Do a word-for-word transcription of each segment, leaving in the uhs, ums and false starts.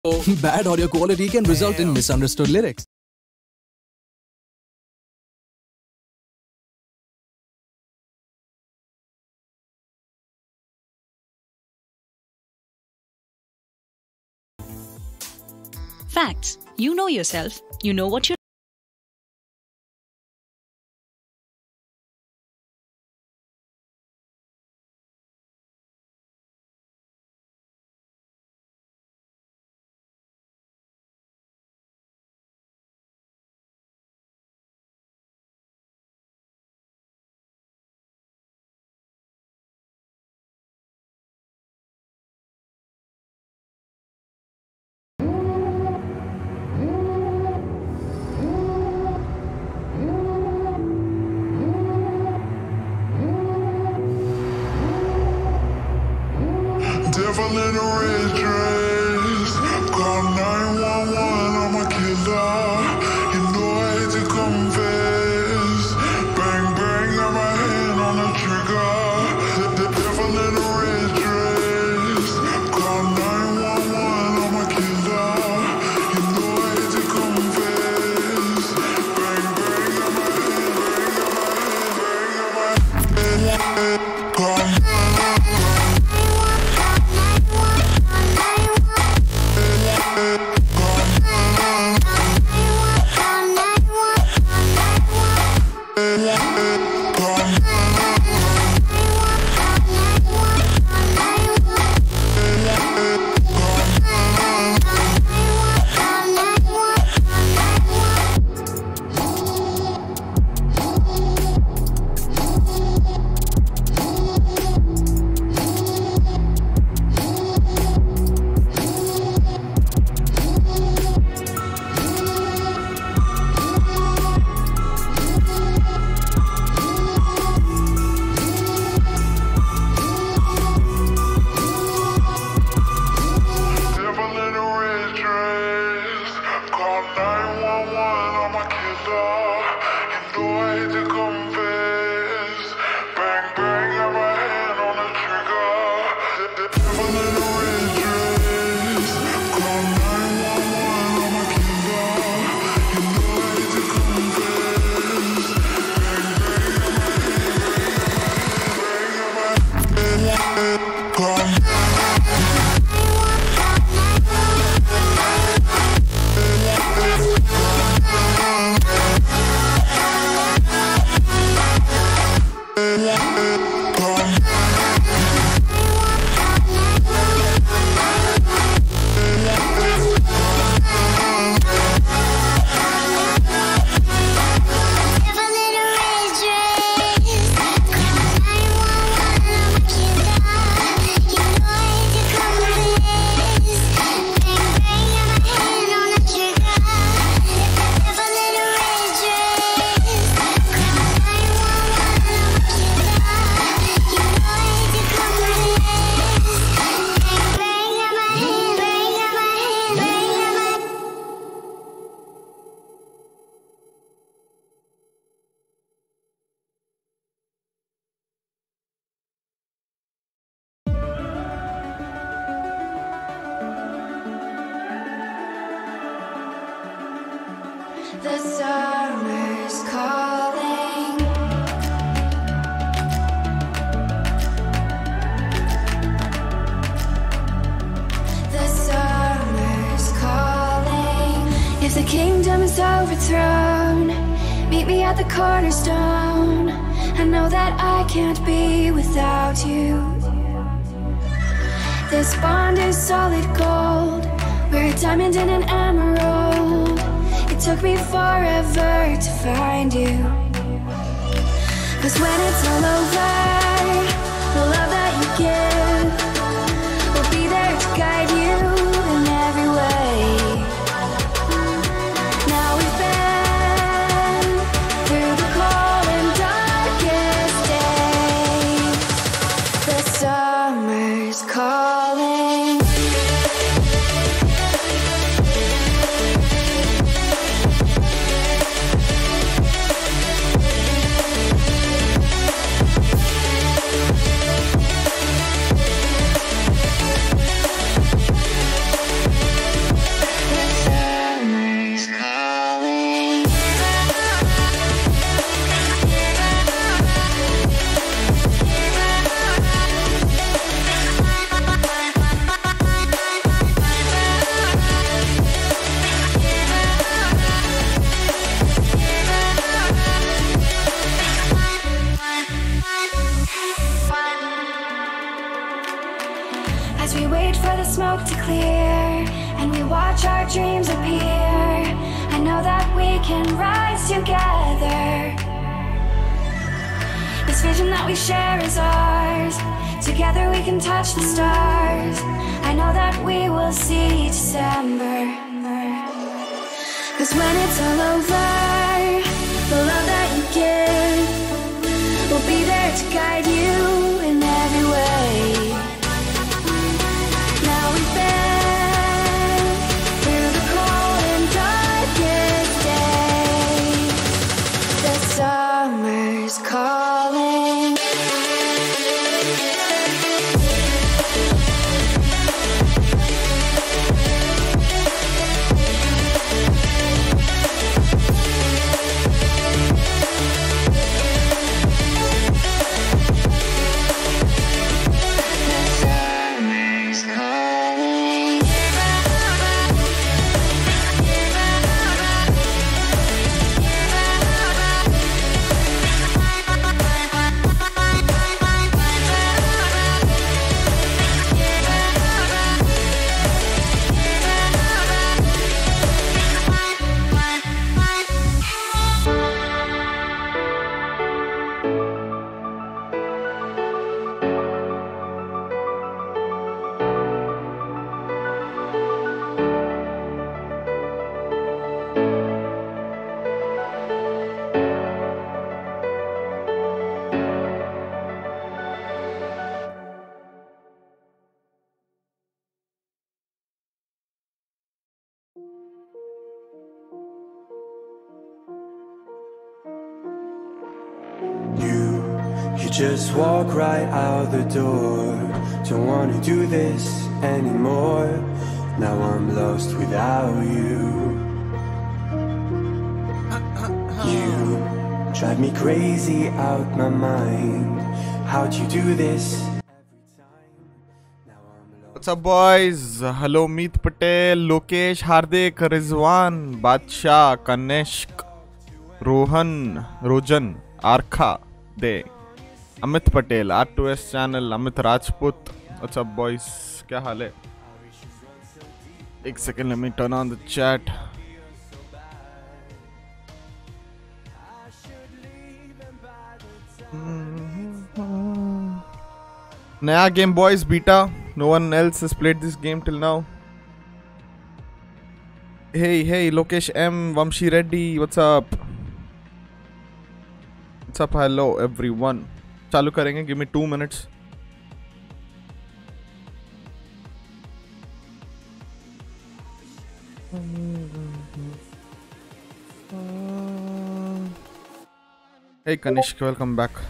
Bad audio quality can result in misunderstood lyrics. Facts. You know yourself. You know what you Devil in a red dress, call nine one one, I'm a killer. You know I hate to confess. Bang bang, got my hand on the trigger. The, the devil in a red dress, call nine one one, I'm a killer. You know I hate to confess. Bang bang, got my hand, bang, got my hand, bang, got my hand. Call The summer's calling. The summer's calling. If the kingdom is overthrown, meet me at the cornerstone. I know that I can't be without you. This bond is solid gold. We're a diamond and an emerald. It took me forever to find you. Cause when it's all over, the love that you give will be there to guide you in every way. Now we've been through the cold and darkest days. The summer's calling. together. This vision that we share is ours. Together we can touch the stars. I know that we will see December. Cause when it's all over, the love that you give will be there to guide you in every way. Now we've been through the cold and darkest days. The summer's calling. Just walk right out the door. Don't wanna do this anymore. Now I'm lost without you. You drive me crazy out my mind. How'd you do this? What's up, boys? Hello, Meet Patel, Lokesh, Hardik, Rizwan, Badshah, Kanishk, Rohan, Rojan, Arkha, De. Amit Patel, R two S channel, Amit Rajput. What's up, boys? क्या हाल है? एक second, let me turn on the chat. नया game boys, beta. No one else has played this game till now. Hey, hey, Lokesh M, Vamshi Reddy, what's up? What's up? Hello, everyone. चालू करेंगे. Give me two minutes. Hey Kanishk, welcome back.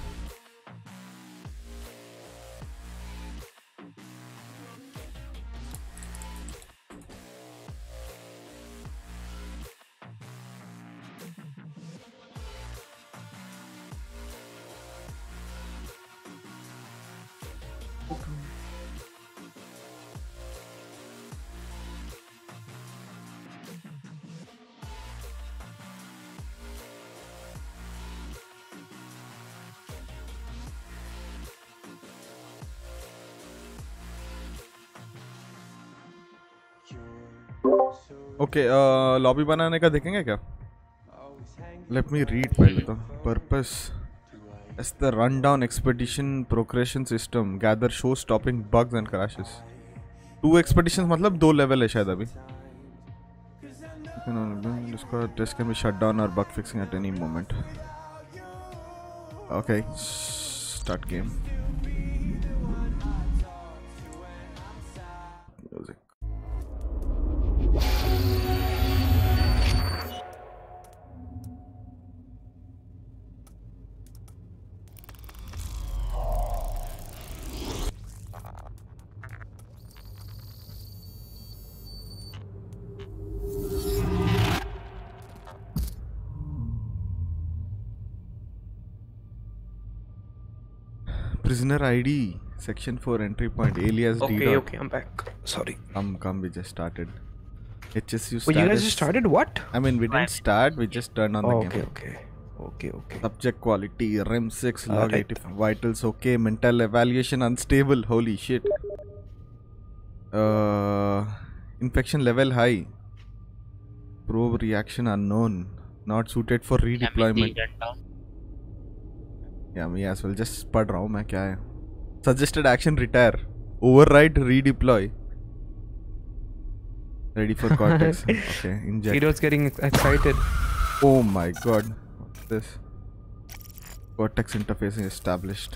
Okay, lobby बनाने का देखेंगे क्या? Let me read पहले तो. Purpose is the run down expedition progression system, gather show stopping bugs and crashes. Two expeditions मतलब दो लेवल है शायद अभी. इसका test can be shut down और bug fixing at any moment. Okay, start game. Music. Prisoner I D section four entry point alias okay, D. Okay, okay, I'm back. Sorry. Come, come. We just started. H S U. Oh, you guys just started what? I mean, we didn't start. We just turned on oh, the okay, game. Okay, okay, okay. Subject quality, R E M six, Uh, log right. eighty, vitals okay, mental evaluation unstable. Holy shit. Uh, infection level high. Probe reaction unknown. Not suited for redeployment. Run down. Yeah, me as well. Just पढ़ रहा हूँ मैं क्या है. Suggested action: retire, override, redeploy. Ready for Cortex. Okay, inject. Hero's getting excited. Oh my god. What's this? Cortex interfacing established.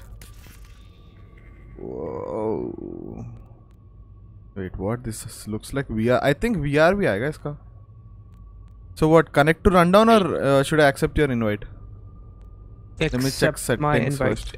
Whoa. Wait, what? This is, looks like V R. I think V R भी आएगा इसका. So what? Connect to rundown or uh, should I accept your invite? Accept Let me check settings my invite. first.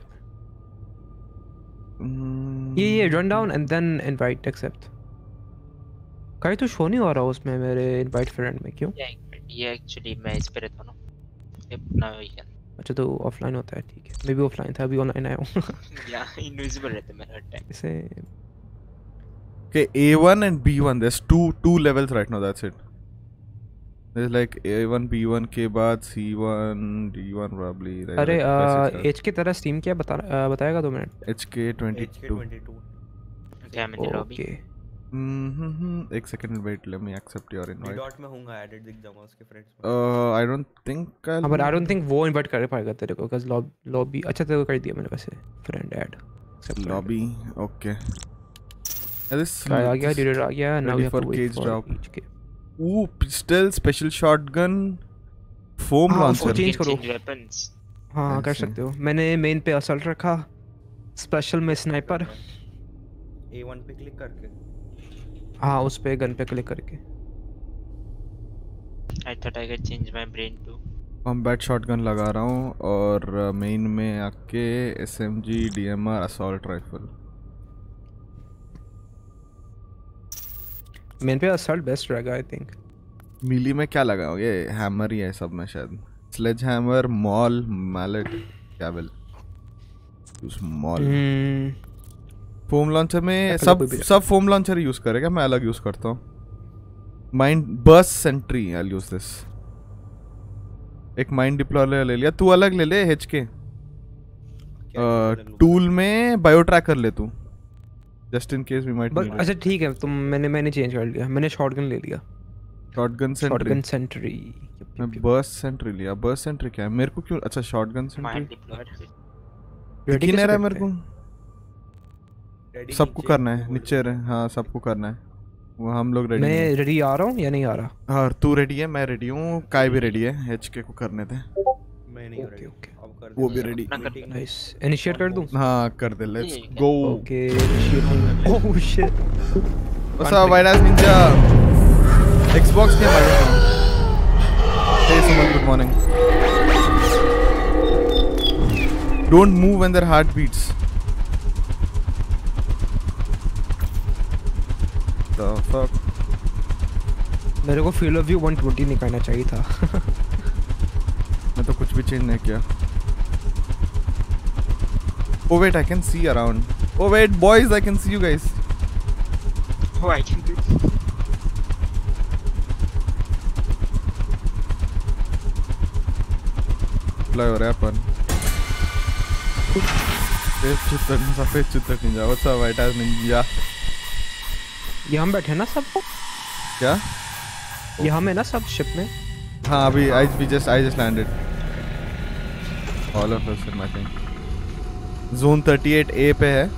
Mm. ये ये rundown and then invite accept. कहीं तो show नहीं हो रहा उसमें मेरे invite friend में क्यों? ये एक्चुअली मैं इस पे रहता हूँ ना. अपना वीकेंड. अच्छा तो ऑफलाइन होता है ठीक है. मैं भी ऑफलाइन था अभी ऑनलाइन आया हूँ. या इनविजिबल रहते मैं हर टाइम. इसे. Okay, A one and B one. There's two two levels right now. That's it. There's like A one, B one के बाद C one, D one probably. Like अरे like H की तरह Steam क्या बता बताएगा दो मिनट. H K twenty-two. क्या मैंने लॉबी. हम्म एक second wait. Let me accept your invite. Dot में हूँगा एडिट दिख जाऊँगा उसके फ्रेंड्स में. Uh, I don't think I'll. हाँ but I don't think वो invite कर पाएगा तेरे को because lobby अच्छा तेरे को कर दिया मैंने वैसे friend add. Lobby okay. Yeah, this आ गया डिलीट आ गया. Now we have for to wait cage for drop. each cage. Ooh, pistol, special shotgun, foam हाँ, launcher. चेंज करो. वेपन्स. हाँ कर सकते हो. मैंने मेन पे असल्ट रखा. स्पेशल में स्नाइपर. A one पे क्लिक करके. हाँ उस पे गन पे क्लिक करके. I thought I could change my brain to. Combat shotgun लगा रहा हूँ और मेन में आके S M G, D M R, assault rifle. Main पे असल्ट बेस्ट रहेगा आई थिंक. मिली में क्या लगाओ? ये हैमर ही है सब में शायद. Sledgehammer, maul, mallet, cabal. Use maul. Foam launcher में सब सब फोम लॉन्चर यूज करेगा. मैं अलग यूज करता हूँ. Mind burst sentry. I will use this. एक माइंड डिप्लॉयर ले लिया. तू अलग ले ले एच के. टूल में बायो ट्रैकर ले तू. Just in case we might need. अच्छा ठीक है तुम मैंने मैंने चेंज कर लिया. मैंने शॉटगन ले लिया. Shotgun sentry. Shotgun sentry. मैं बर्स्ट सेंट्री लिया. बर्स्ट सेंट्री क्या है मेरे को क्यों? अच्छा शॉटगन सेंट्री. दिख ही नहीं रहा मेरे को. सबको करना है नीचे रहे. हाँ सबको करना है. वो हम लोग रेडी. मैं रेडी आ रहा हूँ या नहीं आ रहा? हाँ तू रेडी है. मैं रेडी हूँ. काय भी रेडी है. एच के को करने थे. मैं नहीं रेडी. ओके अब कर दे. वो भी रेडी. नाइस. इनिशिएट कर दूँ? हाँ कर दे. Let's go. Okay initiate. Oh shit. What's up white ass ninja? Xbox game I don't know. Hey Suman, good morning. Don't move when their heart beats. The fuck? मेरे को field of view one twenty निकालना चाहिए था. मैं तो कुछ भी change नहीं किया. Oh wait, I can see around. Oh wait, boys, I can see you guys. Oh, I can do. Fly over अपन. सफेद चित्तक सफेद चित्तक ninja. What's up, white ass ninja? ये हम बैठे ना सब. क्या? ये हम है ना सब शिप में. हाँ अभी I we just I just landed. All of us in my thing. Zone thirty-eight A पे है.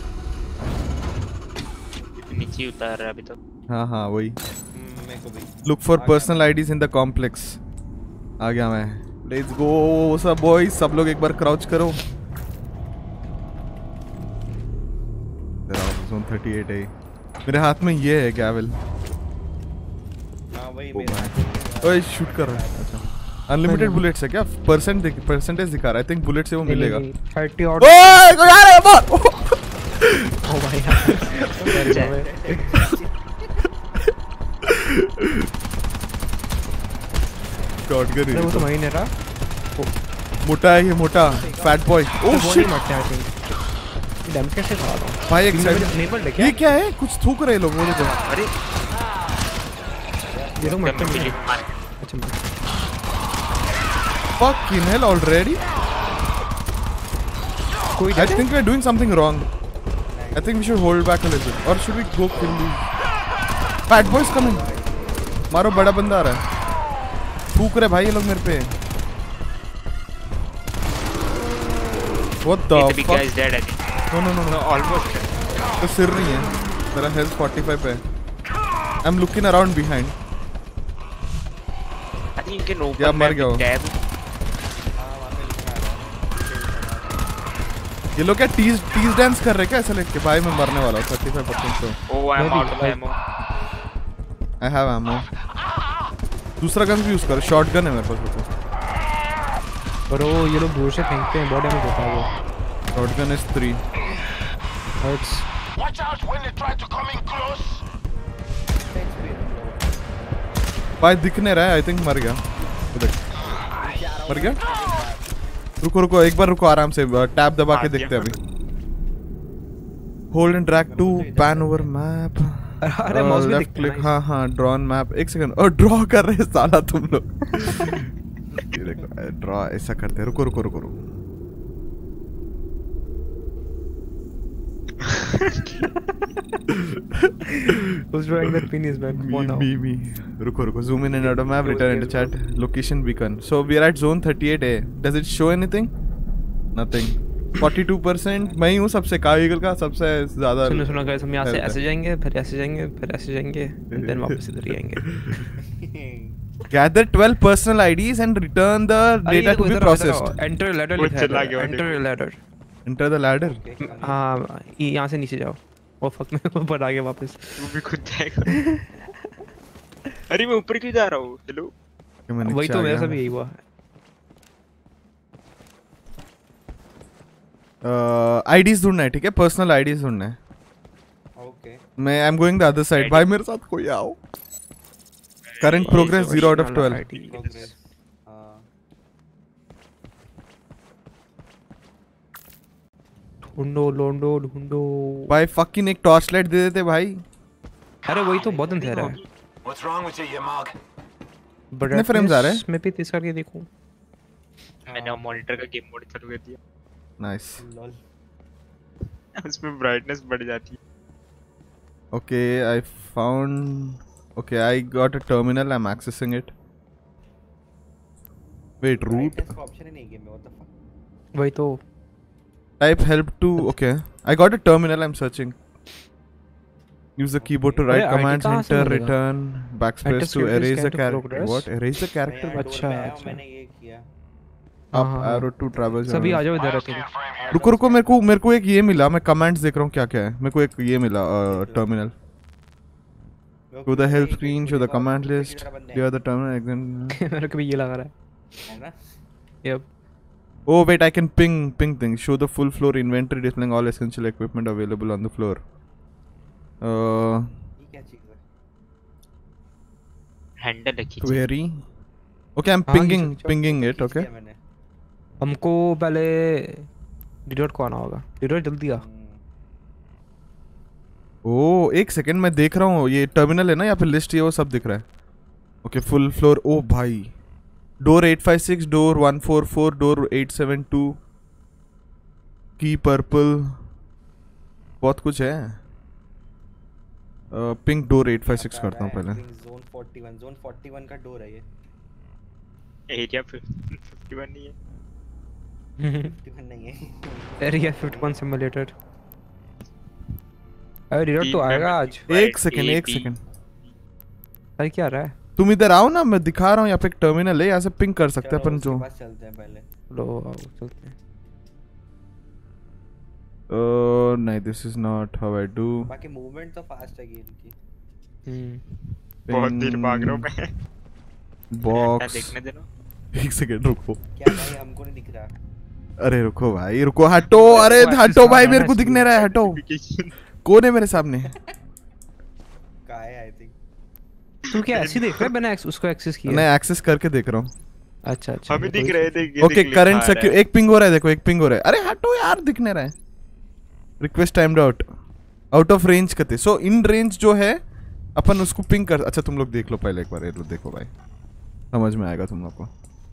नीचे उतार रहा अभी तो. हाँ हाँ वही. मेरे को भी. Look for personal I Ds in the complex. आ गया मैं. Let's go सब boys. सब लोग एक बार crouch करो. Zone thirty-eight A. मेरे हाथ में ये है कैवल. हाँ वही मेरा. ओए शूट कर रहा है. अच्छा. अनलिमिटेड बुलेट्स है क्या? परसेंट दिख परसेंटेज दिखा रहा है. आई थिंक बुलेट से वो मिलेगा. thirty और. ओए कोई आ रहा है बहुत. ओ भाई. शॉटगन. वो तो वही नहीं रहा. मोटा है ये मोटा. Fat boy. Oh shit. मरते हैं आई थिंक. डैमेज कैसे खा रहा हूं भाई? एक साइड नेबल है क्या? ये क्या है? कुछ थूक रहे लोग. वो देखो. अरे ये लोग मरते हैं. अच्छा fucking hell already. कोई I think we are doing something wrong. I think we should hold back a little. Or should we go kill these? Fat boys coming. मारो बड़ा बंदा आ रहा है. थूक रहे भाई ये लोग मेरे पे. What the The big fuck? guy is dead, I think. No no no No, no. almost dead. तो सिर नहीं है. मेरा health forty-five पे है. I'm looking around behind. I think you can open या मर map गया with वो. tab. ये लोग क्या टीज टीज डांस कर रहे क्या ऐसा लग के? भाई मैं मरने वाला हूँ thirty-five percent तो. Oh, I'm out of ammo. I have ammo. दूसरा गन भी यूज कर. शॉटगन है मेरे पास तो. पर वो ये लोग दूर से फेंकते हैं, बहुत डैमेज होता है वो. Shotgun is three. Hurts. Watch out when they try to come in close. भाई दिख नहीं रहा है. आई थिंक मर गया. देख मर गया. रुको रुको एक बार रुको आराम से. टैब दबा के देखते हैं अभी. Hold and drag to pan over map. अरे माउस भी लेफ्ट दिखता क्लिक. है. हाँ हाँ ड्रॉ ऑन मैप. एक सेकंड. और ड्रॉ कर रहे हैं साला तुम लोग. ये देखो ड्रॉ ऐसा करते हैं. रुको रुको रुको रुको. Who's drawing that penis man? Come on now. Me, me, me. रुको रुको. Zoom in and out of map. Return into chat. Location beacon. So we are at zone thirty-eight A. Does it show anything? Nothing. forty-two percent. मैं ही हूँ सबसे काईगल का सबसे ज़्यादा. सुनो सुनो guys, हम यहाँ से ऐसे जाएंगे, फिर ऐसे जाएंगे, फिर ऐसे जाएंगे, and then वापस इधर ही आएंगे. Gather twelve personal I Ds and return the data to be processed. Enter ladder वो लिखा चला है. गया, Enter ladder. Enter the ladder. हाँ ये यहाँ से नीचे जाओ. ओ फक मैं ऊपर आ गया वापस. तू भी खुद जाएगा. अरे मैं ऊपर क्यों जा रहा हूँ? हेलो. वही तो मेरे साथ भी यही हुआ. आई डीज ढूंढना है ठीक है. पर्सनल आई डीज ढूंढना है. ओके मैं I am going the other side. भाई मेरे साथ कोई आओ. Current progress zero out of twelve. Progress हां ढूंढो लोंडो ढूंढो. भाई फकिंग एक टॉर्च लाइट दे देते भाई. अरे वही तो बहुत अंधेरा है. What's wrong with you, you mug? कितने frames आ रहे हैं? मैं भी तीस करके देखूं. मैंने मॉनिटर का गेम मोड चालू कर दिया. नाइस. लॉल उसमें ब्राइटनेस बढ़ जाती है. Okay, I found. Okay, I got a terminal. I'm accessing it. Wait, root. Brightness का ऑप्शन ही नहीं गेम में. What the fuck. वही तो. Type help to. Okay, I got a terminal. I'm searching. Use the keyboard to write अरे, commands. I D कहाँ से Enter, मिलेगा? return, backspace Enter to script is erase the scan to character. progress. What? Erase the character. मैं अच्छा, door पे आया, अच्छा. मैंने ये किया. Up हाँ, हाँ. arrow to travel. सभी आ जाओ इधर रखें. रुको रुको मेरे को मेरे को एक ये मिला. मैं कमांड्स देख रहा हूँ क्या क्या है. मेरे को एक ये मिला terminal. Go the help screen, show the command list. Clear the terminal. Exit. मेरे को भी ये लगा रहा है. है ना. Yep. Oh wait, I can ping ping things. Show the full floor inventory displaying all essential equipment available on the floor. Uh, ये क्या चीज है. हैंडल है खींच. query. Okay, I'm हाँ, ये pinging सब- pinging it. Okay. किया मैंने. हमको पहले डिडोट को आना होगा. डिडोट जल्दी आ. ओ एक सेकंड मैं देख रहा हूँ. ये टर्मिनल है ना. यहाँ पे लिस्ट ये वो सब दिख रहा है. Okay full floor. ओ भाई door eight five six, door one four four, door eight seven two, की पर्पल बहुत कुछ है. Pink door eight five six करता हूँ पहले. जोन forty-one जोन forty-one का डोर है ये. एरिया fifty-one नहीं है. fifty-one नहीं है. Area fifty-one simulator. अरे डिडोट तो आएगा आज. एक सेकंड एक सेकंड. अरे क्या आ रहा है? तुम इधर आओ ना. मैं दिखा रहा हूँ यहाँ पे एक टर्मिनल है. यहाँ से पिंग कर सकते हैं अपन जो. पास चलते हैं पहले. लो आओ चलते हैं. Uh, नहीं this is not how I do. बाकी मूवमेंट तो फास्ट है गेम की. हम्म. बहुत देर भाग रहा हूँ मैं. बॉक्स. देखने देना. एक सेकंड रुको. क्या भाई हमको नहीं दिख रहा. अरे रुको भाई रुको. हटो. अरे हटो भाई मेरे को दिखने रहा है. हटो. कौन है मेरे सामने? का है आई थिंक. तू क्या ऐसे देख रहा है? मैंने उसको एक्सेस किया. मैं एक्सेस करके देख रहा हूँ. अच्छा अच्छा. हमें दिख रहे थे. Okay current secure. एक पिंग हो रहा है. देखो एक पिंग हो रहा है. अरे हटो यार दिखने रहा है. Request timed out. Out of range कहते. सो इन रेंज जो है अपन उसको पिंग कर. अच्छा तुम लोग देख लो पहले एक बार. ये लो देखो भाई समझ में आएगा तुम लोग को.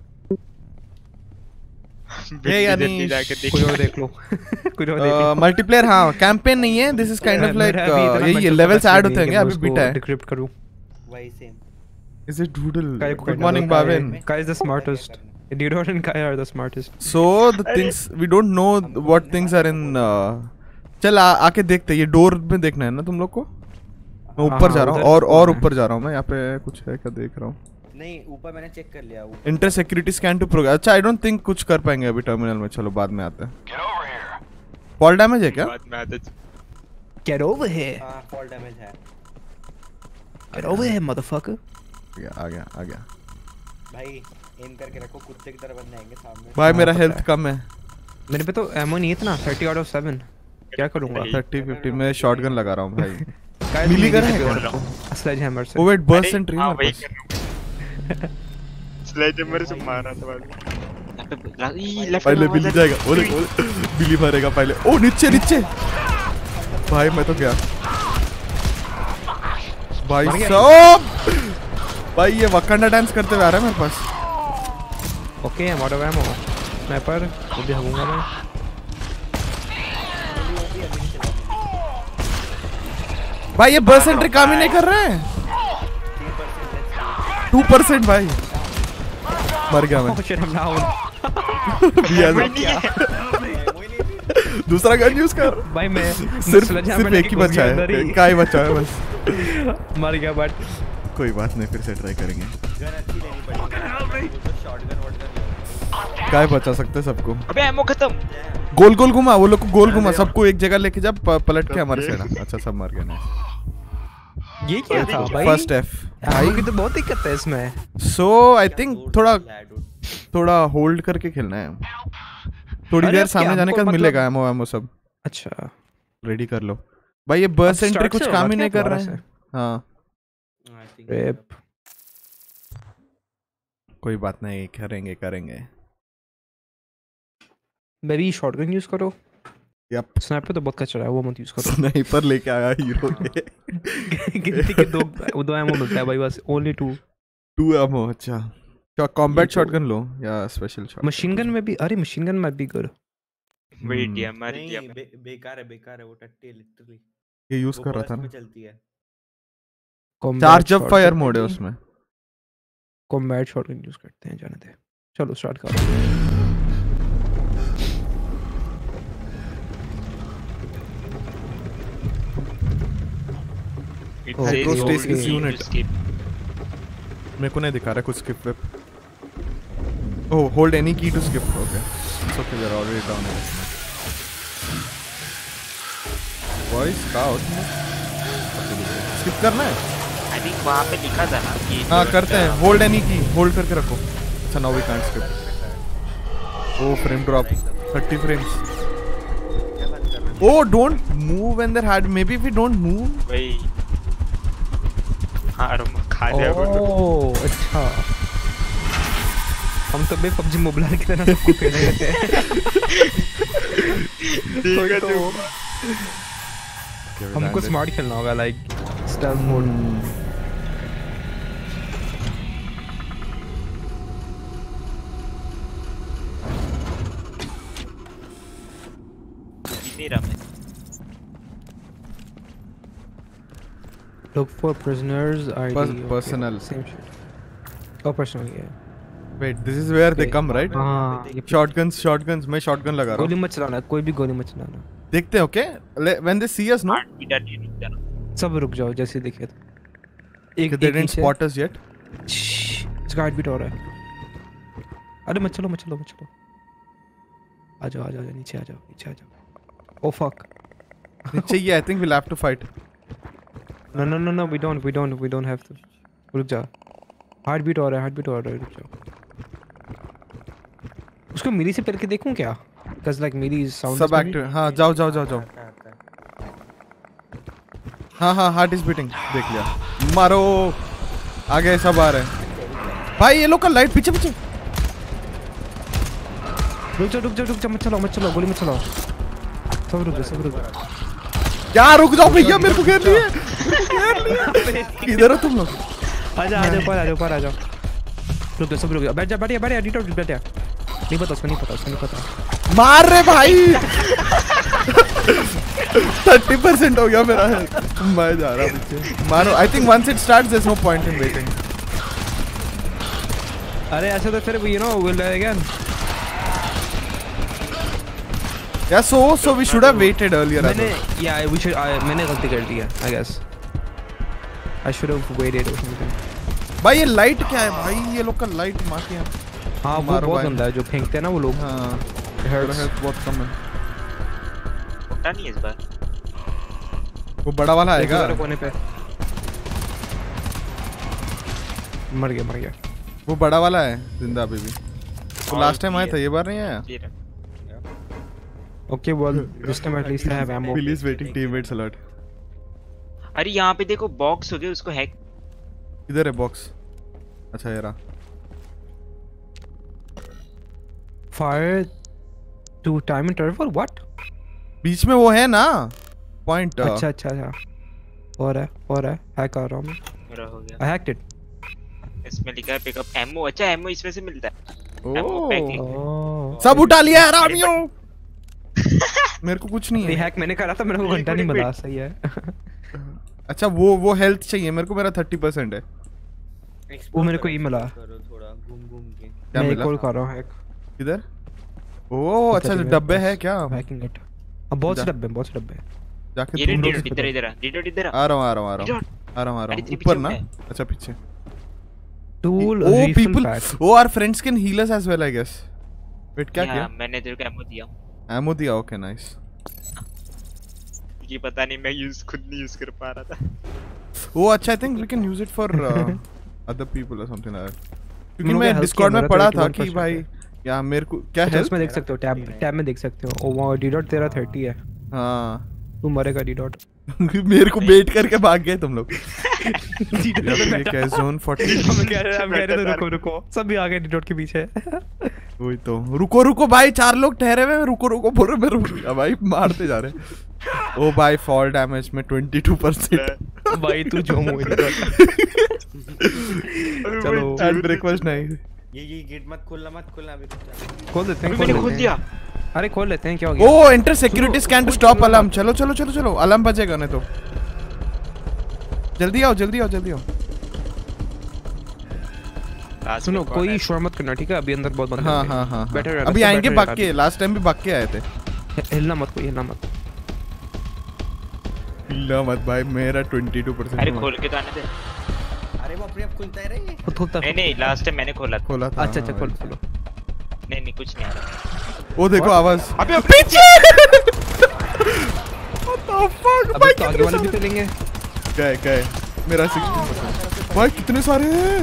ये यानी कुछ और देख लो. कुछ और देख. मल्टीप्लेयर. हाँ कैंपेन नहीं है. This is kind of like ये लेवल्स ऐड होते हैं. अभी बीटा है. डिक्रिप्ट करूं. वही same. Is it doodle. Guys, good morning बावेन. Guys the smartest. Didot and Kaya are the smartest. So the things we don't know what things are in. Uh, चल आ, आके देखते हैं, ये डोर में देखना है ना तुम लोग को? मैं ऊपर जा रहा हूँ और और ऊपर जा रहा हूँ मैं, यहाँ पे कुछ है क्या देख रहा हूँ? नहीं ऊपर मैंने चेक कर लिया। Enter security scan to program. अच्छा आई डोंट थिंक कुछ कर पाएंगे अभी टर्मिनल में, चलो बाद में आते हैं। फॉल डैमेज है क्या? बाद में आते। Get over here. हाँ फॉल डैमेज है। Get over here, motherfucker. आ गया आ गया आ गया। भाई एम करके रखो, कुत्ते की तरह बनने आएंगे सामने। भाई मेरा हेल्थ कम है। मेरे पे तो एमो नहीं है इतना, thirty out of seven। क्या करूँगा? thirty fifty मैं शॉटगन लगा रहा हूँ भाई। Guys, मिली कर है स्लेज हैमर से। ओ वेट बर्स्ट सेंट्री हाँ मेरे वही पास। कर रहा हूँ। स्लेज हैमर से मार रहा था भाई। पहले बिल्ली जाएगा, ओले ओले बिल्ली मारेगा पहले। ओ नीचे नीचे भाई मैं तो गया भाई साहब। भाई ये वकांडा डांस करते हुए आ रहा है मेरे पास। Okay I am out of ammo. Sniper वो भी हगूंगा मैं। भाई ये बर्स्ट सेंट्री काम ही नहीं कर रहे हैं। टू परसेंट भाई मर गया मैं। Oh shit, I'm down. दूसरा गन यूज कर भाई मैं सिर्फ सिर्फ एक ही बचा है, क्या ही बचा है बस। मर गया बट कोई बात नहीं, फिर से ट्राई करेंगे। गन अच्छी लेनी पड़ेगी, तो शॉटगन वॉटगन। क्या ही बचा सकते हैं सबको। अबे एमो खत्म। गोल गोल घुमा वो लोग को, गोल घुमा सबको एक जगह लेके जा, पलट के हमारे साइड। अच्छा सब मर गए ना। ये क्या था भाई? फर्स्ट एफ भाई की तो बहुत दिक्कत है इसमें। सो आई थिंक थोड़ा थोड़ा होल्ड करके खेलना है। थोड़ी देर सामने जाने के बाद मिलेगा एमो एमो सब। अच्छा रेडी कर लो भाई। ये बर्स्ट सेंट्री कुछ काम ही नहीं कर रहा है। हाँ रेप कोई बात नहीं, करेंगे करेंगे। मैं भी शॉटगन यूज करो। यप स्नाइपर तो बहुत कचरा है, वो मत यूज करो। स्नाइपर लेके आया हीरो के। गिनती के दो दो एमो मिलता है भाई बस, ओनली टू टू एमो। अच्छा क्या कॉम्बैट शॉटगन लो या स्पेशल शॉट? मशीन गन में भी, अरे मशीन गन में भी गुड। वेट दिया मार दिया। नहीं बेकार है, बेकार है वो टट्टी लिटरली। ये यूज कर रहा था ना। चलती है चार्ज अप फायर मोड है उसमें। कॉम्बैट शॉटगन यूज करते हैं, जाने दे। चलो स्टार्ट करो। हाइड्रोस्टेसिस यूनिट मेरे को नहीं दिखा रहा कुछ स्किप वेप। Oh hold any key to skip. Okay it's okay, we are already down here. Voice scout skip करना है। आई थिंक वहां पे लिखा था ना कि हां करते हैं। होल्ड एनी की होल्ड करके रखो। अच्छा now we can't skip. Oh frame drop thirty frames. Oh don't move when they're hard. Maybe if we don't move. भाई हाँ खा लिया। ओह अच्छा, हम तो बे पबजी मोबाइल की तरह सबको खेल रहे थे। ठीक है तो हमको स्मार्ट खेलना होगा, लाइक स्टेल्थ मोड। नहीं रहा मैं। Look for prisoners I D. Pers- okay. personal. Same shit. Oh personal yeah. Wait, this is where they come, right? हाँ ये Shotguns, shotguns. मैं shotgun लगा रहा गोली हूँ। मत चलाना, कोई भी गोली मत चलाना। देखते हैं, okay? Le- When they see us, no? सब रुक जाओ जैसे दिखे तो। एक They didn't spot us yet. इसका हार्ट बीट हो रहा है। अरे मत चलो मत चलो मत चलो। आ जाओ आ जाओ नीचे आ जाओ नीचे आ जाओ। Oh fuck. नीचे ये I think we'll have to fight. No no no no we don't we don't we don't have to. रुक जा। हार्ट बीट हो रहा है हार्ट बीट हो रहा है, रुक जाओ। उसको मिली से पहले के देखूं क्या? Cause like मिली साउंड सब एक्टिव। हाँ जाओ जाओ जाओ जाओ। हाँ हाँ हार्ट इज बीटिंग, देख लिया। मारो आगे सब आ रहे हैं भाई। ये लोग का लाइट पीछे पीछे। रुक जा रुक जा रुक जा मत चलाओ मत चलाओ गोली मत चलाओ। सब रुक जा सब रुक जा। क्या रुक जाओ भैया, मेरे को घेर लिए। इधर हो तुम लोग। आजा आजा ऊपर आजा ऊपर आजा। रुक जा सब रुक जा। बैठ जा बैठ जा बैठ जा डिटो बैठ जा। नहीं पता उसको नहीं पता उसको नहीं पता। मार रे भाई। thirty percent हो गया मेरा हेल्थ। मैं जा रहा पीछे। मारो। I think once it starts there's no point in waiting. अरे ऐसे तो फिर you know we'll die again. Yeah, so so we should have waited earlier. मैंने yeah we should I, मैंने गलती कर दी है I guess. I should have waited or something. भाई ये लाइट क्या है भाई, ये लोग का लाइट मार के हाँ वो बहुत गंदा है जो फेंकते हैं ना वो लोग। हाँ हेल्थ बहुत कम है। पता नहीं इस बार वो बड़ा वाला आएगा कोने पे। मर गया मर गया। वो बड़ा वाला है जिंदा अभी भी। वो लास्ट टाइम आया था, ये बार नहीं आया। Okay, well this time at least I have ammo. Billy is waiting teammates alert. अरे यहाँ पे देखो बॉक्स हो गया, उसको हैक। इधर है बॉक्स। अच्छा ये रहा। Fire to time interval what? बीच में वो है ना पॉइंट। अच्छा अच्छा अच्छा और है और है हैक कर रहा हूँ मैं। मेरा हो गया। I hacked it. इसमें लिखा है पिकअप एमओ। अच्छा एमओ इसमें से मिलता है। ओह सब उठा लिया आरामियों। मेरे को कुछ नहीं है। हैक मैंने करा था, मेरे को घंटा नहीं मिला। सही है। अच्छा वो वो हेल्थ चाहिए मेरे को, मेरा थर्टी परसेंट है। वो मेरे को ई मिला। थोड़ा घूम घूम के क्या मैं मिला? कॉल कर रहा हूँ हैक। किधर? ओह अच्छा डब्बे है क्या? Hacking it. अब बहुत से डब्बे बहुत से डब्बे। जाके ये डिडोट इधर इधर डिडोट इधर आ रहा हूँ आ रहा हूँ आ रहा हूँ आ रहा हूँ आ रहा हूँ ऊपर ना। अच्छा पीछे। Tool or people or our friends can heal us as well I guess. Wait क्या किया? मैंने तेरे को एमओ दिया। एमओ दिया ओके नाइस। ये पता नहीं मैं यूज खुद नहीं यूज कर पा रहा था। ओ अच्छा I think we can use it for other people or something like that. क्योंकि मैं डिस्कॉर्ड में पढ़ा था कि भाई या मेरे को क्या है इसमें देख सकते हो टैब टैब में देख सकते हो। ओ वो डी डॉट तेरा थर्टी है। हां तू मरेगा डी डॉट। मेरे को बेट करके भाग गए तुम लोग। डी डॉट में क्या है जोन फोर्टी। हम कह रहे हैं हम कह रहे थे रुको रुको सब भी आ गए डी डॉट के पीछे। वही तो रुको रुको भाई चार लोग ठहरे हुए रुको रुको बोल रहे मैं रुक गया भाई मारते जा रहे। ओ भाई फॉल डैमेज में ट्वेंटी टू परसेंट। भाई तू जो मुझे चलो एंड ब्रेकफास्ट नहीं। ये ये गेट मत खोलना मत खोलना अभी खोल देते हैं। मैंने खोल दिया। अरे खोल लेते हैं क्या हो गया? Oh enter security scan to stop alarm. चलो चलो चलो चलो अलार्म बजेगा नहीं तो। जल्दी आओ जल्दी आओ जल्दी आओ। सुनो कोई शोर मत करना ठीक है? अभी अंदर बहुत बंदे हैं। हां हां हां बेटर अभी आएंगे भाग के। लास्ट टाइम भी भाग के आए थे। हिलना मत कोई हिलना मत। हिलना मत भाई मेरा ट्वेंटी टू परसेंट। अरे खोल के तो आने दे। अरे वो अपने आप खुलता है रे। खुलता नहीं नहीं लास्ट टाइम मैंने खोला था। खोला था। अच्छा अच्छा खोल खोलो। नहीं नहीं कुछ नहीं आ रहा। ओ देखो आवाज। अबे पीछे। व्हाट द फक भाई तो आगे वाले भी तो लेंगे। क्या है क्या है? मेरा सिक्सटी परसेंट। भाई कितने सारे हैं।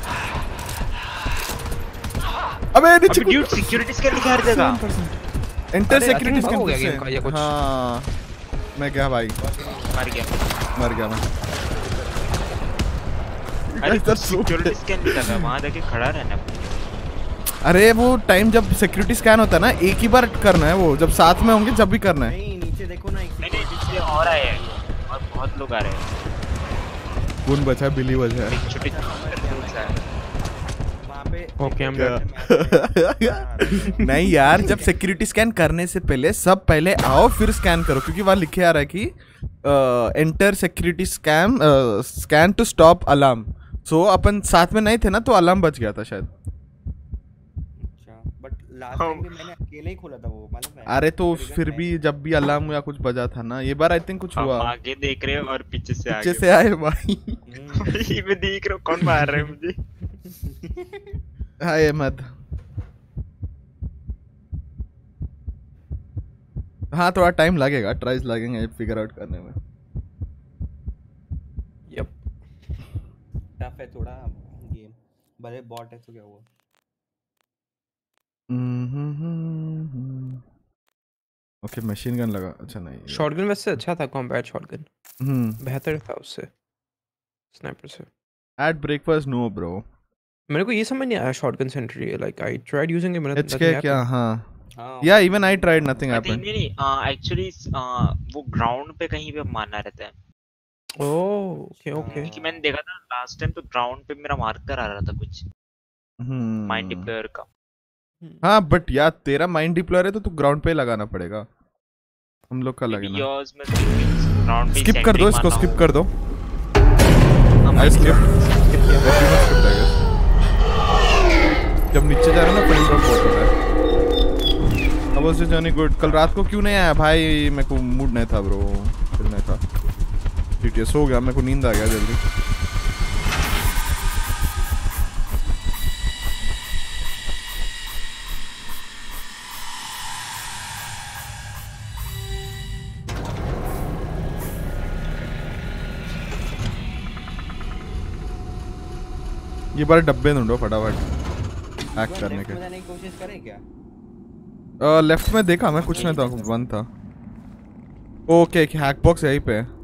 अबे नीचे ड्यूट सिक्योरिटी स्कैन लिखा हर जगह। एंटर सिक्योरिटी स्कैन हो गया गेम का ये कुछ। हां मैं क्या भाई मर गया मर गया मैं। अरे तो सिक्योरिटी स्कैन लिखा था वहां जाके खड़ा रहना। अरे वो टाइम जब सिक्योरिटी स्कैन होता है ना एक ही बार करना है वो जब साथ में होंगे जब भी करना है। नहीं नीचे देखो ना। नहीं नहीं नीचे और आए हैं और बहुत लोग आ रहे हैं। कौन बचा? बिली बचा है। एक छोटी वहां पे ओके हम नहीं यार जब सिक्योरिटी स्कैन करने से पहले सब पहले आओ फिर स्कैन करो क्योंकि वहां लिखे आ रहा है कि enter security scam scan to stop alarm. सो अपन साथ में नहीं थे ना तो अलार्म बच गया था शायद। बट लास्ट टाइम भी मैंने अकेले ही खोला था वो मालूम है। अरे तो फिर भी जब भी अलार्म या कुछ बजा था ना ये बार आई थिंक कुछ हुआ। आगे देख रहे हो और पीछे से आगे पीछे से आए भाई। मैं देख रहा हूँ कौन मार रहा है मुझे। हाय अहमद। हाँ थोड़ा टाइम लगेगा ट्राइज लगेंगे फिगर आउट करने में। यप टफ है थोड़ा गेम भले बॉट है तो क्या हुआ। ओके मशीन गन लगा। अच्छा नहीं शॉटगन वैसे अच्छा था कॉम्बैट शॉटगन। हम्म बेहतर था उससे स्नाइपर से। At breakfast no bro. मेरे को ये समझ नहीं आया shotgun sentry like I tried using it. H K क्या? हाँ yeah even I tried nothing happened. नहीं नहीं एक्चुअली वो ग्राउंड पे कहीं पे मारना रहता है। ओह ओके ओके क्योंकि मैंने देखा था लास्ट टाइम तो ग्राउंड पे मेरा मार्कर आ रहा था कुछ माइंड डिप्लॉयर का। हाँ बट यार तेरा माइंड डिप्लॉयर है तो तू ग्राउंड पे लगाना पड़ेगा। हम लोग का लगे ना। स्किप कर दो इसको स्किप कर दो। आई स्किप जब नीचे जा रहा हूँ ना फ्रेम ड्रॉप बहुत हो रहा है। अब उससे जर्नी गुड। कल रात को क्यों नहीं आया भाई? मेरे को मूड नहीं था ब्रो, फिर नहीं था। जीटीएस हो गया, मेरे को नींद आ गया जल्दी। ये बार डब्बे ढूंढो फटाफट हैक करने के। जाने की कोशिश करें क्या? आ, लेफ्ट में देखा मैं, कुछ नहीं था, बंद था। ओके हैक बॉक्स यहीं पे है।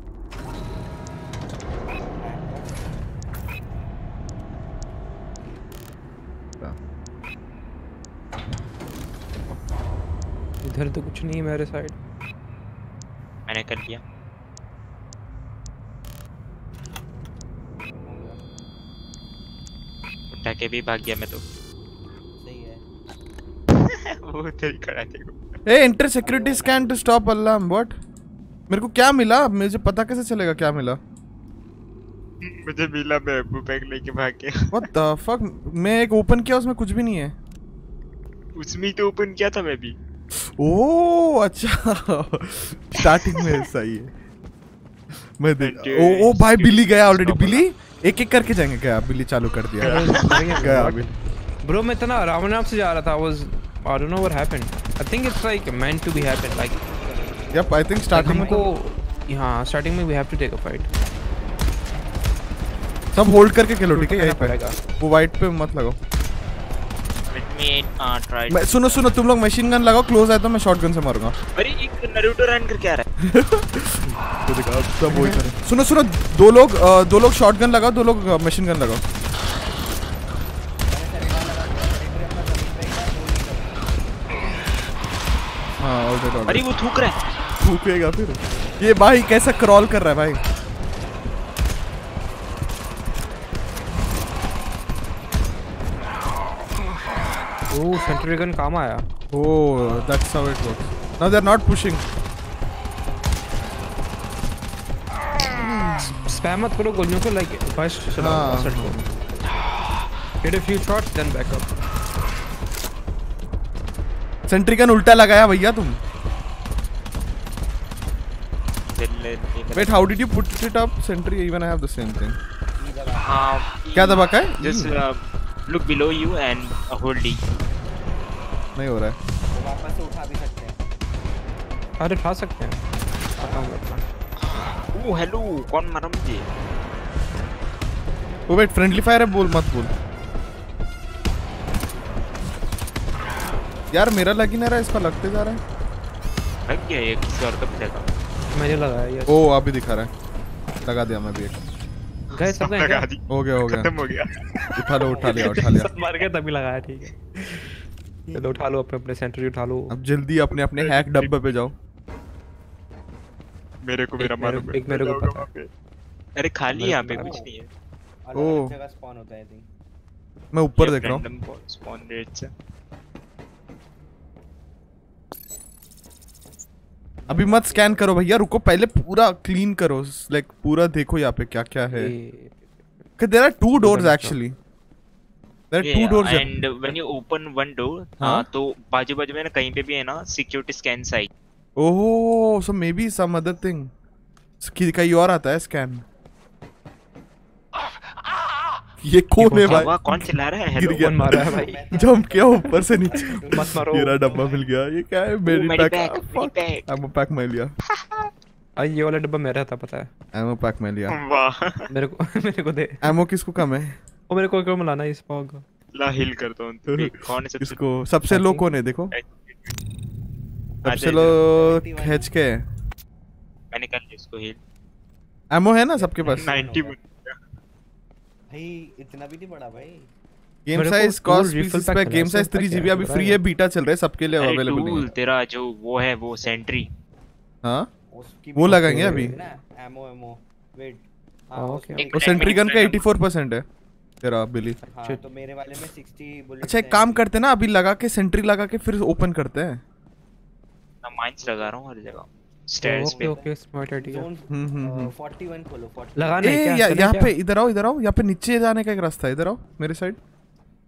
इधर तो कुछ नहीं है मेरे साइड। मैंने कर लिया। उठा के भी भाग गया मैं तो। सही है। वो तेरी खड़ा देखो। ए enter security scan to stop alarm. What? मेरे को क्या मिला? मुझे पता कैसे चलेगा क्या मिला? मुझे मिला, मैं अबू बैग लेके भाग गया। What the fuck? मैं एक ओपन किया, उसमें कुछ भी नहीं है। उसमें तो ओपन किया था मैं भी। ओह अच्छा स्टार्टिंग में सही है। मैं देख ओ ओ भाई बिली गया ऑलरेडी। बिली एक एक करके जाएंगे क्या? बिली चालू कर दिया गया अभी। ब्रो मैं इतना आराम आराम से जा रहा था। Was I don't know what happened. I think it's like meant to be happen like. Yup I think starting में को यहां स्टार्टिंग में we have to take a fight. सब होल्ड करके खेलो ठीक है यहीं पे। वो वाइट पे मत लगाओ। मैं सुनो सुनो तुम लोग मशीन गन लगाओ, क्लोज आए तो मैं शॉटगन से मारूंगा। अरे एक नारुतो रन करके आ रहा है। तो देखो सब वही करें। सुनो सुनो दो लोग दो लोग शॉटगन लगाओ, दो लोग मशीन गन लगाओ। हाँ ऑलरेडी। अरे वो थूक रहा है। थूकेगा फिर। ये भाई कैसा क्रॉल कर रहा है भाई। Oh, sentry gun काम आया। Oh, that's how it works. Now they're not pushing. Spam मत करो गोलियों को like first चलाओ assault को। Hit a few shots then back up. Sentry gun उल्टा लगाया भैया तुम। Wait, how did you put it up? Sentry even I have the same thing. हाँ। क्या दबा का है? Just uh, look below you and hold D. नहीं हो रहा है। वो वापस से उठा भी सकते हैं। अरे उठा सकते हैं। ओह हेलो, कौन मारा मुझे? ओ वेट फ्रेंडली फायर है, बोल मत बोल। यार मेरा लग ही नहीं रहा, इसका लगते जा रहा है। लग गया ये, किसी और का भी लगा। मुझे लगा है। ओ अभी दिखा रहा है। लगा दिया मैं भी एक। गए सब लगा दी। हो गया हो गया। खत्म हो गया। उठा लो उठा लिया उठा लिया। सब मार के तभी लगाया ठीक है। चलो उठा लो अपने अपने सेंट्री उठा लो। अब जल्दी अपने अपने हैक डब्बे पे जाओ। मेरे को मेरा मालूम है। एक मेरे को पता है। अरे खाली यहाँ पे कुछ नहीं है। अलग जगह स्पॉन होता है आई थिंक। मैं ऊपर देख रहा हूँ। रैंडम स्पॉन रेट से। अभी मत स्कैन करो भैया, रुको पहले पूरा क्लीन करो। लाइक पूरा देखो यहाँ पे क्या क्या है। There are two doors actually. There are two doors. And when you open one door, हाँ तो बाजू बाजू में ना कहीं पे भी है ना security scan site. Oh, so maybe some other thing. कहीं और आता है स्कैन। ये कौन है भाई? कौन चिल्ला रहा है? गिर गया। कौन मारा है भाई? जंप किया ऊपर से नीचे। मत मारो। मेरा डब्बा मिल गया। ये क्या है? मेरी पैक। पैक। एमो पैक मैं लिया। आई ये वाला डब्बा मेरा था पता है। एमो पैक मैं लिया। वाह। मेरे को मेरे को दे। एमो किसको कम है? वो मेरे को क्यों मिलाना है इस पॉग? ला हिल करता हूँ। कौन है सबसे? इसको सबसे लो कौन है देखो? सबसे लो खींच के। मैंने कर लिया इसको हिल। एमो है ना सबके पास? नाइंटी भाई इतना भी नहीं बड़ा भाई। गेम साइज कॉस्ट पीसेस पे गेम साइज थ्री जीबी अभी फ्री है, बीटा चल रहा है, सबके लिए अवेलेबल है। तेरा जो वो है वो सेंट्री। हाँ वो लगाएंगे अभी। Ammo ammo wait. ओके और सेंट्री गन का eighty-four percent है तेरा बिली। हाँ तो मेरे वाले में sixty बुलेट्स। अच्छा एक काम करते हैं ना, अभी लगा के सेंट्री लगा के फिर ओपन करते हैं। मैं माइंस लगा रहा हूँ हर जगह स्टेयर्स पे। Okay smart idea. Hmm hmm forty-one खोलो forty। लगाना है क्या? यहाँ पे इधर आओ इधर आओ, यहाँ पे नीचे जाने का एक रास्ता है, इधर आओ मेरे साइड।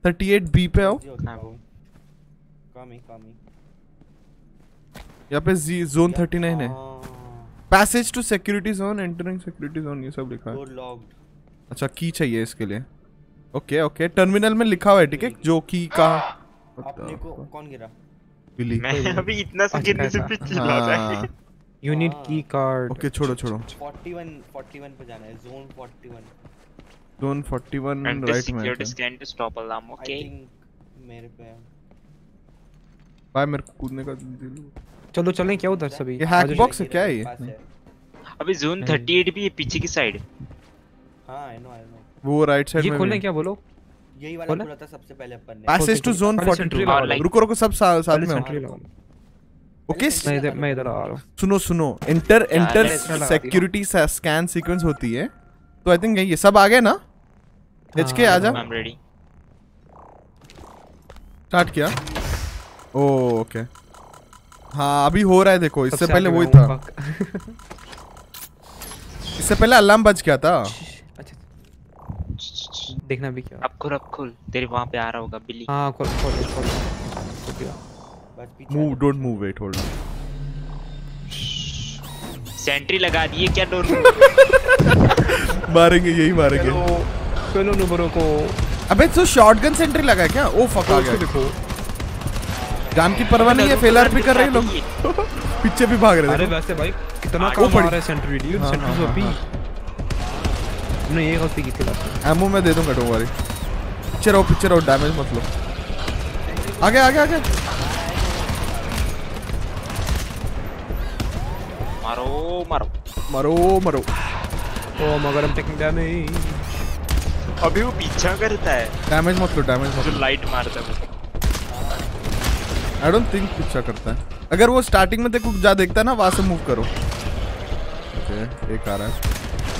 thirty-eight बी पे आओ। हाँ वो कमी कमी यहाँ पे जी जोन thirty-nine है। Passage to security zone, entering security zone, ये सब लिखा है। लॉक्ड। अच्छा की चाहिए इसके लिए। ओके ओके टर्मिनल में लिखा हुआ है ठीक है जो की का। अपने को कौन गिरा? बिली। मैं अभी इतना से गिरने से पीछे लगा है। You need key card. Okay छोड़ो छोड़ो। forty-one forty-one पे जाना है, zone forty-one। Zone forty-one And the right में। security scan to stop alarm. Okay. I think मेरे पे है। भाई मेरे को कूदने का दिल। चलो चलें क्या उधर सभी? ये हैक बॉक्स है क्या है ये? अभी जोन thirty-eight भी है पीछे की साइड। हाँ I know I know। वो राइट साइड में। ये खोलने क्या बोलो? यही वाला खोला था सबसे पहले अपन ने। Passage to zone forty-two। रुको रुको सब साथ में हो। ओके मैं इधर मैं इधर आ रहा हूँ। सुनो सुनो enter enter security scan sequence होती है तो आई थिंक ये सब आ गए ना। एचके आ जा। I am ready. स्टार्ट किया। ओ ओके हाँ अभी हो रहा है देखो इससे पहले वही था। इससे पहले अलार्म बज गया था। अच्छा देखना भी क्या। अब खुल अब खुल तेरे वहाँ पे आ रहा होगा बिल्ली। हाँ खोल खोल खोल। Move don't move wait hold. Sentry लगा दिए क्या डोर मारेंगे यही मारेंगे। चलो नुबरो को। अबे तो शॉटगन सेंट्री लगा है क्या? ओ फक आ गया। देखो जान की परवाह नहीं है फेलर भी कर रहे हैं लोग। पीछे भी भाग रहे हैं। अरे वैसे भाई कितना काम आ रहा है सेंट्री ड्यूड सेंट्री तो भी हमने ये गलती की थी लास्ट। एमओ मैं दे दूंगा डोंट वरी। पीछे रहो पीछे रहो डैमेज मत लो। आगे आगे आगे मारो मारो मारो मारो। ओ मगर हम टेकिंग डैमेज। अभी वो पीछा करता है। डैमेज मत लो डैमेज मत जो लो। लाइट मारता है आई डोंट थिंक पीछा करता है। अगर वो स्टार्टिंग में देखो जा देखता है ना वहां से मूव करो। ओके एक आ रहा है।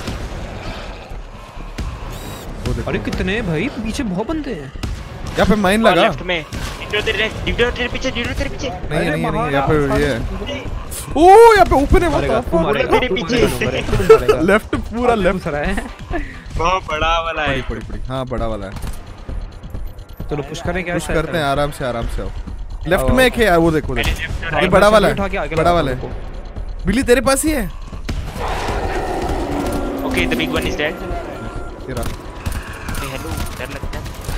अरे कितने भाई पीछे बहुत बंदे हैं। यहाँ पे माइन लगा। लेफ्ट में डिडो तेरे डिडो तेरे पीछे डिडो तेरे पीछे। नहीं नहीं नहीं यहाँ पे ये है। ओ यहाँ पे ओपन है वो तेरे पीछे। लेफ्ट पूरा लेफ्ट रहा है। बहुत बड़ा वाला है। पड़ी पड़ी हाँ बड़ा वाला है। चलो पुश करें क्या? पुश करते हैं आराम से आराम से आओ। लेफ्ट में एक है यार वो देखो देखो ये बड़ा वाला है बड़ा वाला है। बिल्ली तेरे पास ही है। Okay the big one is dead. तेरा हेलो डर लगता है।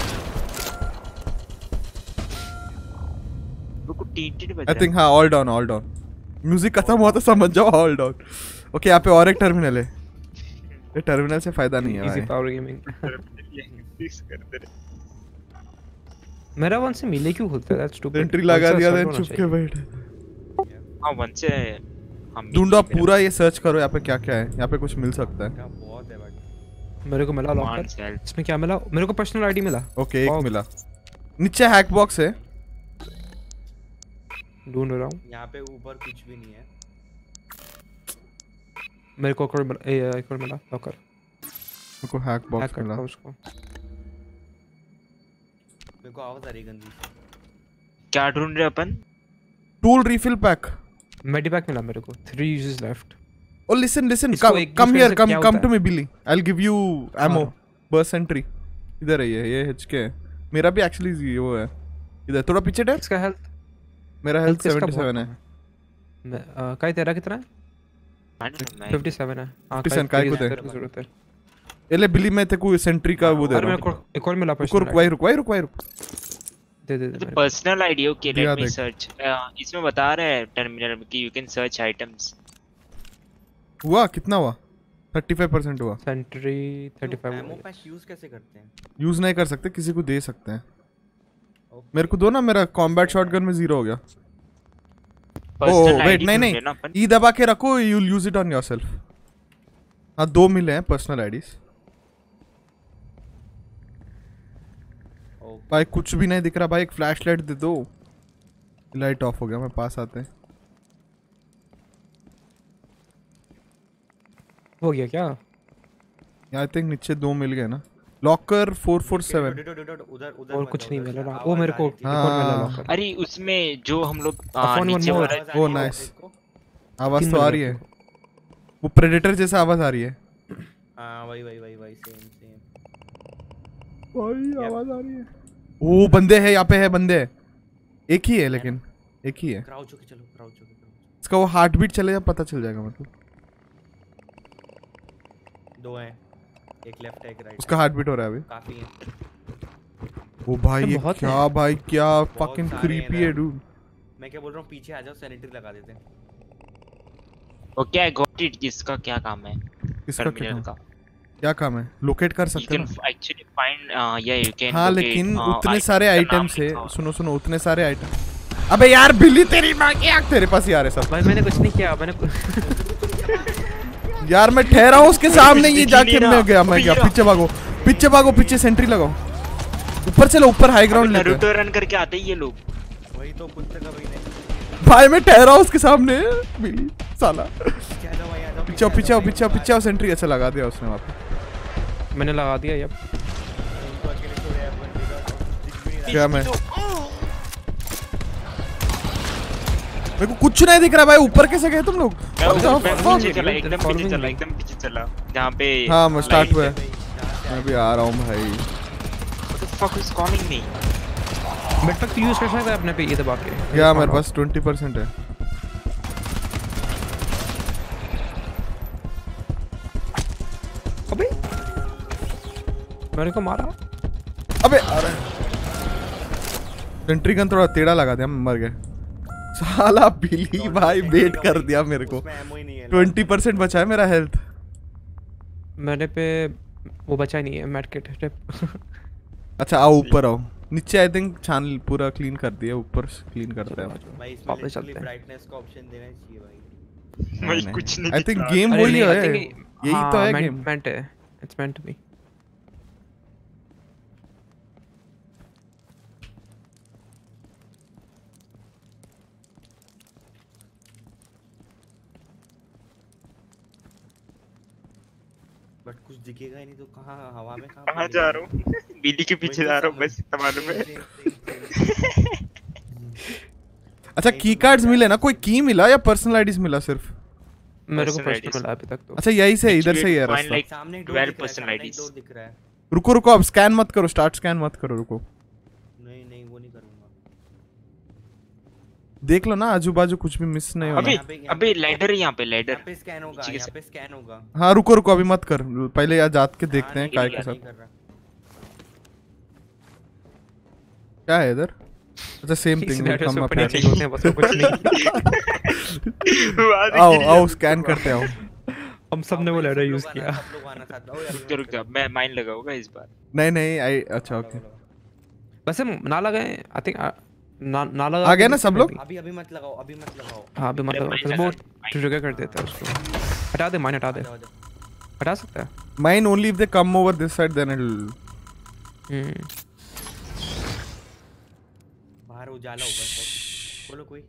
रुको टीटी बज रहा है। आई थिंक हाँ all down all down. Music खत्म हुआ तो समझ जाओ ऑल डाउन। ओके यहाँ पे और एक टर्मिनल है। ये टर्मिनल से फायदा नहीं है इजी पावर गेमिंग। मेरा वन से मिले क्यों खुलता है? That's stupid. एंट्री लगा दिया था चुप के बैठ। हां वन से हम ढूंढो पूरा ये सर्च करो यहाँ पे क्या क्या है। यहाँ पे कुछ मिल सकता है। बहुत है बट मेरे को मिला लॉकर। इसमें क्या मिला? मेरे को पर्सनल आईडी मिला। ओके एक मिला। नीचे हैक बॉक्स है। ढूंढ रहा हूँ। यहाँ पे ऊपर कुछ भी नहीं है। मेरे को कोड मिला। ए एक और मिला लॉकर। मेरे को हैक बॉक्स मिला। उसको मेरे को आवाज आ रही गंदी। क्या ढूंढ रहे अपन? Tool refill pack. मेडिपैक मिला मेरे को। Three uses left. Oh listen listen come here come come to me Billy. I will give you ammo burst entry. इधर है ये ये एचके है। मेरा भी एक्चुअली वो है। इधर थोड़ा पीछे टैप। इसका हेल्थ मेरा हेल्थ seventy-seven है। मैं काय तेरा कितना है? fifty-seven है। हां fifty-seven काय को जरूरत है। ये ले बिली में ते को सेंट्री का वो दे रहा हूं। मेरे को एक और मिला पर्सनल। रुक रुक रुक रुक रुक दे दे दे। Personal ID okay let me search. इसमें बता रहा है टर्मिनल में कि यू कैन सर्च आइटम्स। हुआ कितना हुआ? thirty-five percent हुआ। Sentry thirty-five। Ammo pack use कैसे करते हैं? यूज नहीं कर सकते किसी को दे सकते हैं। मेरे को दो ना मेरा कॉम्बैट शॉटगन में जीरो हो गया। ओह वेट नहीं नहीं ई दबा के रखो you will use it on yourself. हाँ दो मिले हैं पर्सनल आईडीज। भाई कुछ भी नहीं दिख रहा भाई। एक फ्लैश लाइट दे दो। लाइट ऑफ हो गया मैं पास आते हैं। हो गया क्या? आई थिंक नीचे दो मिल गए ना। Locker four forty-seven। उधर उधर और कुछ नहीं मिल रहा। वो मेरे को एक और मिला लॉकर। अरे उसमें जो हम लोग नीचे वाला ओ नाइस। आवाज तो आ रही है। वो प्रेडेटर जैसा आवाज आ रही है। हां वही वही वही वही सेम सेम। भाई आवाज आ रही है। ओ बंदे हैं यहाँ पे, है बंदे। एक ही है लेकिन, एक ही है। क्राउच होके चलो, क्राउच होके। इसका वो हार्ट बीट चले जा पता चल जाएगा मतलब। दो हैं, एक लेफ्ट है एक राइट। उसका हार्ट बीट हो रहा है अभी। काफी है। ओ भाई ये क्या भाई क्या फकिंग क्रीपी है डूड। मैं क्या बोल रहा हूँ, पीछे आ जाओ, सैनिटरी लगा देते हैं। Okay I got it. इसका क्या काम है? किसका क्या काम? क्या काम है? लोकेट कर सकते हैं ना? Actually find yeah you can. हाँ लेकिन उतने सारे आइटम्स है। सुनो सुनो उतने सारे आइटम। अबे यार बिल्ली तेरी माँ की आँख तेरे पास ही आ रहे सब। भाई मैंने कुछ नहीं किया, मैंने यार मैं ठहरा हूँ उसके सामने, ये जाके मैं गया मैं गया पीछे भागो पीछे भागो पीछे सेंट्री लगाओ। ऊपर चलो ऊपर हाई ग्राउंड लेते हैं। रन करके आते ही ये लोग। वही तो कुत्ते का वही नहीं। भाई मैं ठहरा हूँ उसके सामने बिल्ली साला। पीछे पीछे पीछे पीछे सेंट्री अच्छा लगा दिया उसने वहाँ पे। मैंने लगा दिया यार। क्या मैं मेरे को कुछ नहीं दिख रहा भाई। ऊपर कैसे गए तुम लोग? एकदम पीछे चला, एकदम पीछे चला, एकदम पीछे चला जहाँ पे। हाँ मैं स्टार्ट हुआ है। मैं भी आ रहा हूँ भाई। What the fuck is calling me? But तक यूज कर सकते हैं अपने पे ये दबा के। या मेरे पास ट्वेंटी परसेंट है। अबे मेरे को मारा। अबे अरे सेंट्री गन थोड़ा टेढ़ा लगा दिया, मैं मर गया साला। बिल्ली भाई वेट कर दिया मेरे को। ट्वेंटी परसेंट बचा है मेरा हेल्थ। मेरे पे वो बचा नहीं है मेड किट। अच्छा आओ ऊपर आओ। नीचे आई थिंक छान पूरा क्लीन कर दिया, ऊपर क्लीन करते हैं भाई। वापस चलते हैं। ब्राइटनेस का ऑप्शन देना चाहिए भाई। भाई कुछ नहीं। आई थिंक गेम वही है, यही तो है गेम। मेंट है, it's meant to be. But कुछ दिखेगा ही नहीं तो कहाँ हवा में कहाँ जा रहा हूँ? बिल्ली के पीछे जा रहा हूँ बस, इतना मालूम है। अच्छा की कार्ड्स मिले ना? कोई की मिला या पर्सनल आईडीज मिला सिर्फ? मेरे को पर्सनल मिला अभी तक तो। अच्छा यही से इधर से ही है रास्ता। सामने ट्वेल्व पर्सनल आईडीज दिख रहा है। रुको रुको अब स्कैन मत करो, स्टार्ट स्कैन मत करो, रुको। नहीं नहीं वो नहीं करूंगा। देख लो ना आजू बाजू कुछ भी मिस नहीं होना। अबे अबे लैडर है यहाँ पे, लैडर यहाँ पे स्कैन होगा, यहाँ पे स्कैन होगा। हाँ रुको रुको अभी मत कर, पहले यहाँ जात के देखते हैं काय के साथ क्या है इधर। अच्छा सेम थिंग हम अपने होते हैं बस कुछ नहीं। आओ आओ स्कैन करते आओ। हम सब ने वो लैडर यूज किया। रुक रुक मैं माइन लगाऊंगा इस बार। नहीं नहीं आई अच्छा ओके। वैसे ना लगाए आई थिंक ना ना लगा। आ गया ना सब लोग? अभी अभी मत लगाओ, अभी मत लगाओ। हां अभी मत लगाओ, बहुत ट्रिगर कर देता है उसको। हटा दे माइन, हटा दे, हटा सकता है mine only if they come over this side then it will. हम्म बाहर उजाला होगा। बोलो कोई।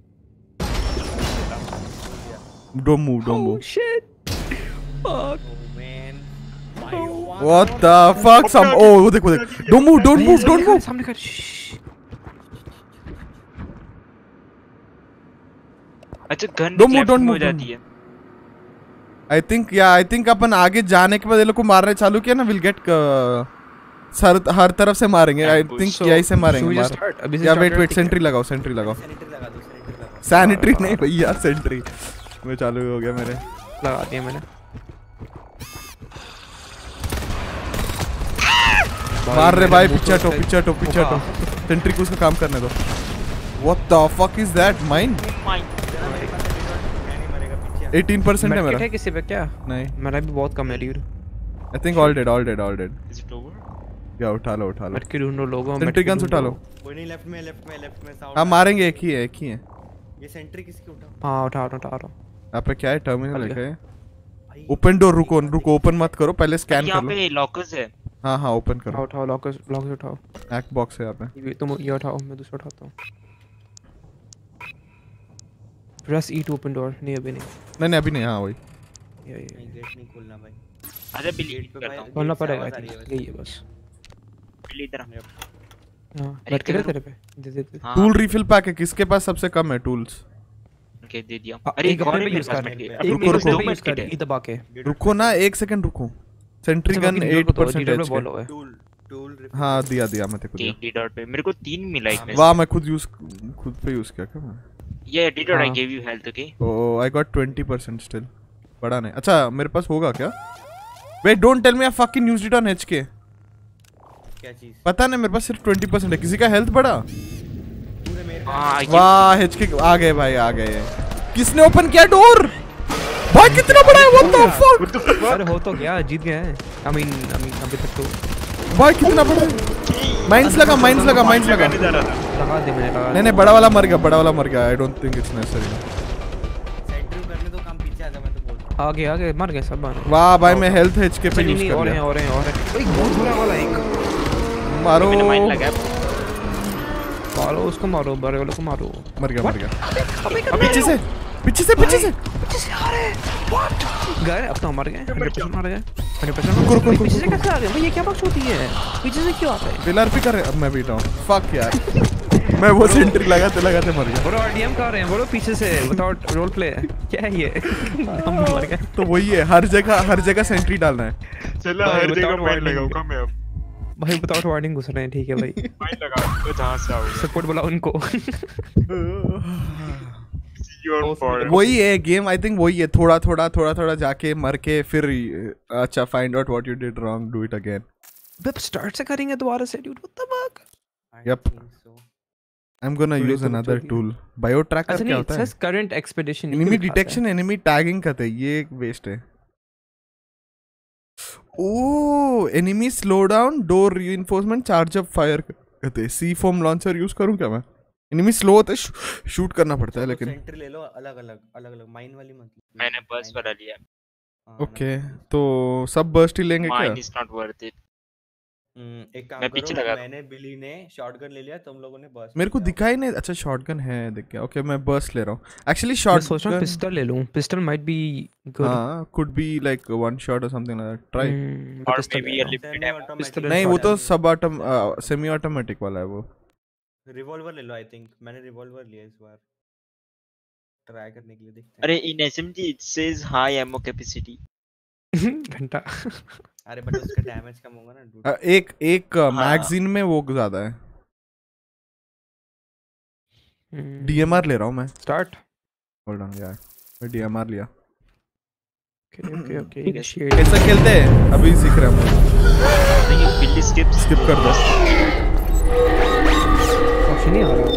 Don't move don't move. Shit fuck man what the fuck some. ओ वो देख वो देख। Don't move don't move don't move. सामने कर। अच्छा गन क्लैपिंग हो जाती है। आई थिंक या आई थिंक अपन आगे जाने के बाद ये लोग को मारने चालू किया ना, विल गेट सर हर तरफ से मारेंगे। आई थिंक यही से मारेंगे मार। या वेट वेट सेंट्री लगाओ, सेंट्री लगाओ। सैनिटरी नहीं भैया सेंट्री। मैं चालू हो गया मेरे। लगा दिया मैंने। मार रहे भाई पीछे हटो पीछे हटो पीछे हटो। सेंट्री को उसका काम करने दो। What the fuck is that? Mine eighteen percent है मेरा। है किसी पे क्या? नहीं मेरा भी बहुत कम है dude. I think all dead all dead all dead. Is it over? या उठा लो उठा लो। मत के ढूंढो लोगों। सेंट्री गन्स उठा लो। कोई नहीं, लेफ्ट में लेफ्ट में लेफ्ट में साउंड। हां मारेंगे, एक ही है एक ही है। ये सेंट्री किसकी उठा? हां उठा उठा उठा रहा हूं। यहां पे क्या है? टर्मिनल लिखा है। Open door. रुको रुको ओपन मत करो, पहले स्कैन कर लो। यहां पे लॉकर्स है। हां हां ओपन करो। उठाओ लॉकर्स लॉकर्स उठाओ। एक बॉक्स है यहां पे। ये तुम ये उठाओ, मैं दूसरा उठाता हूं। Press E to open door. नहीं अभी नहीं नहीं नहीं अभी नहीं। हां वही ये ये गेट नहीं खोलना भाई। अरे बिल्ली करता हूं। खोलना पड़ेगा। यही है बस। बिल्ली इधर। हां बैठ के तेरे पे दे दे दे। टूल रिफिल पैक है किसके पास सबसे कम है टूल्स? ओके दे दिया। अरे एक और यूज कर रहे हैं। रुको रुको यूज कर ई दबा के। रुको ना एक सेकंड रुको। सेंट्री गन एट परसेंट है। टूल हाँ दिया दिया मैं तेरे को दिया। डी डॉट पे मेरे को तीन मिला इसमें। वाह मैं खुद यूज खुद पे यूज किया क्या मैं? ये D dot I give you health okay. Oh I got twenty percent still. बड़ा नहीं। अच्छा मेरे पास होगा क्या? Wait don't tell me I fucking used it on HK. क्या चीज? पता नहीं मेरे पास सिर्फ ट्वेंटी परसेंट है। किसी का हेल्थ बढ़ा? हां वाह एचके आ गए भाई आ गए। किसने ओपन किया डोर? भाई कितना बड़ा है व्हाट द फक। अरे हो तो गया जीत गया है। आई मीन आई मीन अभी तक तो भाई कितना बड़ा है। माइंस लगा माइंस लगा माइंस लगा लगा दे मैंने लगा। नहीं नहीं बड़ा वाला मर गया बड़ा वाला मर गया। I don't think it's necessary. Sentry करने तो काम पीछे आ जा मैं तो बोल रहा हूं। आगे आगे मर गए सब मार। वाह भाई मैं हेल्थ एचके पे यूज कर और है लिया। और है और है। ओए बहुत बुरा वाला एक मारो मैंने माइन लगा। मारो उसको मारो बड़े वाले को मारो। मर गया मर गया। पीछे से पीछे से पीछे से पीछे से आ रहे हैं। व्हाट गए अब तो मर गए हंड्रेड परसेंट मर गए हंड्रेड परसेंट। पीछे से कैसे आ रहे हैं भाई? ये क्या बक्स होती है? पीछे से क्यों आते हैं? पिलर पे कर रहे। अब मैं भी डाउन फक यार। मैं वो सेंट्री लगाते लगाते मर गया। ब्रो आरडीएम कर रहे हैं ब्रो पीछे से विदाउट रोल प्ले। क्या है ये? हम मर गए। तो वही है हर जगह हर जगह सेंट्री डालना है। चलो हर जगह माइन लगाऊंगा मैं अब। भाई विदाउट वार्निंग घुस रहे हैं ठीक है भाई। माइन लगा तो जहां से आओगे सपोर्ट बुलाओ उनको। वही है गेम। आई थिंक वही है थोड़ा थोड़ा थोड़ा थोड़ा जाके मर के फिर अच्छा find out what you did wrong do it again. अब स्टार्ट से करेंगे दोबारा से dude what the fuck. Yup I am gonna use another tool. Bio tracker क्या होता है? It's current expedition enemy detection enemy tagging करते हैं। ये एक वेस्ट है। Oh enemy slow down door reinforcement charge up fire कहते हैं। सी फॉर्म लॉन्चर यूज करूं क्या मैं? एनिमी स्लो होते शूट करना पड़ता है लेकिन सेंट्री ले लो अलग अलग अलग अलग माइन वाली मत। मैंने बर्स्ट वाला लिया। ओके तो सब बर्स्ट ही लेंगे क्या? Mine is not worth it. एक काम मैं पीछे लगा करो मैंने बिली ने शॉटगन ले लिया तुम लोगों ने बर्स्ट। मेरे को दिखाई नहीं। अच्छा शॉटगन है देख के। ओके मैं बर्स्ट ले रहा हूं। एक्चुअली मैं शॉट सोच रहा हूं पिस्टल ले लूं। Pistol might be good. हां could be like one shot or something like that. Try or may be a limited है। नहीं वो तो सब ऑटोम सेमी ऑटोमेटिक वाला है वो। रिवॉल्वर ले लो आई थिंक। मैंने रिवॉल्वर लिया इस बार ट्राई करने के लिए देखते हैं। अरे in SMG it says high ammo capacity. घंटा। अरे बट उसका डैमेज कम होगा ना डूड। एक एक मैगजीन में वो ज्यादा है। डीएमआर ले रहा हूं मैं। स्टार्ट होल्ड ऑन यार मैं डीएमआर लिया। Okay okay okay initiate. कैसे खेलते हैं अभी सीख रहे हैं हम। नहीं बिल्ली स्किप स्किप कर दो। ऑप्शन नहीं आ रहा।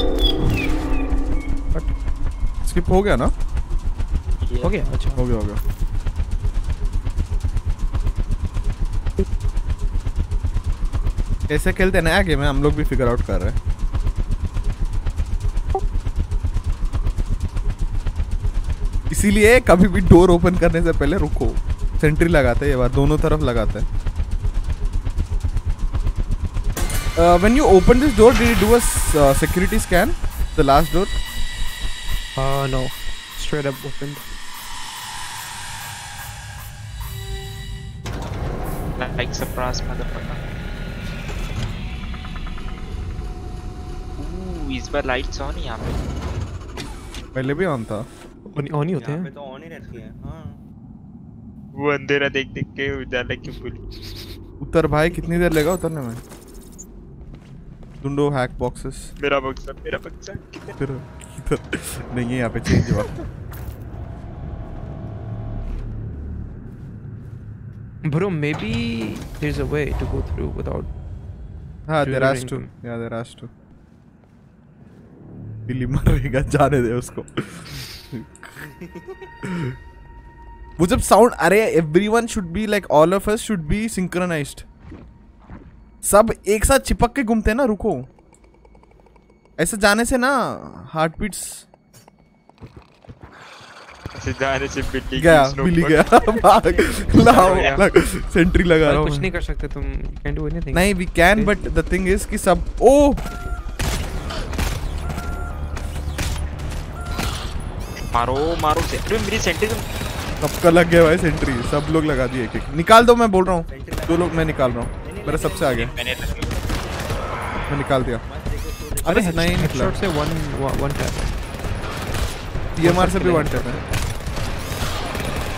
बट स्किप हो गया ना? हो गया अच्छा हो गया हो गया। कैसे खेलते हैं नया गेम है हम लोग भी फिगर आउट कर रहे हैं। इसीलिए कभी भी डोर ओपन करने से पहले रुको। सेंट्री लगाते हैं ये बार दोनों तरफ लगाते हैं। Uh, when you open this door, did you do a uh, security scan? The last door? Uh, no. Straight up opened. Like surprise motherfucker. Ooh, इस बार लाइट्स ऑन यहाँ पे। पहले भी ऑन था। ऑन ही होते हैं। यहाँ पे तो ऑन ही रहती है। हाँ। वो अंधेरा देख देख के उजाला क्यों बोली? उतर भाई कितनी देर लेगा उतरने में? ढूंढो हैक बॉक्सेस। मेरा बक्सा मेरा बक्सा किधर किधर नहीं है यहाँ पे चेंज हुआ। Bro, maybe there's a way to go through without. हाँ, there has to. Yeah, there has to. बिल्ली मरेगा जाने दे उसको। वो जब साउंड अरे everyone should be like all of us should be synchronized. सब एक साथ चिपक के घूमते हैं ना। रुको ऐसे जाने से ना हार्ट बीट्स ऐसे जाने से बिल्ली गया बिल्ली गया भाग लाओ सेंट्री लगा रहा हूं। कुछ नहीं कर सकते तुम। Can do anything. नहीं we can but the thing is कि सब ओ मारो मारो से अरे मेरी सेंट्री सबका लग गया भाई सेंट्री। सब लोग लगा दिए एक एक। निकाल दो मैं बोल रहा हूँ। दो लोग मैं निकाल रहा हूँ। मेरा सबसे आगे मैं निकाल दिया। अरे नहीं निकला। शॉट से वन वन टैप। टीएमआर से भी वन टैप है।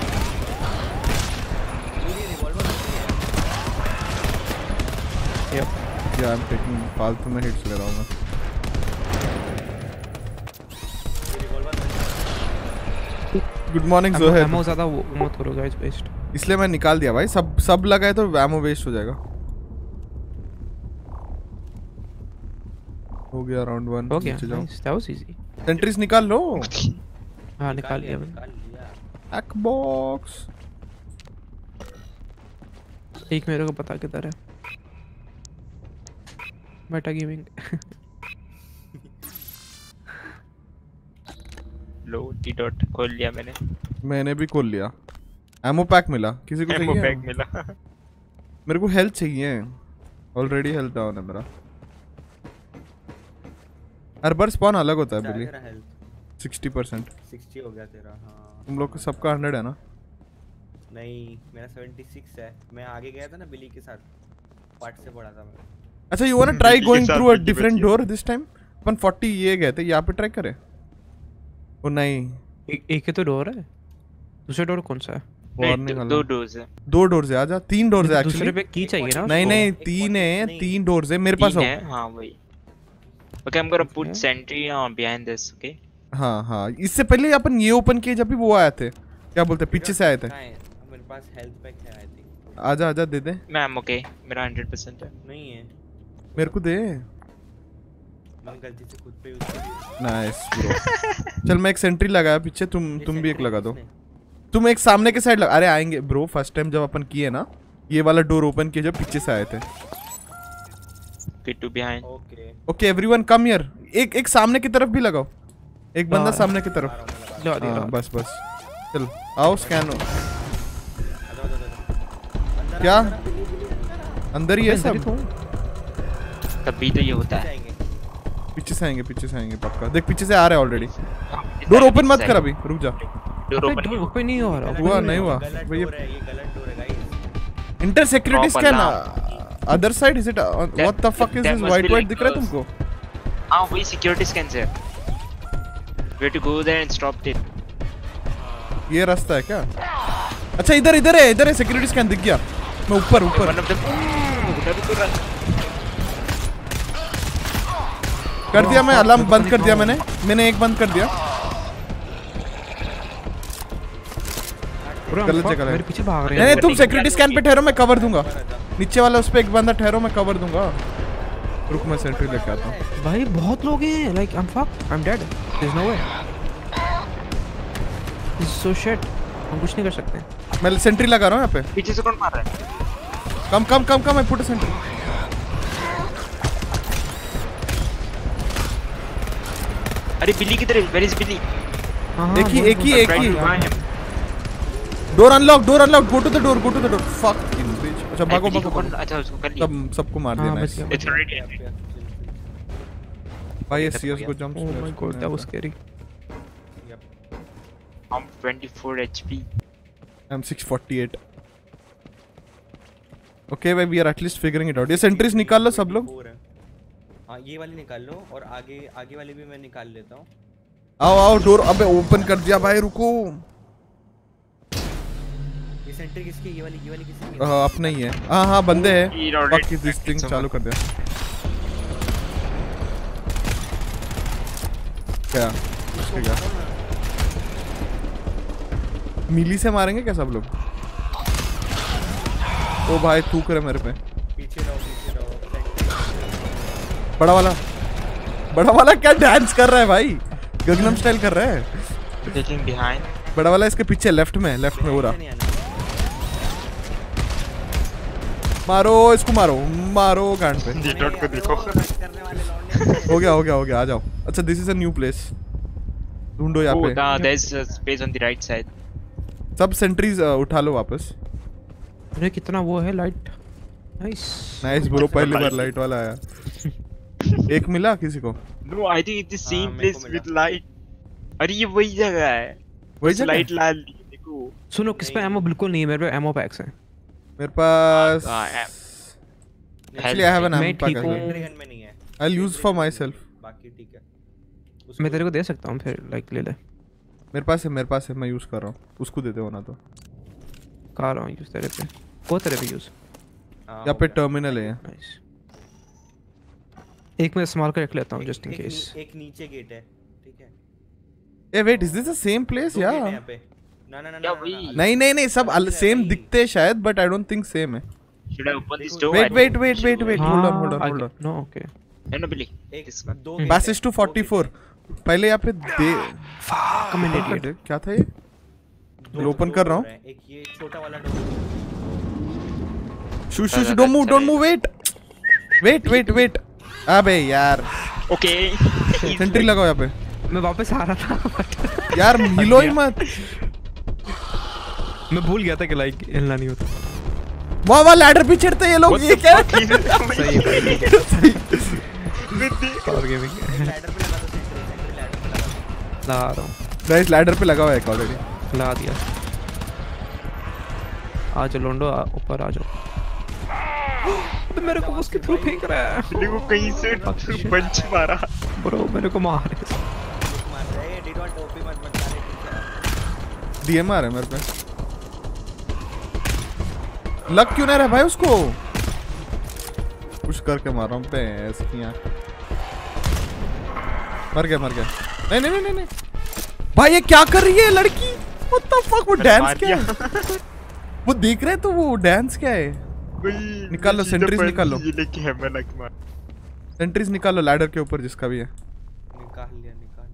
यप या आई एम टेकिंग फालतू में हिट्स ले रहा हूं मैं। Good morning Zoheb. एमो ज्यादा वो मत करो गाइस, वेस्ट। इसलिए मैं निकाल दिया भाई, सब सब लगाए तो एमो वेस्ट हो जाएगा। हो गया राउंड वन। हो गया, nice, that was easy. Sentries निकाल लो। हां निकाल लिया मैंने। एक बॉक्स एक मेरे को पता किधर है। Meta gaming. लो टी डॉट खोल लिया मैंने। मैंने भी खोल लिया। एमो पैक मिला किसी को? एमो चाहिए? पैक मिला। मेरे को हेल्थ चाहिए, ऑलरेडी हेल्थ डाउन है मेरा। हर बार स्पॉन अलग होता है बिली। सिक्सटी परसेंट सिक्सटी हो गया तेरा। हाँ तुम लोग का सबका हंड्रेड है ना? नहीं मेरा सेवेंटी सिक्स है। मैं आगे गया था ना बिली के साथ, पार्ट से पढ़ा था मैं। अच्छा you want try going through a different door this time? अपन फोर्टी ये गए थे, यहाँ पे ट्राई करें? ओ नहीं, एक एक ही तो डोर है। दूसरा डोर कौन सा है? नहीं, दो डोर्स है। दो डोर्स है। आजा, तीन डोर्स है एक्चुअली। दूसरे पे की चाहिए ना? नहीं नहीं तीन है, तीन डोर्स है मेरे पास। है हां वही। Okay I am gonna put sentry on behind this. Okay हाँ हाँ, इससे पहले अपन ये ओपन किए जब भी वो आए थे, क्या बोलते पीछे से आए थे। मेरे पास हेल्थ पैक है आई थिंक। आजा आजा दे दे। मैं एम ओके, मेरा हंड्रेड परसेंट है। नहीं है मेरे को दे। मैंने गलती से खुद पे यूज कर दिया। Nice bro. चल मैं एक सेंट्री लगाया पीछे, तुम तुम भी एक लगा दो। तुम एक सामने के साइड लगा। अरे आएंगे ब्रो, फर्स्ट टाइम जब अपन किए ना ये वाला डोर ओपन किए जब पीछे से आए थे। Fit to behind. Okay okay everyone come here. एक एक सामने की तरफ भी लगाओ, एक बंदा सामने की तरफ। हाँ बस बस चल आओ स्कैन हो। क्या अंदर ही है सब? तभी तो ये होता है। पीछे से आएंगे, पीछे से आएंगे पक्का। देख पीछे से आ रहा है ऑलरेडी। डोर ओपन मत कर अभी, रुक जा। डोर ओपन ओपन नहीं हो रहा। हुआ नहीं हुआ गलत डोर है, ये गलत डोर है guys. Enter security scan other side is it? What the fuck is this white white दिख रहा है तुमको? हां वही सिक्योरिटी स्कैन है। Way to go there and stop it. ये रास्ता है क्या? अच्छा इधर इधर है, इधर है सिक्योरिटी स्कैन दिख गया। मैं ऊपर ऊपर कर दिया। मैं अलार्म बंद कर दिया। मैंने मैंने एक बंद कर दिया। गलत जगह मेरे पीछे भाग रहे हैं। नहीं तुम सिक्योरिटी स्कैन पे ठहरो, मैं कवर दूंगा। नीचे वाला उस पे एक बंदा ठहरो, मैं कवर दूंगा। रुक मैं सेंट्री लेके आता हूं। भाई बहुत लोग हैं। Like I am fuck, I am dead. There is no way. This is so shit. हम कुछ नहीं कर सकते। मैं सेंट्री लगा रहा हूं यहाँ पे। पीछे से कौन मार रहा है? कम कम कम कम, मैं पुट सेंट्री। अरे बिल्ली किधर है? वेयर इज बिल्ली? एक ही एक ही एक ही। Door unlock, door unlock. Go to the door, go to the door. Fucking bitch. अच्छा भागो भागो। अच्छा उसको कर लिया। सब सबको मार दिया। नाइस इट्स ऑलरेडी भाई सीएस को jump. Oh my god that was scary. I'm twenty-four H P. I'm six forty-eight. Okay भाई, we are at least figuring it out. ये सेंट्रीज निकाल लो सब लोग। हाँ ये वाली निकाल लो और आगे आगे वाली भी मैं निकाल लेता हूँ। आओ आओ डोर। अबे ओपन कर दिया भाई, रुको। ये सेंट्री किसकी? ये वाली ये वाली किसकी? हाँ अपना ही है। हाँ हाँ बंदे हैं। बाकी दिस थिंग चालू कर दिया। क्या क्या मिली से मारेंगे क्या सब लोग? ओ भाई थूक रहे मेरे पे। पीछे रहो पीछे रहो। बड़ा वाला बड़ा वाला क्या डांस कर रहा है भाई? गगनम स्टाइल कर रहा है। Taking behind. बड़ा वाला इसके पीछे लेफ्ट में, लेफ्ट में हो रहा। मारो इसको, मारो मारो गांड पे। डॉट को देखो। हो गया हो गया हो गया, आ जाओ। अच्छा this is a new place, ढूंढो यहाँ पे। There is a space on the right side. सब सेंट्रीज उठा लो वापस। अरे कितना वो है लाइट। नाइस नाइस ब्रो, पहली बार लाइट वाला आया। एक मिला किसी को? No I think it's the same place with light. अरे ये वही जगह है, वही जगह। लाइट लाल देखो। सुनो किस पे एमो बिल्कुल नहीं है। मेरे पे एमो पैक्स हैं। मेरे पास actually I have an ammo pack. Gun में नहीं है। I will use for myself. बाकी ठीक है। मैं तेरे को दे सकता हूं फिर, लाइक ले ले। मेरे पास है मेरे पास है मैं यूज कर रहा हूं। उसको दे दे होना तो। कर रहा हूं यूज तेरे पे। वो तेरे पे यूज। यहाँ पे टर्मिनल है। नाइस। एक मैं इस्तेमाल कर रख लेता हूँ जस्ट इन एक, केस। एक नीचे गेट है, ठीक है। Ah wait, is this the same place या? यहाँ पे ना ना ना ना नहीं नहीं नहीं, सब सेम दिखते हैं शायद, but I don't think same है। Should I open this door? Wait wait wait wait wait, hold on hold on hold on. No, okay. No Billy. एक दो Passage to forty-four. पहले यहाँ पे दे Fuck, क्या था ये? मैं ओपन कर रहा हूँ। एक ये छोटा वाला डोर। शू शू शू, don't move don't move, wait wait wait wait. अबे यार। Okay. सेंट्री लगाओ यहाँ पे। मैं वापस आ रहा था। यार हिलो ही मत। मैं भूल गया था कि लाइक हिलना नहीं होता। वाह वाह, लैडर पे चढ़ते ये लोग, ये क्या? सही है। और गेमिंग। लैडर पे लगा दो, सेंट्री सेंट्री लैडर पे लगा दो। लगा रहा हूँ। गाइस लैडर पे लगा हुआ है ऑलरेडी। लगा दिया। आ जाओ लोंडो, ऊपर आ जाओ। तो मेरे को उसके थ्रू फेंक रहा है। बिल्ली को कहीं से पंच मारा। ब्रो मेरे को मार मार रहा है, डिड नॉट ओपी मत मत मारे। डीएमआर है मेरे पे। लग क्यों नहीं रहा भाई उसको? पुश करके मार रहा हूँ पे इसकी। मर गया मर गया। नहीं नहीं नहीं नहीं भाई, ये क्या कर रही है लड़की? What the fuck, वो डांस क्या है? वो देख रहे तो वो डांस क्या है? निकाल लो सेंट्रीज, निकाल लो सेंट्रीज, निकाल लो लैडर के ऊपर जिसका भी है। निकाल लिया निकाल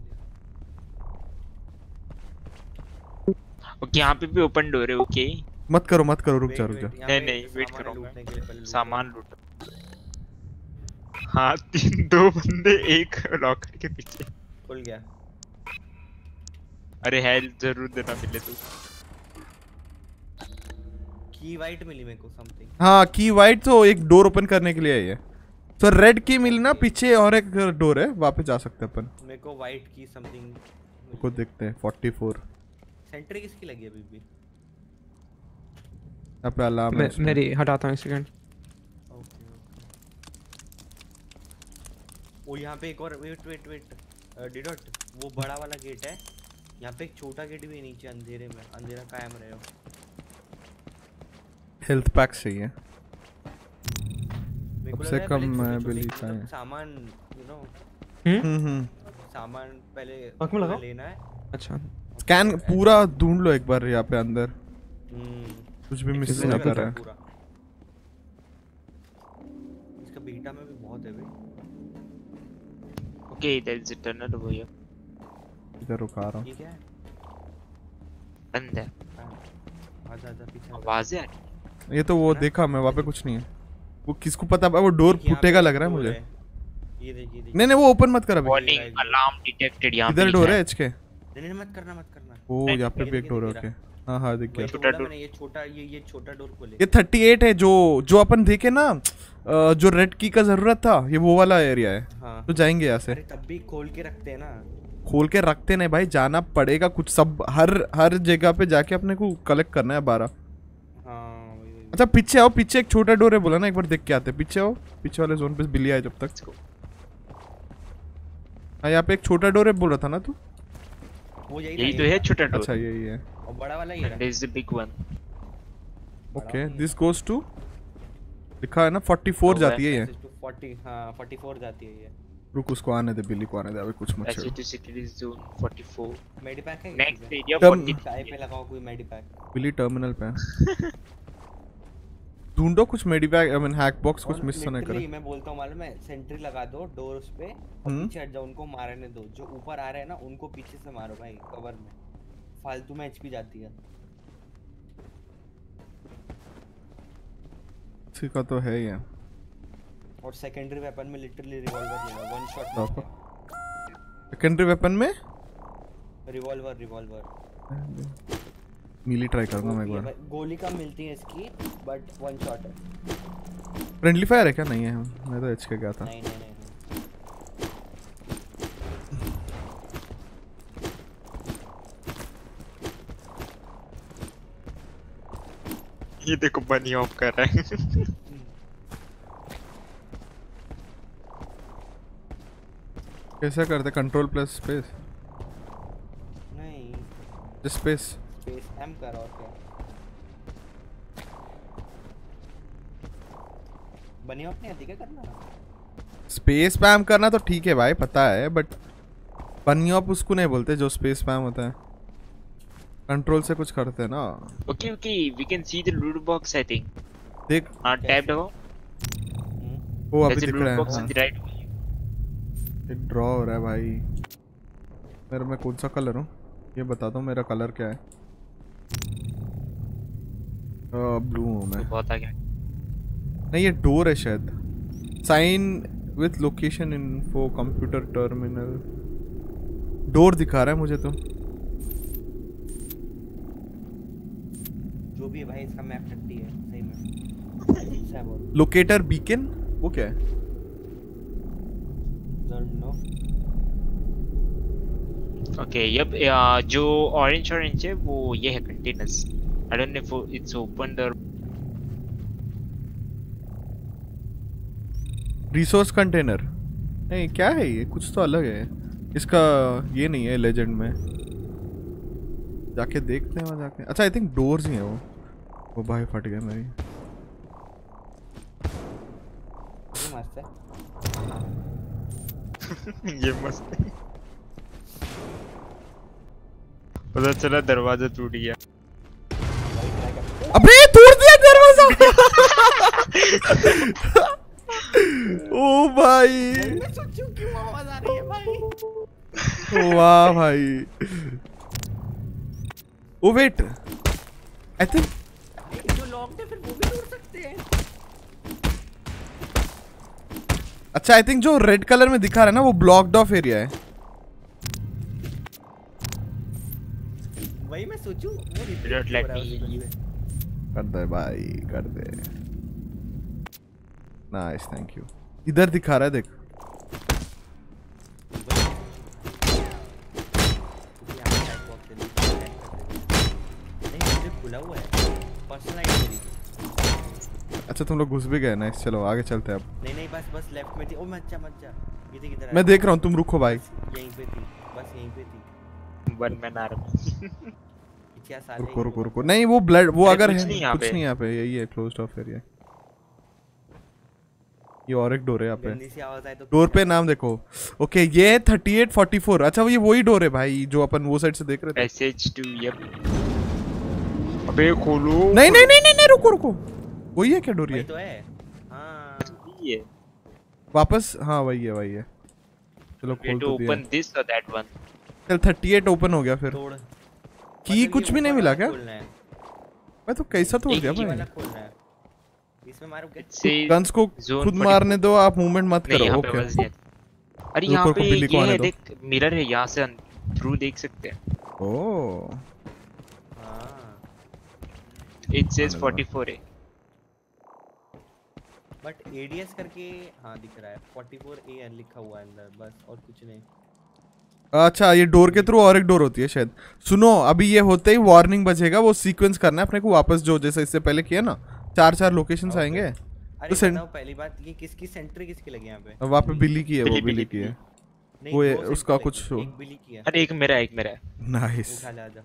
लिया। ओके, यहाँ पे भी ओपन डोर है। ओके मत करो मत करो, रुक जा रुक जा। नहीं नहीं वेट करो, मैं सामान लूट। हाँ तीन दो बंदे एक लॉकर के पीछे। खुल गया। अरे हेल्प जरूर देना मिले तो। की वाइट मिली मेरे को समथिंग। हाँ की वाइट तो एक डोर ओपन करने के लिए है ये। तो रेड की मिली ना पीछे, और एक डोर है वहाँ पे जा सकते हैं अपन। मेरे को वाइट की समथिंग को देखते हैं। चौवालीस सेंट्री किसकी लगी है बीबी? यहाँ पे अलार्म है। मेरी हटाता हूँ एक सेकंड। ओके ओ यहाँ पे एक और वेट वेट वेट डिडॉट, वो बड़ा वाला गेट है। यहाँ पे एक छोटा गेट भी है नीचे अंधेरे में। अंधेरा कायम रहे हो। हेल्थ पैक चाहिए मेरे को सबसे लग रहा है कम। पहले मैं छोटे-छोटे बिली मतलब का है सामान यू नो हम्म हम्म सामान पहले आँख में लगाओ। लेना है। अच्छा स्कैन पूरा ढूंढ लो एक बार यहाँ पे अंदर, हम्म कुछ भी मिस इसमें ना भी कर रहा है। पूरा। इसका बीटा में भी बहुत है भाई। Okay there is a tunnel over here. इधर रुका रहा हूँ। ये क्या है? बंद है। आजा आजा पीछे। आवाजें आ रही। ये तो वो देखा मैं, वहाँ पे कुछ नहीं है। वो किसको पता, वो डोर फूटेगा लग रहा है मुझे। ये देखिए नहीं नहीं वो ओपन मत कर अभी। Warning alarm detected. यहाँ इधर डोर है एच के। नहीं नहीं मत करना मत करना। ओ यहाँ पे भी एक डोर है। ओके हाँ हाँ दिख गया। छोटा डोर। ये छोटा ये ये छोटा डोर खोले। ये अड़तीस है जो जो अपन देखे ना, जो रेड की का जरूरत था, ये वो वाला एरिया है। हाँ। तो जाएंगे यहाँ से। अरे तब भी खोल के रखते हैं ना। खोल के रखते नहीं भाई, जाना पड़ेगा कुछ। सब हर हर जगह पे जाके अपने को कलेक्ट करना है बारह। हाँ वही वही। अच्छा पीछे आओ, पीछे एक छोटा डोर है बोला ना, एक बार देख के आते हैं। पीछे आओ, पीछे वाले जोन पे बिल्ली आए जब तक। हाँ यहाँ पे एक छोटा डोर है बोल रहा था ना तू? वो यही यही तो है छोटा डोर। अच्छा यही है। और बड़ा वाला ये there is the big one. Okay this goes to, लिखा है ना चौवालीस जाती है ये। चालीस हां चौवालीस जाती है ये। रुक उसको आने दे, बिल्ली को आने दे, अभी कुछ मत ऐसे टू सिटी जोन चौवालीस। मेडिपैक है नेक्स्ट एरिया टर्म- चालीस। चाय पे लगाओ कोई मेडिपैक। बिल्ली टर्मिनल पे है। ढूंढो कुछ medipack, I mean hack box, कुछ मिस तो नहीं करे। मैं बोलता हूं मालूम है, सेंट्री लगा दो डोर्स पे और पीछे हट जाओ, उनको मारने दो। जो ऊपर आ रहे हैं ना उनको पीछे से मारो भाई, कवर में। फालतू में एचपी जाती है। ठीक है तो है ये। और सेकेंडरी वेपन में लिटरली रिवॉल्वर लेना, वन शॉट। सेकेंडरी वेपन में रिवॉल्वर रिवॉल्वर मीली ट्राई करूंगा मैं एक बार। गोली कम मिलती है इसकी बट वन शॉट है। फ्रेंडली फायर है क्या? नहीं है, मैं तो एच के गया था। नहीं नहीं नहीं ये देखो बनी ऑफ कर रहा है। कैसे करते? Control plus space? नहीं स्पेस स्पेस एम कर। और क्या बनी ऑफ नहीं आती क्या करना? स्पेस स्पैम करना तो ठीक है भाई, पता है, बट बनी आप उसको नहीं बोलते जो स्पेस स्पैम होता है। कंट्रोल से कुछ करते हैं ना। Okay okay, we can see the loot box I think. देख हां टैप दबाओ। वो अभी दिख रहा है। Box in the right. एक ड्रॉ हो रहा है भाई। मेरा मैं कौन सा कलर हूँ ये बता दो, मेरा कलर क्या है? ब्लू हूँ मैं। बहुत आ गया। नहीं ये डोर है शायद। Sign with location info computer terminal. Door दिखा रहा है मुझे तो। जो भी है भाई इसका मैप टट्टी है सही में। लोकेटर बीकन वो क्या है? नो ओके यप, जो ऑरेंज ऑरेंज है वो ये है containers. I don't know if it's open the resource container. नहीं क्या है ये, कुछ तो अलग है इसका। ये नहीं है लेजेंड में, जाके देखते हैं वहाँ जाके। अच्छा आई थिंक डोर्स ही है वो। वो भाई फट गया मेरी। ये मस्त है। ये मस्त है। पता चला दरवाजा टूट गया। अबे तोड़ दिया दरवाजा। ओ भाई मैं सोचूं क्यों आवाज आ रही है भाई। वाह भाई। ओ वेट आई थिंक जो लॉक्ड है फिर वो भी तोड़ सकते हैं। अच्छा आई थिंक जो रेड कलर में दिखा रहा है ना वो ब्लॉक्ड ऑफ एरिया है। वही मैं सोचूं वो डोंट लेट मी। कर दे भाई कर दे। Nice thank you. इधर दिखा रहा है देख। अच्छा तुम लोग घुस भी गए। नाइस चलो आगे चलते हैं अब। नहीं नहीं बस बस लेफ्ट में थी। ओ मत जा मत जा। ये देख इधर। मैं देख रहा हूँ तुम रुको भाई। यहीं पे थी बस यहीं पे थी। One man army. रुको रुको रुको। नहीं वो ब्लड वो अगर है नहीं कुछ नहीं यहाँ पे। यही है क्लोज्ड ऑफ एरिया। ये और एक डोर है यहाँ पे। डोर पे नाम देखो। ओके ये थर्टी एट फोर्टी फोर। अच्छा ये वही डोर है भाई जो अपन वो साइड से देख रहे थे। S H two yup. अबे खोलो। नहीं नहीं नहीं नहीं रुको रुको। वही है क्या डोर ये? तो है। हां ये वापस। हाँ वही है वही है। चलो खोल तो दिया। ओपन दिस और दैट वन। चल थर्टी एट ओपन हो गया फिर। की कुछ भी नहीं मिला क्या? मैं तो कैसा तोड़ दिया भाई। इसमें मारो गन्स को खुद मारने दो आप। मूवमेंट मत करो। ओके अरे यहाँ पे ये है देख मिरर है यहाँ से थ्रू देख सकते हैं। ओह हाँ इट सेज फोर्टी फोर है बट एडीएस करके हाँ दिख रहा है। फोर्टी फोर ए लिखा हुआ है अंदर बस और कुछ नहीं। अच्छा ये डोर के थ्रू और एक डोर होती है शायद। सुनो अभी ये होते ही वार्निंग बजेगा। वो सीक्वेंस करना है अपने को वापस जो जैसे इससे पहले किया ना। चार चार लोकेशंस आएंगे। अरे तो बताओ पहली बात ये किसकी सेंट्री किसकी लगी यहाँ पे? वहाँ पे बिली की है। वो बिली की है। वो है उसका कुछ एक बिली की है। अरे एक मेरा एक मेरा नाइस। उठा ले आजा।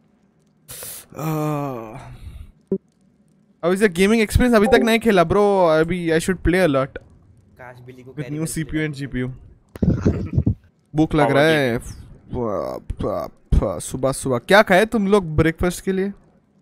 अब इसे गेमिंग एक्सपीरियंस अभी तक नहीं खेला ब्रो। अभी I should play a lot. काश बिली को with new CPU and GPU. भूख लग रहा है। सुबह सुबह क्या खाए तुम लोग ब्रेकफास्ट के लिए?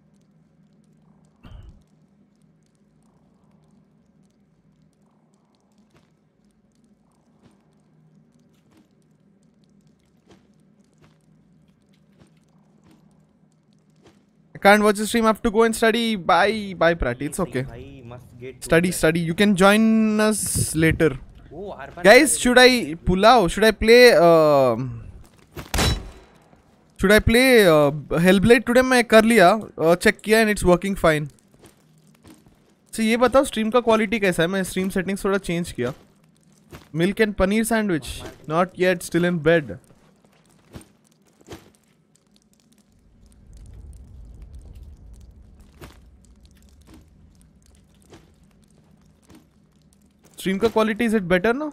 I can't watch the stream. I have to go and study. Bye, bye, Prati. It's okay. Study, study. You can join us later. Guys, should I pull out? Should I play? Uh, should I play uh, Hellblade today? मैं कर लिया, check किया and it's working fine. So ये बताओ stream का quality कैसा है? मैं स्ट्रीम सेटिंग्स थोड़ा चेंज किया. Milk and paneer sandwich. Not yet. Still in bed. Stream का क्वालिटी इज इट बेटर ना?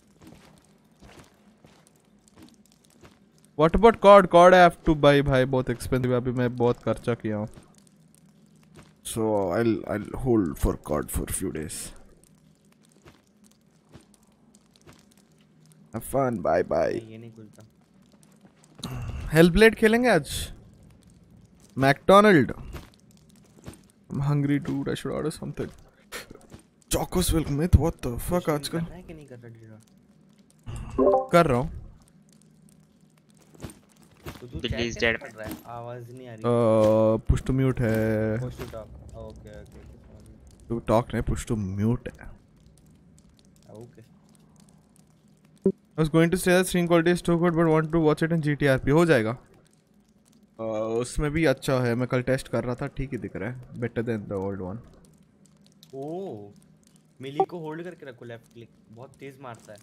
What about COD? COD I have to buy भाई, बहुत एक्सपेंसिव है। अभी मैं बहुत खर्चा किया हूँ। So I I hold for COD for few days. Have fun, bye bye. ये नहीं खुलता. Hellblade खेलेंगे आज. McDonald. I'm hungry dude. I should order something. Chocos Milk Myth. What the fuck आजकल? कर रहा है कि नहीं कर रहा डीरा? कर रहा हूँ. तो तू Billy is chat dead. कर रहा है. आवाज नहीं आ रही. Uh, push to mute है. Push to talk. Okay, okay. To talk नहीं, push to mute है. Okay. I was going to say that screen quality is too good, but want to watch it in G T R P. हो जाएगा. Uh, उसमें भी अच्छा है. मैं कल टेस्ट कर रहा था, ठीक ही दिख रहा है. Better than the old one. ओह, मिली को होल्ड करके रखो लेफ्ट क्लिक. बहुत तेज मारता है.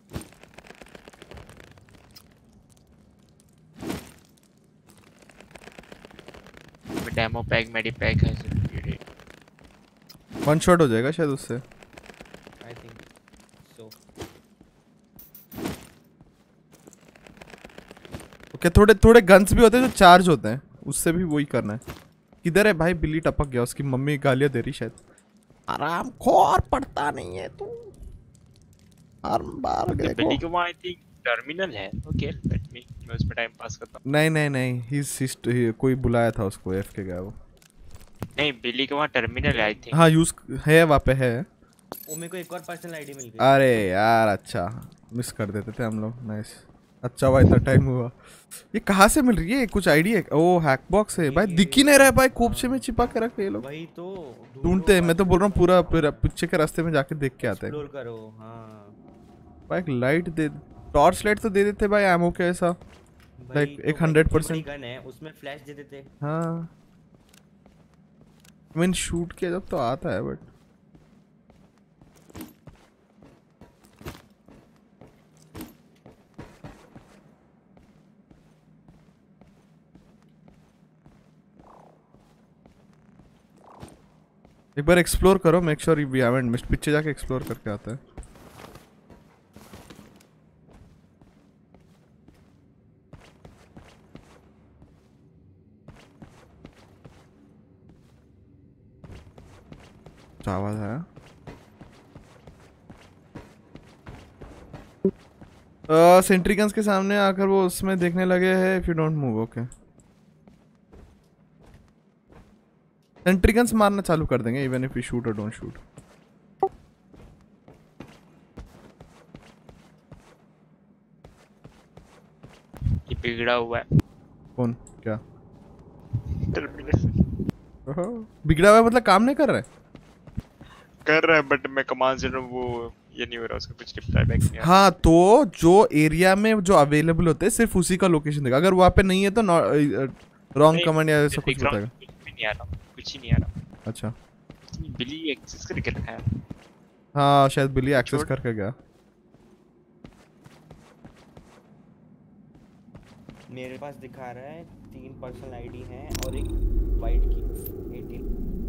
डेमो पैक मेडी पैक है. वन शॉट हो जाएगा शायद उससे. I think so. ओके, थोड़े थोड़े गन्स भी होते हैं जो चार्ज होते हैं, उससे भी वही करना है. किधर है भाई? बिल्ली टपक गया. उसकी मम्मी गालियां दे रही शायद. आराम खोर पड़ता नहीं है तू. आराम बार गए को. बिल्ली को आई थिंक टर्मिनल है. ओके लेट मी, मैं उसमें टाइम पास करता हूं. नहीं नहीं नहीं, ही सिस्ट कोई बुलाया था उसको. एफ के गया वो. नहीं, बिल्ली के वहां टर्मिनल है आई थिंक. हाँ यूज है, वहाँ पे है. वो मेरे को एक और पर्सनल आईडी मिल गई. अरे यार अच्छा, मिस कर देते थे हम लोग. नाइस. अच्छा हुआ इतना टाइम हुआ. ये कहाँ से मिल रही है? कुछ आईडी है? ओ हैक बॉक्स है भाई. दिख ही नहीं रहा है भाई. कोपचे में छिपा के रखे ये लोग. वही तो ढूंढते हैं. मैं तो बोल रहा हूँ पूरा पीछे के रास्ते में जाके देख के आते हैं. एक्सप्लोर करो. हाँ भाई एक लाइट दे, टॉर्च लाइट तो दे देते भाई. एमओ के ऐसा लाइक एक हंड्रेड परसेंट गन है उसमें. फ्लैश दे देते. हाँ मीन शूट किया जब तो आता है. बट एक बार एक्सप्लोर करो. Make sure we haven't missed. पीछे जाके एक्सप्लोर करके आता है. आवाज आया. सेंट्री गन्स के सामने आकर वो उसमें देखने लगे हैं. If you don't move. Okay, sentry guns मारना चालू कर देंगे इवन इफ यू शूट और डोंट शूट. ये बिगड़ा हुआ है. कौन? क्या टर्मिनल बिगड़ा हुआ है? मतलब काम नहीं कर रहा है? कर रहा है बट मैं कमांड से वो ये नहीं हो रहा. उसका कुछ रिप्लाई बैक नहीं आ रहा. हाँ तो जो एरिया में जो अवेलेबल होते हैं सिर्फ उसी का लोकेशन देगा. अगर वहाँ पे नहीं है तो रॉन्ग कमांड या ऐसा कुछ बताएगा. कुछ भी नहीं आ रहा. कुछ ही नहीं आ रहा. अच्छा, बिली एक्सेस करके रखा है. हाँ शायद बिली एक्सेस करके गया. मेरे पास दिखा रहा है तीन पर्सनल आईडी हैं और एक वाइट की. अठारह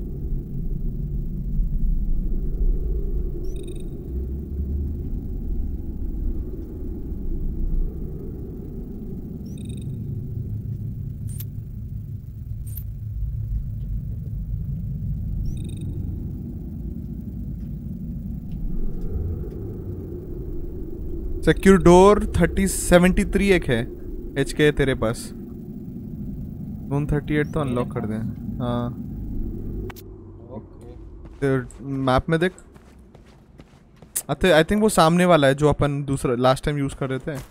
secure door thirty seventy three एक है. एच के तेरे पास. वन थर्टी एट तो अनलॉक कर दें. हाँ मैप में देख. आई थिंक वो सामने वाला है जो अपन दूसरा लास्ट टाइम यूज कर रहे थे.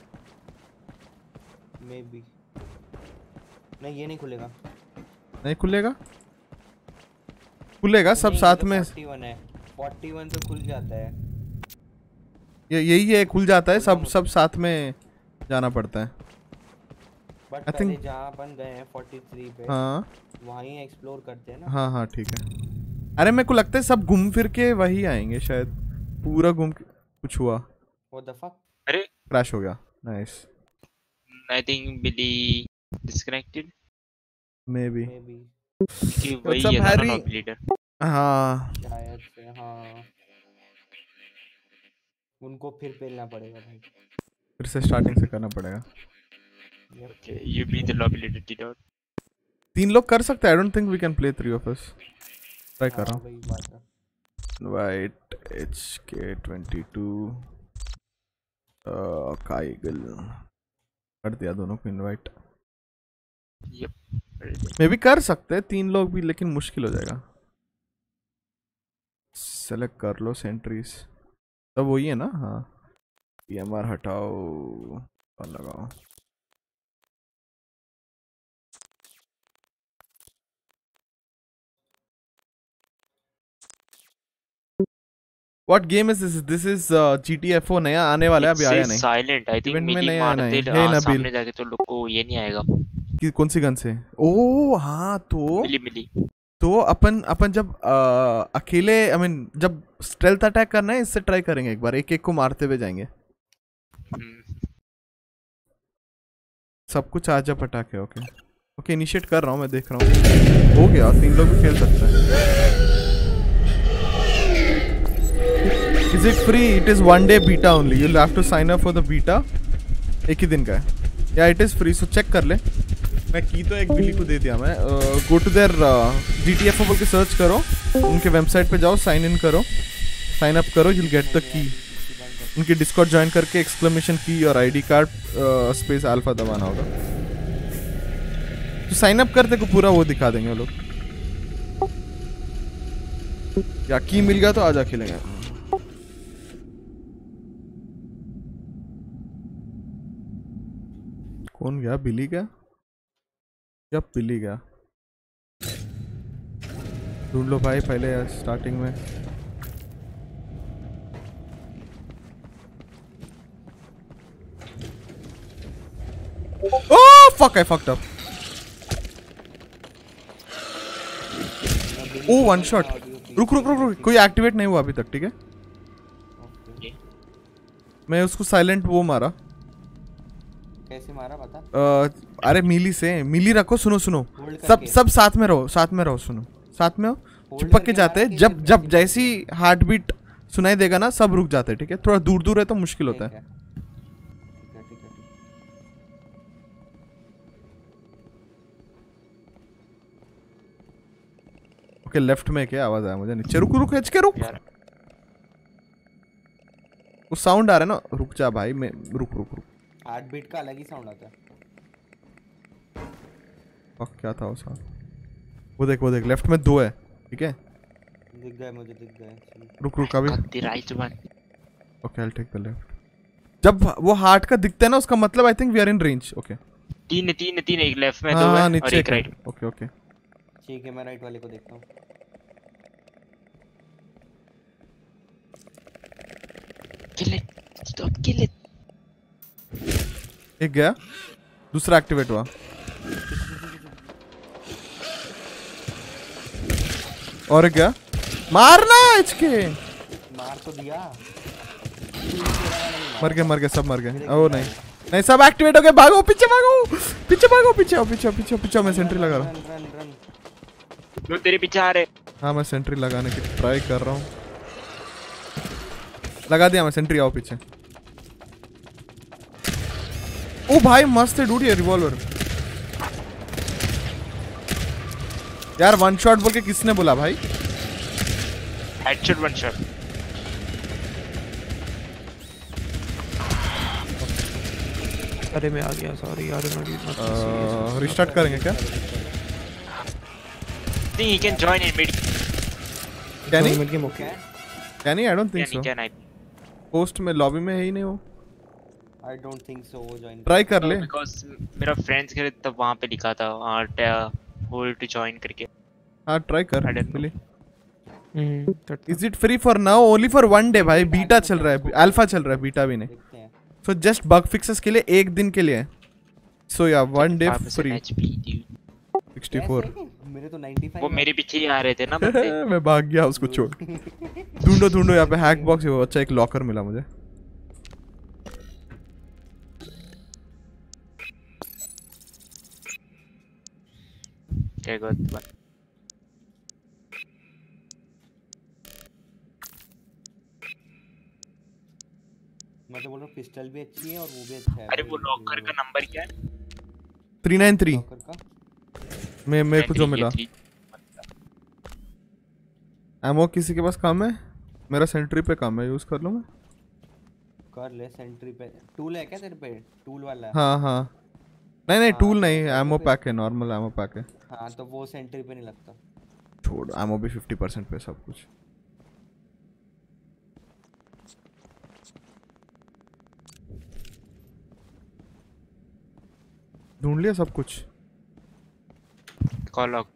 Maybe. नहीं ये नहीं खुलेगा. नहीं खुलेगा. खुलेगा सब साथ में. इकतालीस है. इकतालीस तो खुल जाता है. ये यही है, खुल जाता है. सब सब साथ में जाना पड़ता है. बट पहले जहाँ अपन गए हैं तैंतालीस पे. हाँ वहीं एक्सप्लोर करते हैं ना. हाँ हाँ ठीक है. अरे मेरे को लगता है सब घूम फिर के वही आएंगे शायद. पूरा घूम के कुछ हुआ. What the fuck? अरे क्रैश हो गया. Nice. I think Billy disconnected. Maybe. कि वही है ना लॉबी लीडर. हाँ शायद से. हाँ उनको फिर पेलना पड़ेगा भाई. फिर से स्टार्टिंग से करना पड़ेगा. Okay you be the lobby leader T dot. तीन लोग कर सकते हैं. I don't think we can play three of us. Try कर रहा हूं. White H K twenty two. काइगल कर दिया दोनों को इनवाइट। यप मे भी कर सकते हैं तीन लोग भी, लेकिन मुश्किल हो जाएगा। सेलेक्ट कर लो सेंट्रीज, तब वही है ना। हाँ पीएमआर हटाओ और लगाओ। What game is this? This is uh, G T A four नया आने वाला है, अभी आया नहीं। साइलेंट आई थिंक इवेंट में मिली नया आना मारते है। हे हाँ, नबील सामने जाके तो लोग को ये नहीं आएगा। कि कौन सी गन से? ओह हाँ, तो मिली मिली तो अपन अपन जब आ, अकेले आई मीन जब स्टेल्थ अटैक करना है, इससे ट्राई करेंगे एक बार, एक एक को मारते हुए जाएंगे। सब कुछ आ जा पटाखे। ओके ओके इनिशिएट कर रहा हूँ मैं, देख रहा हूँ। हो गया, तीन लोग भी खेल सकते हैं। Is it free? It is one day beta only. You'll have to sign up for the beta. एक ही दिन का है। Yeah, it is free. So check कर ले। मैं की तो एक बिली को दे दिया मैं। Go to their G T A four बोल के सर्च करो, उनके वेबसाइट पे जाओ, साइन इन करो, साइन अप करो, you'll get the key। उनकी डिस्कॉर्ड ज्वाइन करके एक्सक्लेमेशन की और आईडी कार्ड स्पेस अल्फा दबाना होगा। तो साइन अप करते को पूरा वो दिखा देंगे वो लोग। या की मिल गया तो आजा खेलेंगे। कौन गया? बिली गया? क्या बिली गया? ढूंढ लो भाई पहले यार स्टार्टिंग में। Oh fuck, I fucked up. Oh one shot. रुक रुक रुक रुक, कोई एक्टिवेट नहीं हुआ अभी तक, ठीक है? मैं उसको साइलेंट वो मारा। कैसे मारा बता? uh, अरे मिली से, मिली रखो। सुनो सुनो, सब सब साथ में रहो, साथ में रहो, सुनो साथ में हो। चिपक के जाते हैं, जब जब जैसी हार्ट बीट सुनाई देगा ना, सब रुक जाते हैं, ठीक है? थोड़ा दूर दूर है तो मुश्किल होता है। ओके लेफ्ट में क्या आवाज आया मुझे? नीचे रुक रुक, के रुक। वो साउंड आ रहा है ना, रुक जा भाई। मैं रुक रुक रुक। हार्ट बीट का अलग ही साउंड आता है। फक क्या था वो साउंड? वो देख वो देख, लेफ्ट में दो है, ठीक है? दिख गए मुझे, दिख गए। रुक रुक अभी। The right one. Okay I will take the left. जब वो हार्ट का दिखता है ना, उसका मतलब I think we are in range. Okay तीन तीन तीन, एक लेफ्ट में, हाँ, दो हाँ, है और एक राइट। ओके ओके ठीक है, मैं राइट वाले को देखता हूँ। Kill it, stop kill it. एक गया, दूसरा एक्टिवेट हुआ। और एक गया। मारना इसके। मार तो दिया। मर गए मर गए सब मर गए। ओह नहीं नहीं, सब एक्टिवेट हो गए। भागो पीछे, भागो पीछे, भागो पीछे आओ, पीछे पीछे पीछे। मैं सेंट्री लगा रहा हूँ। जो तेरे पीछे आ रहे। हाँ मैं सेंट्री लगाने की ट्राई कर रहा हूँ। लगा दिया मैं सेंट्री, आओ पीछे। ओ भाई मस्त है डूड ये रिवॉल्वर। यार वन शॉट बोल के किसने बोला भाई? Headshot one shot. अरे मैं आ गया, सॉरी यार। मैं रिस्टार्ट करेंगे क्या? think he can join in mid. Can he? Mid game okay. Can he? I don't think Can he, so. can I? Post में लॉबी में है ही नहीं वो। I don't think so वो join। ट्राई कर ले। Because मेरा फ्रेंड्स करे तब वहाँ पे लिखा था होल्ड टू जॉइन करके। हाँ ट्राई कर। I don't know. Is it free for now? Only for one day भाई। बीटा चल रहा है, अल्फा चल रहा है, बीटा भी नहीं। So just bug fixes के लिए एक दिन के लिए। So yeah, one day free। Sixty four. मेरे तो नाइंटी फाइव। वो मेरे पीछे ही आ रहे थे ना बंदे। मैं भाग गया उसको छोड़। ढूंढो ढूंढो, यहाँ पे हैक बॉक्स है। अच्छा एक लॉकर मिला मुझे। क्या गलत बात। मैं तो बोल रहा हूँ पिस्टल भी अच्छी है और वो भी अच्छा है। अरे वो लॉकर का नंबर क्या है? Three nine three. मैं मेरे को जो मिला। एमो किसी के पास काम है? मेरा सेंट्री पे काम है, यूज कर लूँ मैं। कर ले सेंट्री पे। टूल है क्या तेरे पे? टूल वाला? हाँ हाँ नहीं नहीं टूल नहीं, एमो पैक है, नॉर्मल एमो पैक है। हाँ तो वो सेंट्री पे नहीं लगता। छोड़, एमो भी फिफ्टी परसेंट पे सब कुछ। ढूंढ लिया सब कुछ। कॉल लॉक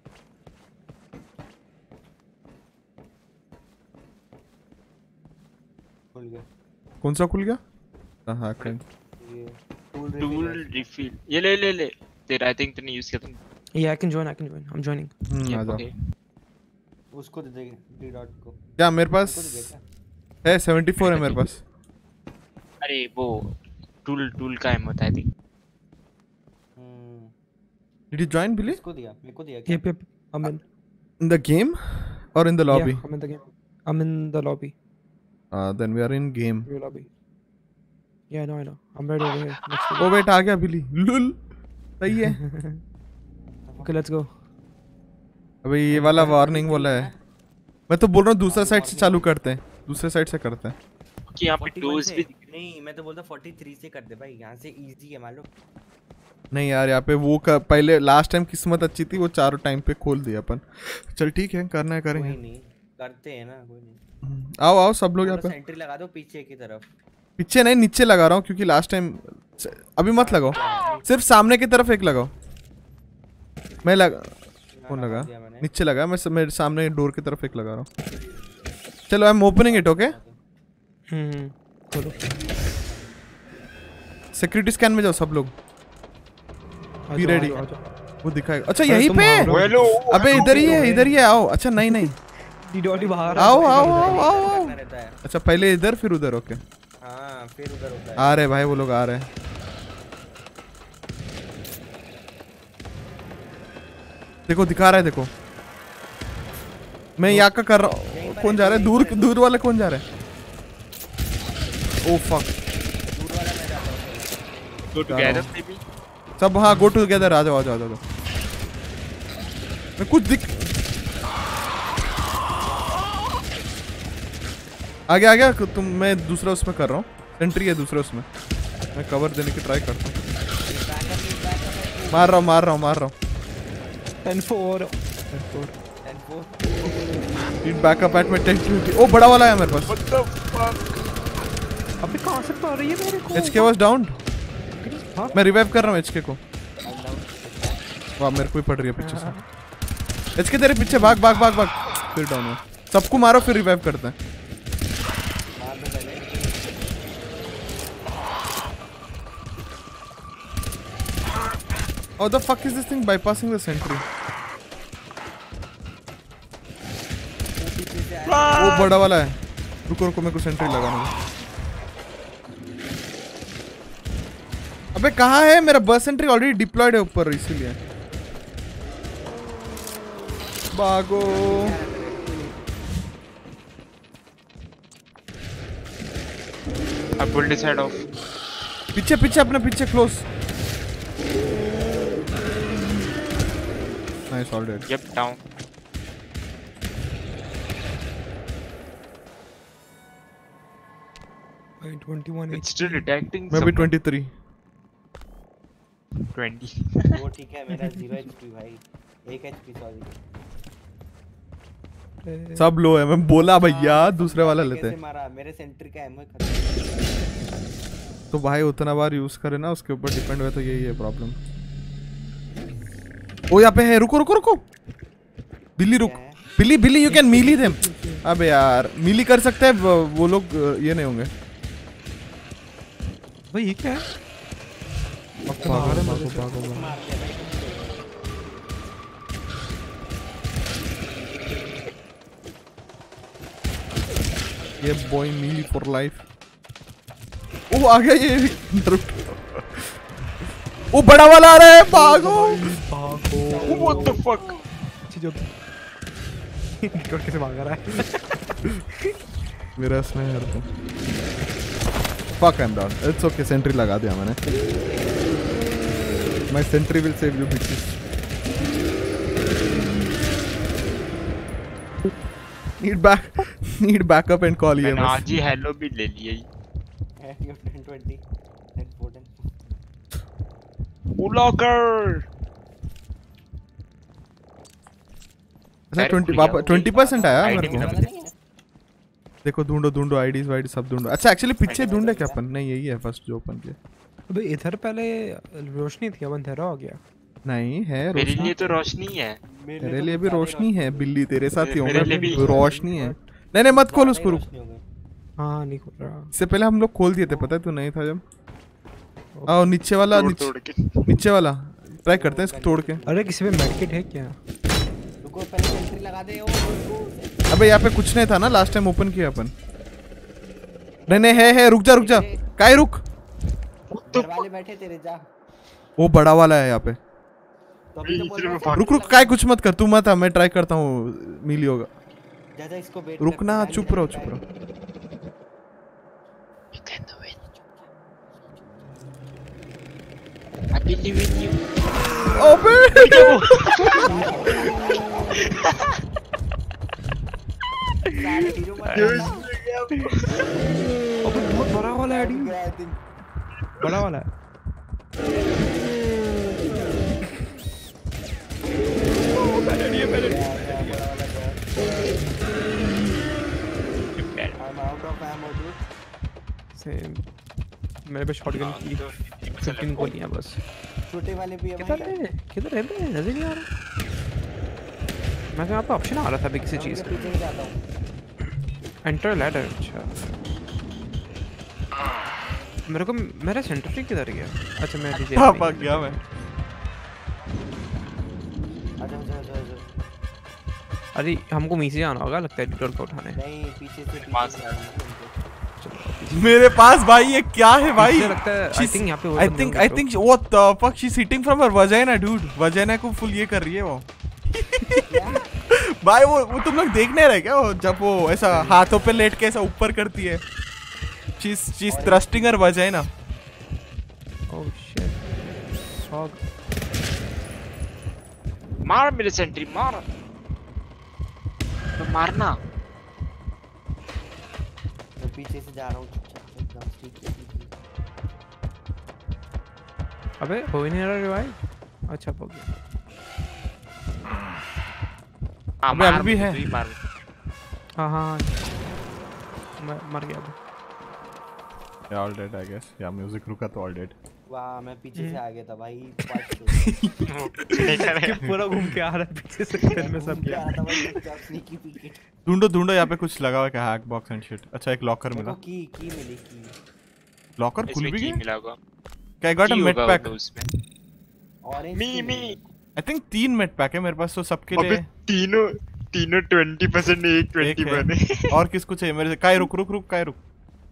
खुल गया। कौन सा खुल गया? हाँ कैन ये टूल टूल रिफिल ये ले ले ले तेरा आई थिंक तूने यूज किया था। Yeah, I can join. I can join. I'm joining. हम्म आ जाओ। उसको दे दे डी डॉट को। क्या मेरे पास है? सेवेंटी फोर है मेरे पास। अरे वो टूल टूल का एमो था I think. Did you join, Billy? इसको दिया, मेरे को दिया क्या? Yep, yep. I'm in. In the game or in the lobby? Yeah, I'm in the game. I'm in the lobby. Uh, then we are in game. Your lobby. Yeah, I know, I know. I'm right over here. Next to Oh wait, आ गया Billy. लुल सही है। Okay, let's go. अबे ये वाला warning बोला है। मैं तो बोल रहा हूँ दूसरा साइड से चालू करते हैं, दूसरे साइड से करते हैं। कि यहाँ पे डोर्स भी नहीं, मैं तो बोलता तैंतालीस से कर दे भाई, यहाँ से इजी है मालूम। नहीं यार यहाँ पे वो कर, पहले लास्ट टाइम किस्मत अच्छी थी, वो चारों टाइम पे खोल दिया अपन। चल ठीक है, करना है करेंगे। कोई नहीं, करते हैं ना, कोई नहीं। आओ आओ सब लोग यहाँ पे। सेंट्री लगा दो पीछे की तरफ। पीछे नहीं, नीचे लगा रहा हूँ क्योंकि लास्ट टाइम। अभी मत लगाओ, सिर्फ सामने की तरफ एक लगाओ। मैं लगा कौन लगा? नीचे लगा मैं, मेरे सामने डोर की तरफ एक लगा रहा हूँ। चलो I am opening it. Okay hmm खोलो। सिक्योरिटी स्कैन में जाओ सब लोग। Be ready. वो दिखाएगा। अच्छा यहीं पे? अबे इधर ही है, इधर ही है। आओ। अच्छा नहीं नहीं डीडोटी बाहर। आओ आओ आओ आओ। अच्छा पहले इधर फिर उधर। ओके हाँ फिर उधर होता है। आ रहे भाई वो लोग आ रहे हैं। देखो दिखा रहा है, देखो मैं यहाँ का कर रहा हूँ। कौन जा रहा है? दूर दूर वाले कौन जा रहा है? Oh fuck. Go together baby. सब हाँ गो टुगेदर। आ जाओ आ जाओ आ जाओ। मैं कुछ दिख आ गया आ गया तुम। मैं दूसरा उसमें कर रहा हूँ, एंट्री है दूसरा उसमें। मैं कवर देने की ट्राई करता हूँ। मार रहा हूँ मार रहा हूँ मार रहा हूँ। Ten four need backup at my ten twenty. ओ बड़ा वाला है मेरे पास। अबे कहां से पड़ रही है मेरे को? HK was down. मैं रिवाइव कर रहा हूँ एचके को। वाह मेरे को ही पड़ रही है पीछे से। एचके तेरे पीछे भाग भाग भाग भाग। फिर डाउन हुआ। सबको मारो फिर रिवाइव करते हैं। How the fuck is this thing bypassing the sentry? वो बड़ा वाला है। रुको रुको मेरे को सेंट्री लगाना है। अबे कहाँ है मेरा? बस सेंट्री ऑलरेडी डिप्लॉयड है ऊपर, इसीलिए। भागो। I pulled his head off. पीछे पीछे अपने पीछे close. Nice, all dead. Yep, down. twenty-one. It's still detecting. मैं भी twenty-three. twenty. वो ठीक है, मेरा zero H P भाई। एक H P सॉरी। सब लो है। मैं बोला भैया दूसरे वाला लेते हैं। मारा मेरे सेंट्री का एमओ खत्म। तो भाई उतना बार यूज करे ना, उसके ऊपर डिपेंड हुआ तो यही है प्रॉब्लम। ओ यहाँ पे है। रुको रुको रुको बिल्ली रुक। बिल्ली बिल्ली यू कैन मीली देम। अबे यार मीली कर सकते हैं वो लोग, ये नहीं होंगे भाई। ये क्या है? भागो भागो भागो। ये बॉय मीली फॉर लाइफ। ओ आ गया ये। वो बड़ा वाला आ रहा है। भागो भागो। What the fuck? चीजों कैसे भाग रहा है? मेरा स्नेह यार तो। Fuck I'm down. It's okay. Sentry लगा दिया मैंने। My sentry will save you bitches. Need back. Need backup and call E M S. मैंने आज ही हेलो भी ले लिया। At your ten twenty, ten forty. Locker. अच्छा ट्वेंटी वापस ट्वेंटी परसेंट आया मेरे को। देखो ढूंढो ढूंढो आईडीज वाईडी सब ढूंढो। अच्छा एक्चुअली पीछे ढूंढे क्या अपन? नहीं यही है फर्स्ट जो ओपन किया। अबे इधर पहले रोशनी थी अब अंधेरा हो गया। नहीं है रोशनी। मेरे लिए तो रोशनी है। मेरे लिए भी रोशनी है बिल्ली, तेरे साथ ही होगा रोशनी है। नहीं नहीं मत खोल उसको, रुक। हाँ नहीं खोल रहा। इससे पहले हम लोग खोल दिए थे, पता है तू नहीं था जब। आओ नीचे वाला, नीचे वाला ट्राई करते हैं इसको तोड़ के। अरे किसी पे मेडकिट है क्या? रुको पहले सेंट्री लगा दे। अबे यहाँ पे कुछ नहीं था ना लास्ट टाइम ओपन किया अपन। नहीं नहीं है है, रुक जा रुक जा काय रुक। घर वाले बैठे तेरे, जा। वो बड़ा वाला है यहाँ पे। तो अभी तो बोल रहा रुक रुक काय कुछ मत कर, तू मत, मैं ट्राई करता हूँ मिली होगा। जा जा इसको बेट। रुकना, चुप रहो चुप रहो। I believe in you. अबे अबे बहुत बड़ा वाला है, बड़ा वाला है। मेरे पे शॉटगन की फिफ्टीन गोलियां बस। छोटे वाले भी है किधर है? किधर है बे? नजर नहीं आ रहा। मैं यहाँ पे ऑप्शन आ रहा था अभी किसी चीज का। पीछे जाता हूँ। Enter ladder. अच्छा मेरे को मेरा सेंट्री किधर गया? अच्छा मैं डीजे भाग गया मैं। आजा आजा आजा। अरे हमको नीचे जाना होगा लगता है डिटोर को उठाने। नहीं पीछे से पीछे। मेरे पास भाई ये क्या है भाई? लगता है आई थिंक यहाँ पे I think I think what the fuck she is hitting from her vagina dude. Vagina को फुल ये कर रही है वो। भाई वो वो तुम लोग देख नहीं रहे क्या? वो जब वो ऐसा हाथों पे लेट के ऐसा ऊपर करती है। She is she is thrusting her vagina. Oh shit. Fuck. मार मेरे सेंट्री मार। तो मारना। मैं पीछे से जा रहा हूँ चुपचाप एकदम ठीक है। अबे हो ही नहीं रहा रिवाइव। अच्छा हो गया। अबे अभी भी है। हाँ हाँ मैं मर गया अभी। Yeah, all dead I guess. Yeah, music रुका तो all dead. वाह मैं पीछे से आ गया था भाई। पूरा घूम के आ रहा है पीछे से फिर में सब गया। ढूंढो ढूंढो यहाँ पे कुछ लगा हुआ क्या? Hack box and shit. अच्छा एक लॉकर मिला। की की मिली की। लॉकर खुल भी गया? मिला होगा। क्या got a med pack? Orange me me I think तीन मेड पैक है मेरे पास तो सबके लिए। तीनों तीनों ट्वेंटी परसेंट एक ट्वेंटी बने। और किसको चाहिए मेरे से? काय रुक रुक रुक काय रुक।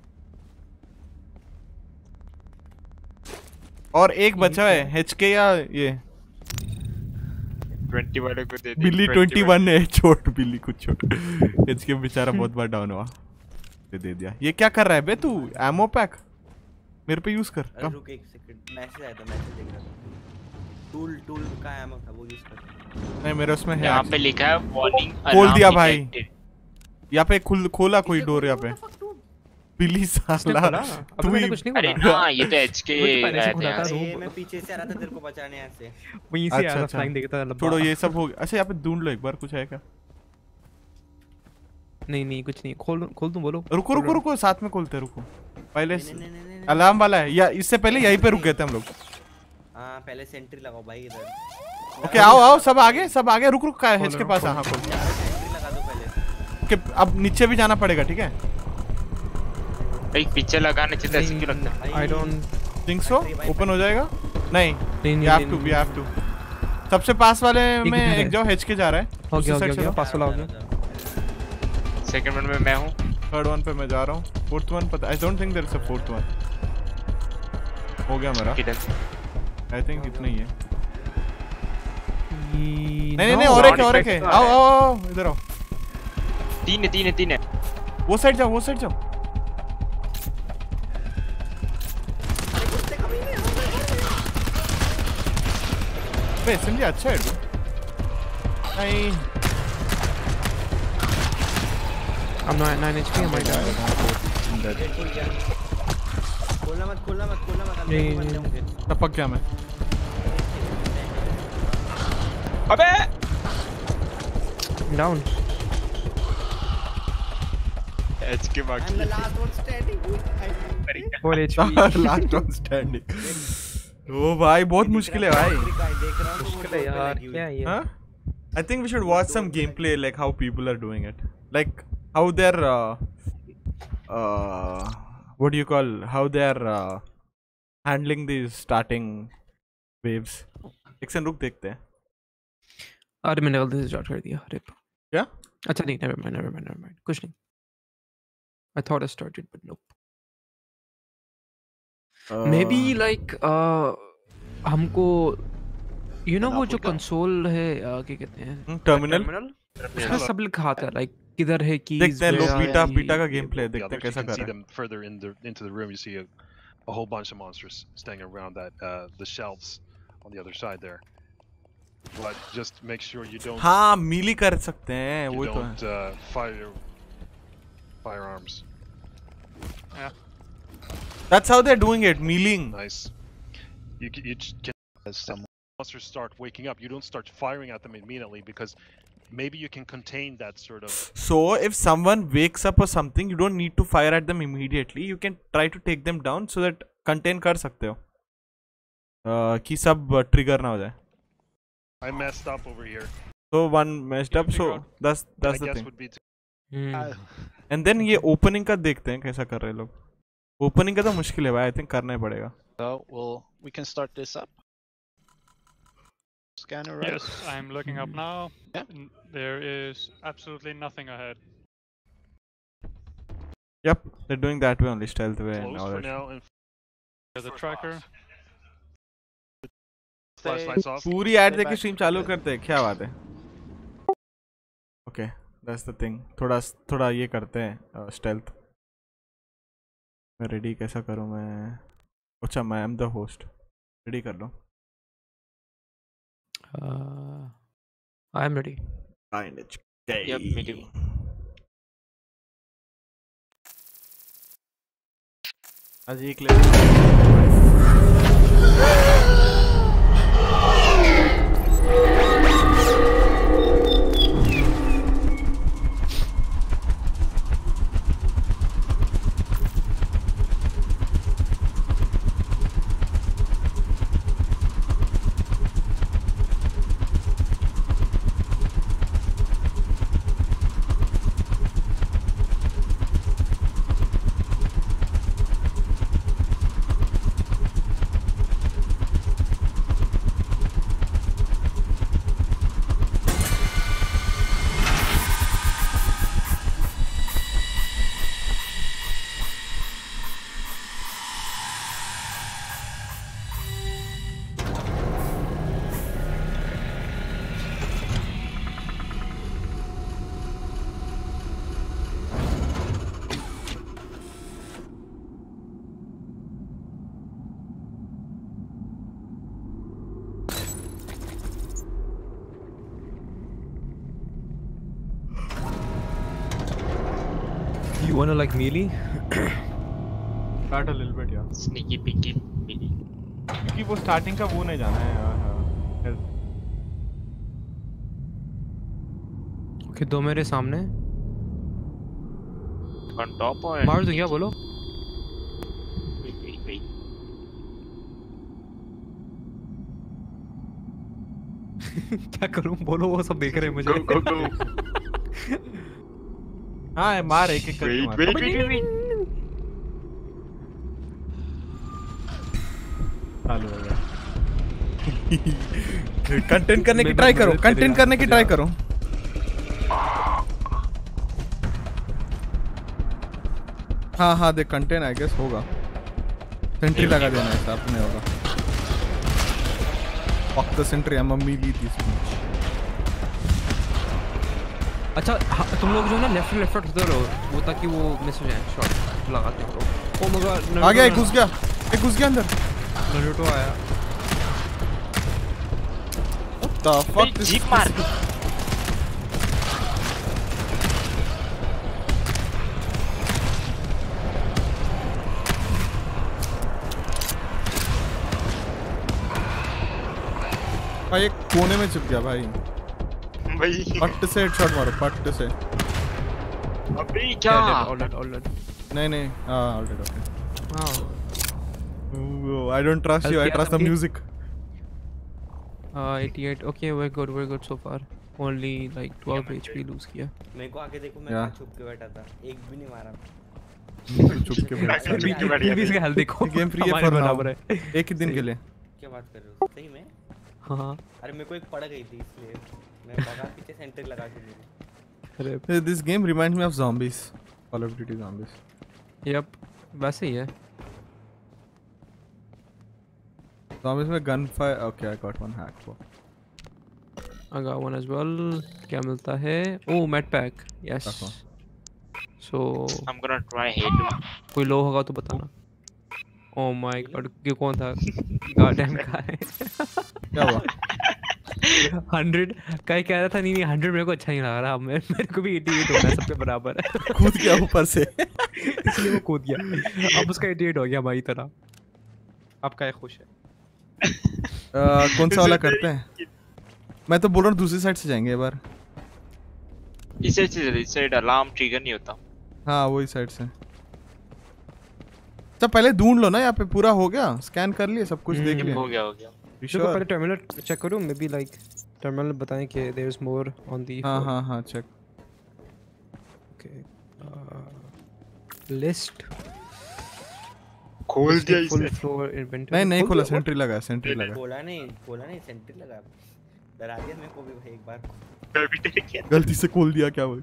और एक बचा है एचके या ये ट्वेंटी वाले को दे दे। बिल्ली ट्वेंटी वन है, छोड़ बिल्ली कुछ छोड़। एचके बेचारा बहुत बार डाउन हुआ, दे दे दिया। ये क्या कर रहा है बे तू? एमो पैक मेरे पे यूज कर। कम रुक एक सेकंड, मैसेज आया था, मैसेज देख रहा था। टूल टूल का एमो था वो यूज कर। नहीं मेरे उसमें है। यहाँ पे लिखा है वार्निंग खोल दिया भाई। यहाँ पे खुल खोला कोई डोर यहाँ पे। बिल्ली साला तू मैंने कुछ नहीं अरे हां ये तो एचके रहते हैं। मैं पीछे से आ रहा था तेरे को बचाने यहाँ से। वहीं से आ रहा फ्लाइंग देखता था। छोड़ो ये सब हो गया। अच्छा यहाँ पे ढूंढ लो एक बार कुछ है क्या? नहीं नहीं कुछ नहीं। खोल खोल दूं बोलो। रुको रुको रुको साथ में खोलते रुको। पहले अलार्म वाला है या इससे पहले यहीं पे रुक गए थे हम लोग। हां पहले सेंट्री लगाओ भाई इधर। ओके आओ आओ सब आगे सब आगे। रुक रुक का है इसके पास। हां खोल सेंट्री लगा दो पहले। ओके अब नीचे भी जाना पड़ेगा ठीक है? एक पिक्चर लगाने चाहिए ऐसे क्यों लगता है? I don't think so. Open हो जाएगा? नहीं नहीं we have to we have to. सबसे पास वाले में एक जाओ एचके जा रहा है। हो गया हो गया पास वाला हो गया। सेकंड वन में मैं हूं। थर्ड वन पे मैं जा रहा हूं। फोर्थ वन पता I don't think there is a fourth one. हो गया मेरा। आई थिंक इतना ही है। नहीं नहीं नहीं और एक और एक है। आओ आओ आओ इधर आओ। तीन है तीन है तीन है। वो साइड जाओ वो साइड जाओ। बे एसएमजी अच्छा है। नहीं I'm not nine H P. Oh my god. खोलना मत खोलना मत खोलना मत अंदर नहीं, ही मत जाऊंगे टपक गया मैं अबे डाउन एच के बाकी I'm the last one standing four HP last one standing ओ भाई बहुत मुश्किल है भाई देख रहा हूं मुश्किल है यार क्या है ये हाँ I think we should watch some gameplay like how people are doing it like how they're uh, uh, what do you call how they're uh, handling these starting waves एक सेकंड रुक देखते हैं अरे मैंने गलती से स्टार्ट कर दिया रिप क्या अच्छा नहीं never mind never mind never mind कुछ नहीं I thought I started but nope uh, maybe like uh, हमको you know वो जो कंसोल है uh, क्या कहते हैं टर्मिनल उसमें सब लिखा आता है like किधर है कीज देखते हैं लोग बीटा बीटा का गेम प्ले देखते हैं कैसा कर रहे हैं further in the into the room you see a, a whole bunch of monsters standing around that uh, the shelves on the other side there but just make sure you don't हाँ mealy कर सकते हैं वो तो don't uh, fire firearms yeah that's how they're doing it mealing nice you you can as some monsters start waking up you don't start firing at them immediately because maybe you can contain that sort of so if someone wakes up or something you don't need to fire at them immediately you can try to take them down so that contain कर सकते हो uh, कि सब trigger ना हो जाए I messed up over here so one messed up so that's that's the thing Hmm. and then ये opening का देखते हैं कैसा कर रहे हैं लोग opening का तो मुश्किल है भाई I think करना ही पड़ेगा so well we can start this up scanner right yes I'm looking up now yeah. there is absolutely nothing ahead yep they're doing that way only stealth way and all that now and there's a tracker flashlights off पूरी ad देख के stream चालू करते हैं क्या बात है okay that's the thing थोड़ा थोड़ा ये करते हैं stealth मैं ready कैसा करूँ मैं अच्छा मैं am the host ready कर लो uh, I am ready nine H K yep me too आज एक ले You wanna like melee? Start a little bit यार. Sneaky peeky melee. क्योंकि वो starting का वो नहीं जाना है यार. Okay, दो मेरे सामने. On top or? मार दूँ क्या बोलो? Wait wait wait. क्या करूँ बोलो वो सब देख रहे हैं मुझे. Go go go. हाँ मार एक एक करके मार. Wait wait wait. चालू हो गया. कंटेंट करने की ट्राई करो. कंटेंट करने की ट्राई करो. हाँ हाँ देख कंटेंट आई गेस होगा. सेंट्री लगा देना है साफ नहीं होगा. Fuck the sentry, I'm a melee this much. अच्छा तुम लोग जो है ना लेफ्ट लेफ्ट होते रहो वो ताकि वो मिस हो जाए शॉट लगाते हो. ओ मगर आ गया. घुस गया. एक घुस गया अंदर. नरूटो आया. What the fuck? जीप मार. भाई एक कोने में चिप गया भाई भाई पट्ट से हेडशॉट मारो पट्ट से अबे क्या ऑलरेडी ऑलरेडी नहीं नहीं हां already okay wow I don't trust you I trust the music uh eighty-eight okay we're good we're good so far only like twelve H P lose किया मेरे को आके देखो मैं Yeah. छुप के बैठा था एक भी नहीं मारा चुप के बैठ भी इसका हेल्थ देखो गेम फ्री है हमारे फॉर बराबर है एक ही दिन के लिए क्या बात कर रहे हो सही में हां अरे मेरे को एक पड़ गई थी इसलिए मैं भागा पीछे सेंटर लगा के लिए अरे this game reminds me of zombies Call of Duty zombies yup वैसे ही है zombies में gun fire okay I got one hack I got one as well क्या मिलता है oh med pack yes so I'm gonna try Halo कोई लो होगा तो बताना oh my god ये कौन था goddamn guy क्या हुआ hundred का कह रहा था नहीं नहीं hundred मेरे को अच्छा नहीं लग रहा मैं मेरे को भी eighty-eight होना है सबके बराबर है कूद गया ऊपर से इसलिए वो कूद गया अब उसका eighty-eight हो गया हमारी तरह आपका ये खुश है कौन सा वाला करते हैं मैं तो बोल रहा हूँ दूसरी साइड से जाएंगे एक बार इस साइड से इस साइड अलार्म ट्रिगर नहीं होता हाँ वही साइड से सब पहले ढूंढ लो ना यहाँ पे पूरा हो गया स्कैन कर लिए सब कुछ देख लिया हो गया हो गया देखो पहले टर्मिनल चेक करो मे बी लाइक टर्मिनल बताएं कि there is more on the हाँ हाँ हाँ चेक ओके लिस्ट खोल दिया इसे फुल फ्लोर इन्वेंटरी नहीं नहीं खोला सेंट्री लगा सेंट्री लगा खोला नहीं खोला नहीं सेंट्री लगा डरा दिया मेरे को भी भाई एक बार गलती से खोल दिया क्या वो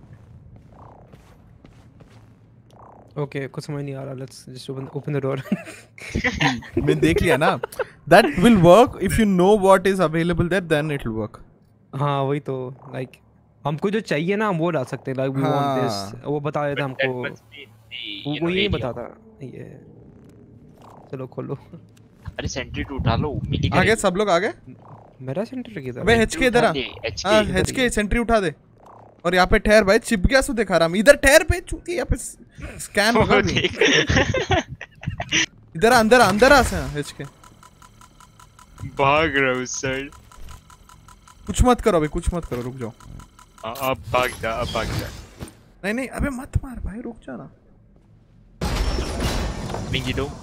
ओके कुछ समझ नहीं आ रहा let's just open open the door मैं देख लिया ना that will work if you know what is available there then it will work हाँ वही तो लाइक हमको जो चाहिए ना हम वो डाल सकते हैं लाइक वी वांट दिस वो बता देता हमको वो वो यही बताता ये चलो खोलो अरे सेंट्री टू उठा लो मिली आगे सब लोग आगे मेरा सेंट्री किधर अबे एचके इधर आ हां एचके सेंट्री उठा दे और यहाँ पे ठहर भाई चिप गया सो दिखा रहा मैं इधर ठहर पे चूती यहाँ पे स्कैन होगा इधर अंदर अंदर आ से एचके भाग रहा हूँ सर कुछ मत करो अभी कुछ मत करो रुक जाओ अब भाग जा अब भाग जा नहीं नहीं अबे मत मार भाई रुक जा ना मिंगी दो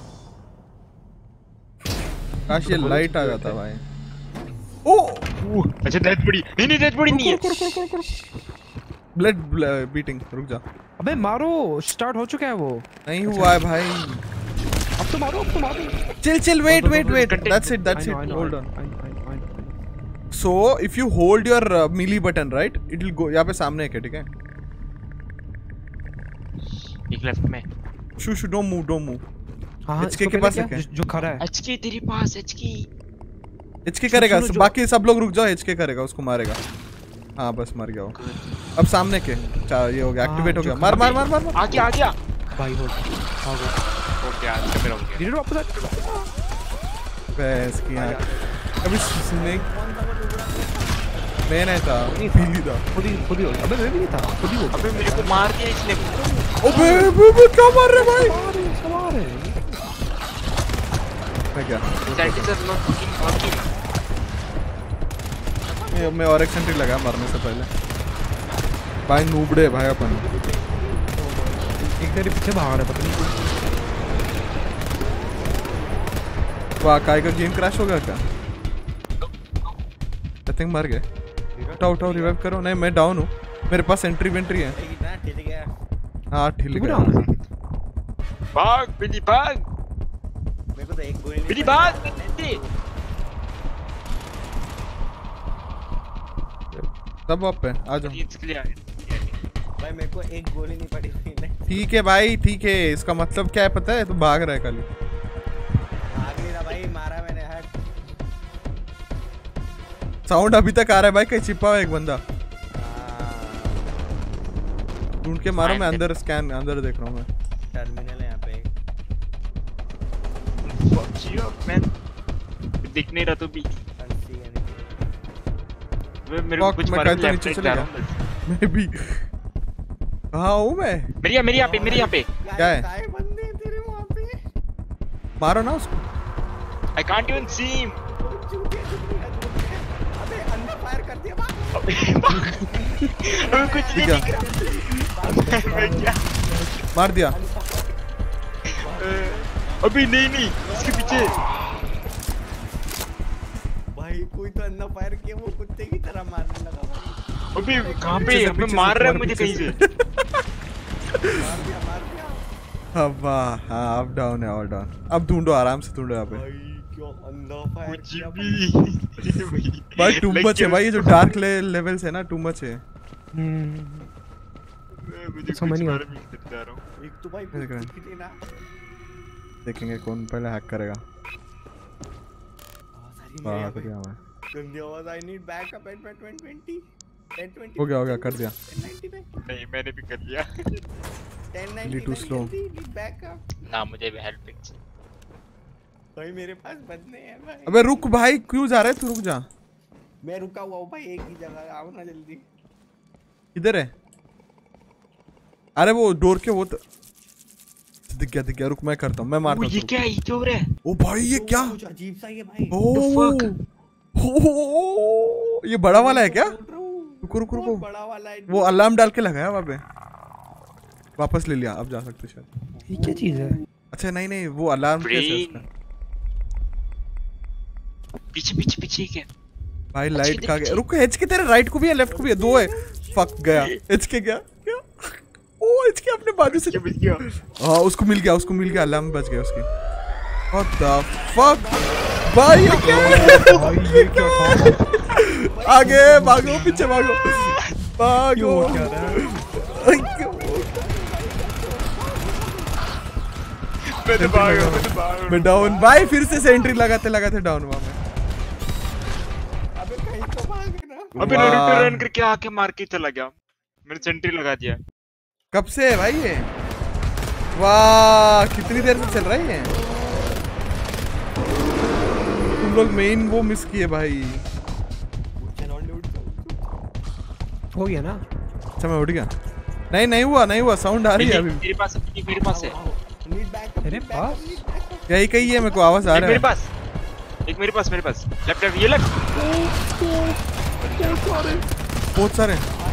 काश ये लाइट आ जाता भाई ओ अच्छा डेथ बॉडी नहीं नहीं डेथ बॉडी नहीं है ब्लड बीटिंग रुक जा अबे मारो स्टार्ट हो चुका है वो नहीं हुआ है भाई अब तो मारो अब तो मारो chill chill wait wait wait that's it that's it hold on so if you hold your melee button right it will go यहाँ पे सामने है ठीक है एक लेफ्ट में शू शू डोंट मूव डोंट मूव हां एचके के पास है जो खड़ा है एचके तेरे पास एचके एचके करेगा बाकी सब लोग रुक जाओ एचके करेगा उसको मारेगा हाँ बस मर गया वो अब सामने के ये हो गया एक्टिवेट हो गया मार मार मार मार आ गया आ गया भाई हो आ गया हो गया कैमरा हो गया डिड वापस बस किया अभी स्नेक मैं नहीं था पीली था खुद ही खुद ही हो गया अबे मैं भी नहीं था खुद ही हो गया अबे मेरे को मार दिया इसने अबे अबे क्या मार रहे भाई सवार है मैं क्या that is not fucking working मैं मैं और एक सेंट्री लगा मरने से पहले भाई नूबड़े भाई अपन एक तेरे पीछे भाग रहा है पता नहीं वाह काय का गेम क्रैश हो गया क्या आई थिंक मर गए उठाओ उठाओ रिवाइव करो नहीं मैं डाउन हूँ मेरे पास एंट्री वेंट्री है हाँ ठिल गया भाग बिली भाग मेरे को तो एक गोली बिली भाग बिली सब आप पे आ जाओ भाई मेरे को एक गोली नहीं पड़ी हुई ठीक है भाई ठीक है इसका मतलब क्या है पता है तू भाग रहा है खाली भाग नहीं रहा भाई मारा मैंने हट साउंड अभी तक आ रहा है भाई कहीं छिपा हुआ एक बंदा ढूंढ के मारो मैं अंदर स्कैन अंदर देख रहा हूँ मैं टर्मिनल है यहाँ पे दिख नहीं रहा तू भी मेरे को कुछ मार के नीचे चला मैं भी कहाँ हूँ मैं मेरी यहाँ मेरी यहाँ पे मेरी यहाँ पे क्या है बंदे तेरे वहाँ पे मारो ना उसको I can't even see him दिया अबे कुछ नहीं दिख रहा। मैं क्या मार दिया। अभी नहीं नहीं इसके पीछे भाई कोई तो अंदर फायर किया वो कुत्ते की तरह मारने लगा। अभी कहां पे अबे मार रहा है मुझे कहीं से। मार दिया मार दिया। अब हाँ अब डाउन है और डाउन। अब ढूंढो आराम से ढूंढो यहाँ पे। भाई क्यों अंदर फायर कुछ किया भी भाई टू मच है भाई ये जो डार्क लेवल्स है ना टू मच है। मुझे समझ नहीं आ रहा। एक तो भाई कुछ ना देखेंगे कौन पहले हैक करेगा। वाह बढ़िया हुआ। गंदी आवाज। I need backup at one twenty ten twenty. हो गया हो गया कर दिया। नहीं मैंने भी कर लिया। Ten ninety too slow. Backup ना मुझे भी हेल्प चाहिए। भाई मेरे पास बदने हैं भाई। अबे रुक भाई क्यों जा रहा है तू रुक जा। मैं रुका हुआ हूं भाई एक ही जगह आओ ना जल्दी। किधर है? अरे वो डोर के वो तो दिख गया दिख गया रुक मैं करता हूँ मैं मारता हूँ। ये क्या है? ये क्या हो रहा है? ओ भाई ये क्या? कुछ अजीब सा ये भाई। ओह ये बड़ा वाला है क्या? रुको रुको रुको बड़ा वाला है। वो अलार्म डाल के लगाया वहाँ पे। वापस ले लिया अब जा सकते शायद। ये क्या चीज है? अच्छा नहीं नहीं वो अलार्म कैसे है उसका? पीछे पीछे पीछे क्या? भाई लाइट का गया। रुको एच के तेरे राइट को भी है लेफ्ट को भी है दो है। फक गया एच के गया क्या? ओ एच के अपने बाजू से बच गया। हाँ उसको मिल गया उसको मिल गया अलार्म बच गया उसकी। What the fuck भाई ये क्या है? ये क्या था? आगे भागो पीछे भागो भागो। मैं तो भाग मैं तो भाग मैं डाउन भाई फिर से सेंट्री लगाते लगाते डाउन हुआ मैं। अबे कहीं तो भाग ना। अबे नारुतो रन करके आके मार के चला गया। मैंने सेंट्री लगा दिया। कब से है भाई ये? वाह कितनी देर से चल रहा है ये? तुम लोग मेन वो मिस किए भाई। हो गया ना? अच्छा मैं उठ गया। नहीं नहीं हुआ नहीं हुआ साउंड आ रही है अभी। मेरे पास है मेरे पास है। तेरे पास? यही कही है मेरे को आवाज आ रहा है। मेरे पास एक मेरे पास मेरे पास लेफ्ट लेफ्ट ये लेफ्ट। बहुत सारे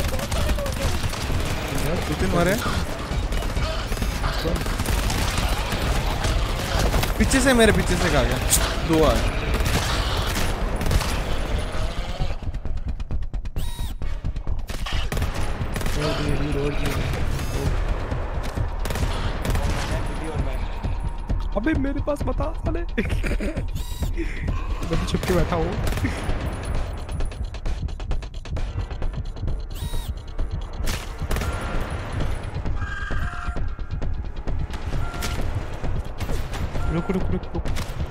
दो तीन मारे। पीछे से मेरे पीछे से कहा गया दो आए। अबे मेरे पास बता साले। मैं छुप के बैठा हूँ। रुक रुक रुक रुक।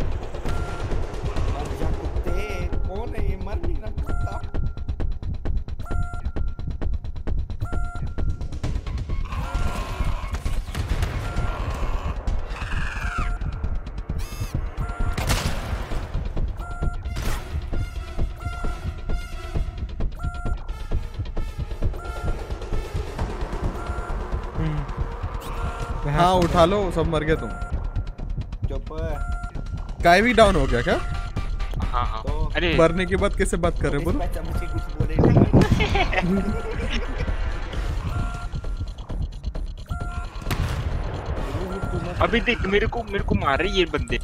कुत्ते कौन है ये? मर नहीं रहा कुत्ता। हाँ उठा लो सब मर गए तुम। चुप। काय भी डाउन हो गया क्या? हाँ हाँ तो अरे मरने के बाद कैसे बात कर रहे बोलो? मुझे कुछ बोले नहीं। अभी देख मेरे को मेरे को मार रही है ये बंदे।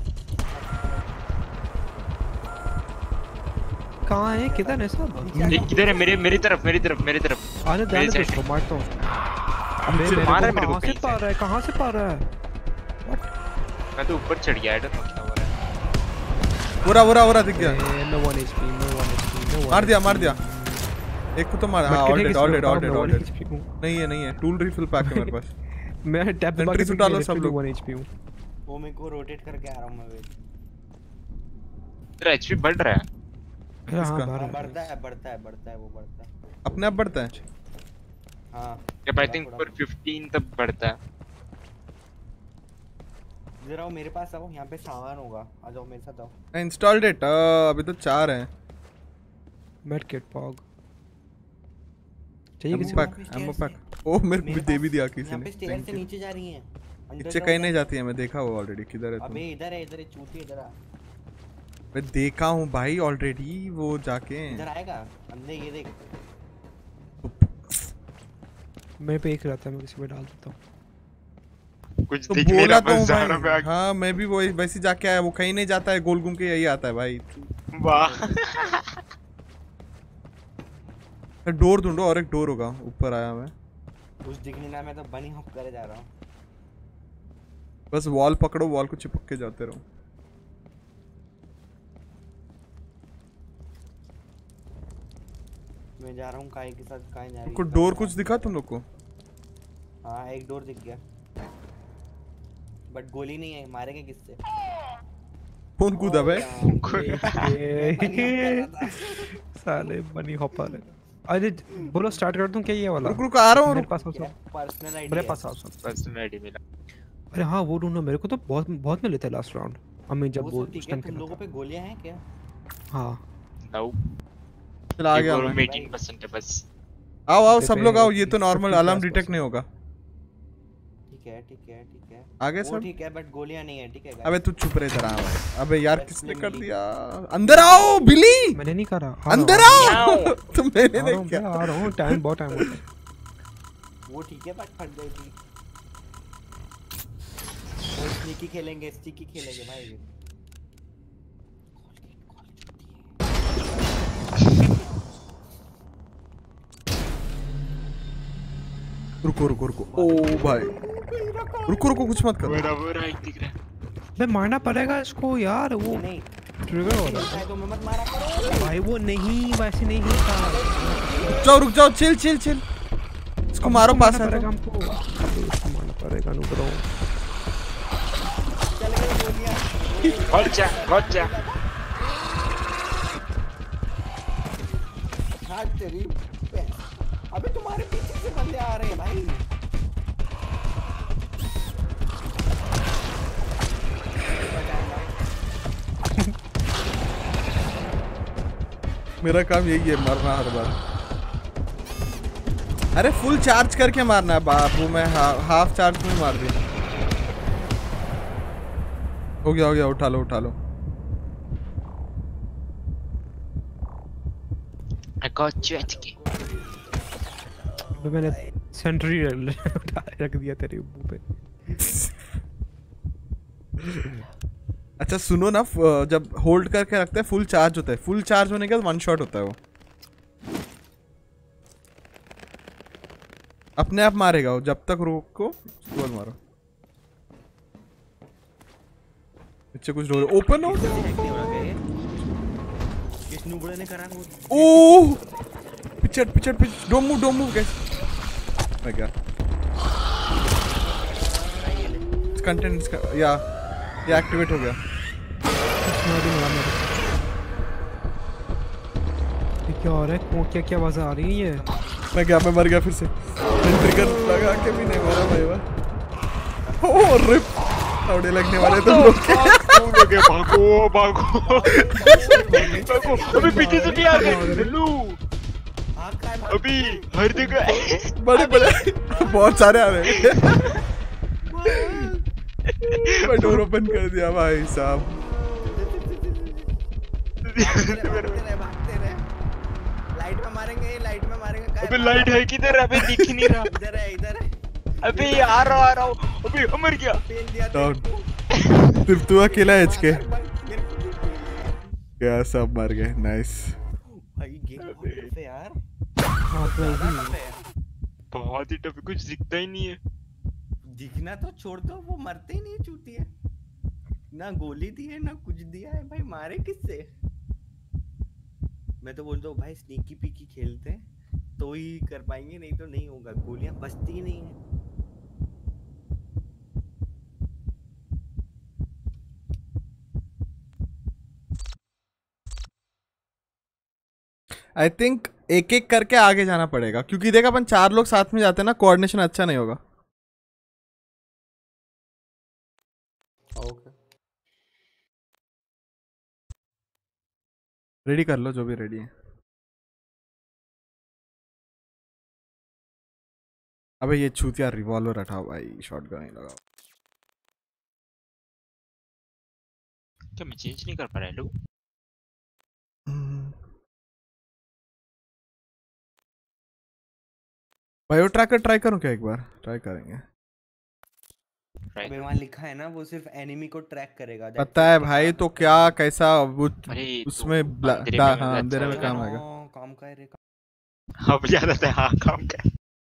कहाँ है? किधर है सब? किधर है? मेरे मेरी तरफ मेरी तरफ मेरी तरफ। आने जाने दो उसको मारता हूँ। अबे मेरे मार रहा है को मेरे को कहाँ से कहीं पा रहा है? कहाँ से पा रहा है? मैं तो ऊपर चढ़ गया। आई डोंट नो क्या हो रहा है। बुरा बुरा बुरा दिख गया। No one HP no one HP no. मार दिया मार दिया। एक को तो मार। हाँ all dead all dead all dead all dead. Dead. नहीं है नहीं है टूल रिफिल पैक है मेरे पास। मैं टैप दबा के डालो सब लोग। वन एचपी हूँ। वो मेरे को रोटेट करके आ रहा हूँ मैं वेट। तेरा एचपी बढ़ रहा है। हाँ बढ़ता है बढ़ता है बढ़ता है वो बढ़ता है। अपने आप बढ़ता है। हाँ जब आई थिंक पर फिफ्टीन तक बढ़ता है। इधर आओ मेरे पास आओ। यहाँ पे सामान होगा। आ जाओ मेरे साथ आओ। I installed it. uh, अभी तो चार हैं। Medkit pog। चाहिए किसी पैक एम्बो पैक। ओह मेरे को भी दे भी दिया किसी यहाँ ने। पे स्टेयर से नीचे जा रही हैं। नीचे कहीं नहीं जाती है मैं देखा वो ऑलरेडी किधर है तू? अबे इधर है इधर है चूती इधर आ। मैं देखा हूँ भाई ऑलरेडी वो जाके। इधर आएगा अंदर, ये देख। मैं पे एक रहता है, मैं किसी पे डाल देता हूँ। कुछ तो दिख नहीं बोला रहा, तो बस जा भाई। रहा मैं। हाँ मैं भी वो वैसे जाके आया, वो कहीं नहीं जाता है, गोल घूम के यही आता है भाई। वाह। डोर ढूंढो, और एक डोर होगा। ऊपर आया मैं। कुछ दिख नहीं रहा, मैं तो बनी हॉप करे जा रहा हूँ। बस वॉल पकड़ो, वॉल को चिपक के जाते रहो। मैं जा रहा हूँ काय के साथ, काय जा रही है। को डोर कुछ दिखा तुम लोग को? हाँ एक डोर दिख गया, बट गोली नहीं है। मारेंगे किससे? कौन कूदा बे? साले बनी हॉपर। अरे बोलो स्टार्ट कर दूं क्या ये वाला? रुक रुक आ रहा हूँ। मेरे पास आओ, पर्सनल आईडी मेरे पास आओ। पर्सनल आईडी मिला। अरे हाँ वो ढूंढो, मेरे को तो बहुत बहुत मिले थे लास्ट राउंड। हमें जब वो ठीक है। तुम लोगों पे गोलियां हैं क्या? हाँ नो। चल आ गया मैं। अठारह परसेंट है बस। आओ आओ सब लोग आओ, ये तो नॉर्मल अलार्म डिटेक्ट नहीं होगा। ठीक है ठीक है ठीक है। आगे सब ठीक है, बट गोलियां नहीं है। ठीक है। अबे तू चुप रहे इधर आ भाई। अबे यार किसने कर दिया? अंदर आओ बिली। मैंने नहीं करा। अंदर आओ। तुम मैंने नहीं किया। आ रहा हूँ, टाइम बहुत टाइम हो गया। वो ठीक है, बट फट गई थी। वो स्नीकी खेलेंगे, स्टिकी खेलेंगे भाई। रुको रुको रुको। ओ भाई रुको रुको, कुछ मत करो। मेरा वो राइट दिख रहा है। मैं मारना पड़ेगा इसको यार, वो नहीं ट्रिगर हो रहा है। तो मैं मत मारा करो भाई। वो नहीं, वैसे नहीं होता। रुक जाओ रुक जाओ, चिल चिल चिल। इसको मारो, पास आ पड़ेगा हमको। इसको मारना पड़ेगा, नु करो। चल गई गोलियां। हट जा हट जा। हाँ तेरी। अबे तुम्हारे पीछे से बंदे आ रहे हैं भाई। मेरा काम यही है, मारना हर बार। अरे फुल चार्ज करके मारना है बापू, मैं हा, हाफ चार्ज में मार दिया। हो गया हो गया, उठा लो उठा लो। I got you at के। मैंने सेंट्री रख दिया तेरे मुंह पे। अच्छा सुनो ना, जब होल्ड करके रखते हैं फुल चार्ज होता है। फुल चार्ज होने के बाद वन शॉट होता है वो। अपने आप मारेगा वो, जब तक रोको उसके बाद मारो। नीचे कुछ डोर ओपन हो गया। किस नुबड़े ने करा वो? ओह पिचट पिचट पिच। Don't move don't move guys. मैं क्या कंटेंट इसका या ये एक्टिवेट हो गया। ये क्या हो रहा है? वो क्या क्या आवाज़ आ रही है? ये मैं क्या मैं मर गया फिर से। ट्रिगर लगा के भी नहीं मरा भाई। वाह ओह रिप। थोड़े लगने वाले तुम लोग के। तुम लोग भागो भागो भागो। अभी पीछे से भी आ गए। हेलो अभी हर जगह बड़े बड़े बहुत सारे आ रहे हैं। मैं डोर ओपन कर दिया भाई साहब। भागते रहे। लाइट में मारेंगे, लाइट में मारेंगे। अबे लाइट है किधर? अबे दिख नहीं रहा। इधर है इधर है। अबे आ रहा आ रहा हूँ। अबे मर गया। सिर्फ तू अकेला है एचके। क्या सब मर गए। नाइस भाई गेम टफ है यार। बहुत ही टफ। कुछ दिखता ही नहीं है। दिखना तो छोड़ दो, वो मरते ही नहीं चूती है। ना गोली दी है ना कुछ दिया है भाई। मारे किससे? मैं तो बोलता हूँ भाई स्नीकी पीकी खेलते हैं तो ही कर पाएंगे, नहीं तो नहीं होगा। गोलियां बचती ही नहीं है। आई थिंक एक एक करके आगे जाना पड़ेगा, क्योंकि देख अपन चार लोग साथ में जाते हैं ना, कोऑर्डिनेशन अच्छा नहीं होगा। ओके रेडी कर लो जो भी रेडी है। अबे ये छूतिया रिवॉल्वर हटाओ भाई, शॉटगन ही लगाओ। क्या मैं चेंज नहीं कर पा रहा है लोग? बायो ट्रैकर ट्राई करूं क्या? एक बार ट्राई करेंगे। अबे वहाँ लिखा है ना वो सिर्फ एनिमी को ट्रैक करेगा। पता है भाई, तो क्या कैसा वो उसमें अंधेरे दा, में हाँ अच्छा अंधेरे में हो काम जाएगा। आएगा। हाँ, काम का है रे। अब याद आता है, हाँ काम का है।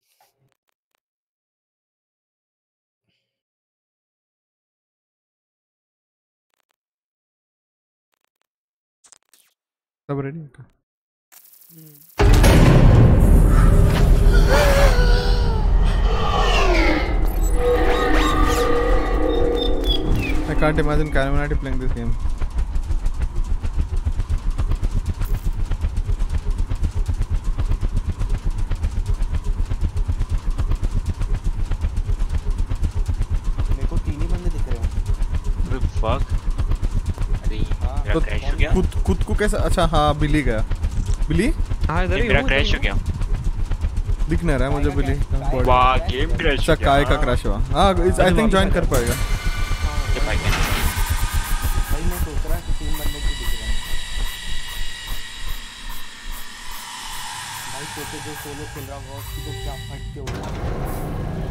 सब रेडी है क्या? I can't imagine Illuminati playing this game. मेरे को तीन ही बंदे दिख रहे हैं। Fuck. अरे मेरा तो क्रैश हो गया। खुद खुद को कैसा? अच्छा हाँ बिली गया। बिली? हाँ इधर ही मेरा हूँ, क्रैश इधर हो गया। दिख नहीं रहा है मुझे बिली। वाह गेम क्रैश अच्छा काय का क्रैश हुआ। हाँ आई थिंक ज्वाइन कर पाएगा। भाई मैं सोच रहा कि तीन बंदे क्यों दिख रहे हैं। भाई सोचो जो सोलो खेल रहा होगा उसकी तो क्या फटते होगा।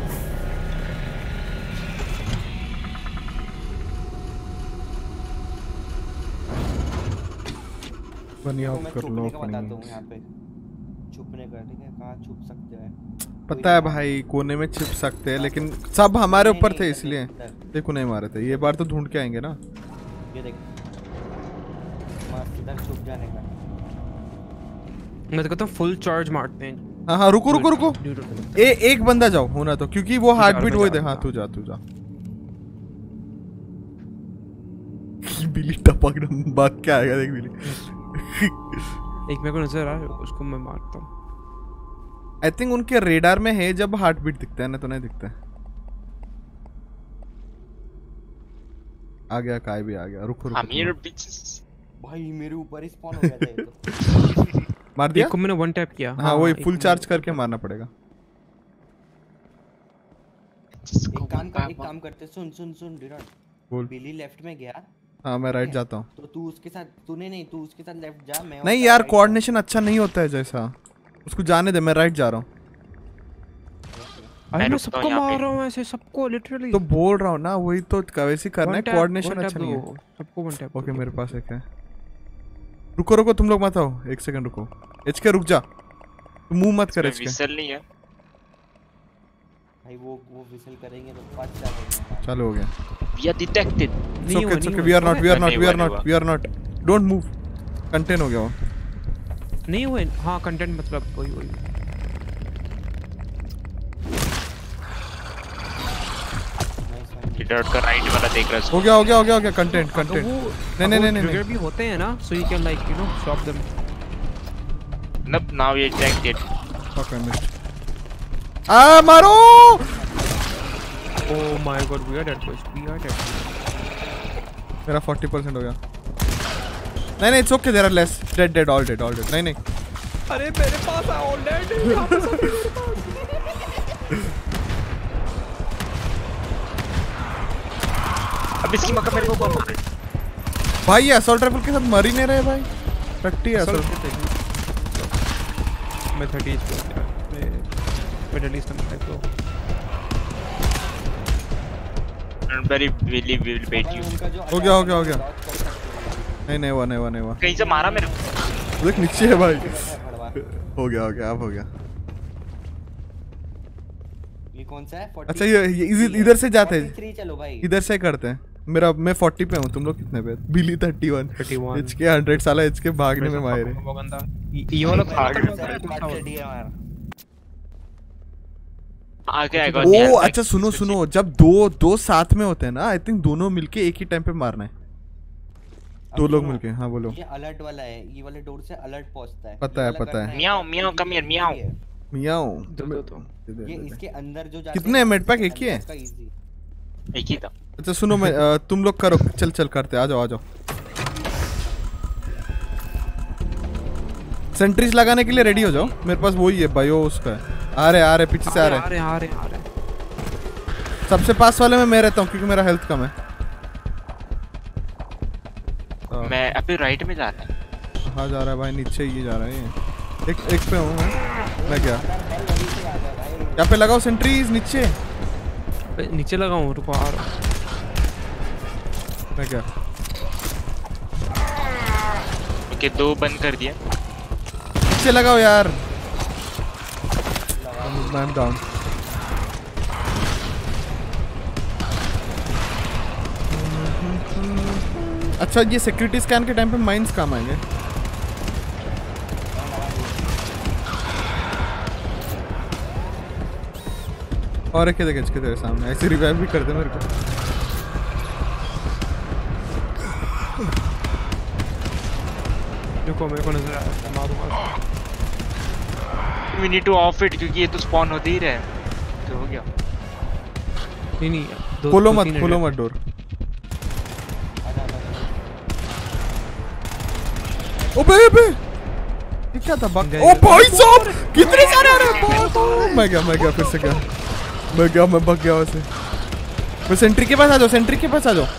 बनिया तो मैं कर लो छुपने का बताता अपनी। हूँ यहाँ पे। छुपने का ठीक है, कहाँ छुप सकते हैं। पता है भाई कोने में छिप सकते हैं, लेकिन सब हमारे ऊपर थे इसलिए देखो नहीं मारे थे। ये बार तो ढूंढ के आएंगे ना। ये देख मस्त इधर छुप जाने का। मैं तो कहता हूँ फुल चार्ज मारते हैं। हाँ हाँ रुको रुको रुको। ए एक बंदा जाओ होना तो, क्योंकि वो हार्ट बीट वही दे। हाँ तू जा तू जा। बिली टपक भाग के आएगा देख बिली। एक मेरे को नजर आ रहा है, उसको मैं मारता हूँ। आई थिंक उनके रेडार में है जब हार्ट बीट दिखता है ना तो नहीं दिखता है। आ गया काय भी आ गया। रुको रुको अमीर bitches। भाई मेरे ऊपर ही स्पॉन हो गया था ये तो। मार दिया? एक को मैंने वन टैप किया। हाँ वही फुल चार्ज करके मारना पड़ेगा। एक काम कर एक काम करते सुन सुन सुन डिनर। बोल। बिली लेफ्ट में गया। हाँ मैं राइट जाता हूँ। तो तू उसके साथ तूने नहीं तू उसके साथ लेफ्ट जा। मैं नहीं यार कोऑर्डिनेशन अच्छा नहीं होता है जैसा। उसको जाने दे, मैं राइट जा रहा हूँ। अरे मैं सबको मार रहा हूँ ऐसे सबको लिटरली। तो बोल रहा हूँ ना वही तो वैसे करना है। कोऑर्डिनेशन अच्छा नहीं है। सबको वन टैप। ओके मेरे पास एक है। रुको रुको तुम लोग मत आओ, एक सेकंड रुको। एच के रुक जा, तू मूव मत कर। एच के विसल नहीं है भाई। वो वो विसल करेंगे तो पांच चार चालू हो गया। We are detected। It's okay, it's okay. We are not, we are not, we are not, we are not. Don't move. Contain हो गया वो। नहीं हुए। हाँ कंटेंट मतलब वही वही। डिडर्ट का राइट वाला देख रहा है। हो गया हो गया हो गया हो गया। Content content. नहीं नहीं नहीं नहीं। ट्रिगर भी होते हैं ना, so you can like you know stop them. Nope, now we detected। Okay, missed। आ मारो। Oh my god, we are dead boys. We are dead. मेरा forty percent हो गया। नहीं नहीं, it's okay. There are less. Dead dead all dead all dead। नहीं नहीं। अरे मेरे पास है all dead। यहाँ पे सब मेरे पास। अब इसकी मक्का मेरे को कौन मारे? भाई ये असॉल्ट राइफल के साथ मर ही नहीं रहे भाई। टट्टी है असॉल्ट। मैं thirty एच पी हूँ। मैं मैं at least I'm five low। Very really will bait you। हो गया हो गया हो गया। नहीं नहीं हुआ नहीं हुआ नहीं हुआ। कहीं से मारा मेरे को। देख नीचे है भाई। हो गया हो गया अब हो गया। ये कौन सा है? अच्छा ये इधर से जाते हैं। चलो भाई इधर से करते हैं। मेरा मैं forty पे हूँ, तुम लोग कितने पे? Billy thirty-one। H K one hundred साला एच के भागने में माहिर है। वो बंदा ये वाला आगे आएगा। ओ अच्छा सुनो सुनो, जब दो दो साथ में होते हैं ना, आई थिंक दोनों मिलके एक ही टाइम पे मारना है। दो लोग मिलके। हाँ बोलो। ये अलर्ट वाला है, ये वाले डोर से अलर्ट पहुंचता है। पता है पता है। Meow meow come here meow meow. ये इसके अंदर जो कितने मेड पैक? एक ही है? एक ही था। अच्छा सुनो मैं तुम लोग करो, चल चल करते। आ जाओ आ जाओ। सेंट्रीज लगाने के लिए रेडी हो जाओ। मेरे पास वही है बायो उसका है। आ रहे आ रहे पीछे से आ रहे आ रहे आ रहे आ रहे। सबसे पास वाले में मैं रहता हूँ क्योंकि मेरा हेल्थ कम है। मैं अभी राइट में जा रहा है। कहाँ जा रहा है भाई? नीचे ही जा रहा है। एक एक पे हूँ मैं। मैं क्या यहाँ पे लगाओ सेंट्रीज नीचे। नीचे लगाऊं? रुको आ रहा हूं। मैं क्या? ओके दो बंद कर दिया। नीचे लगाओ यार। I'm down. अच्छा ये सिक्योरिटी स्कैन के टाइम पे माइंस काम आएंगे। और एक देख इसके तेरे सामने ऐसे रिवाइव भी कर दे मेरे को। देखो मेरे को नजर आ रहा है, मारूंगा। We need to off it क्योंकि ये तो स्पॉन होते ही रहे। तो हो गया। नहीं नहीं दो, खोलो दो, मत खोलो मत डोर। ओबे ओबे ये क्या था? बग। ओ भाई साहब कितने सारे आ रहे हैं। मैं गया मैं गया फिर से क्या मैं गया मैं भाग गया वैसे। मैं सेंट्री के पास आ जाओ सेंट्री के पास आ जाओ।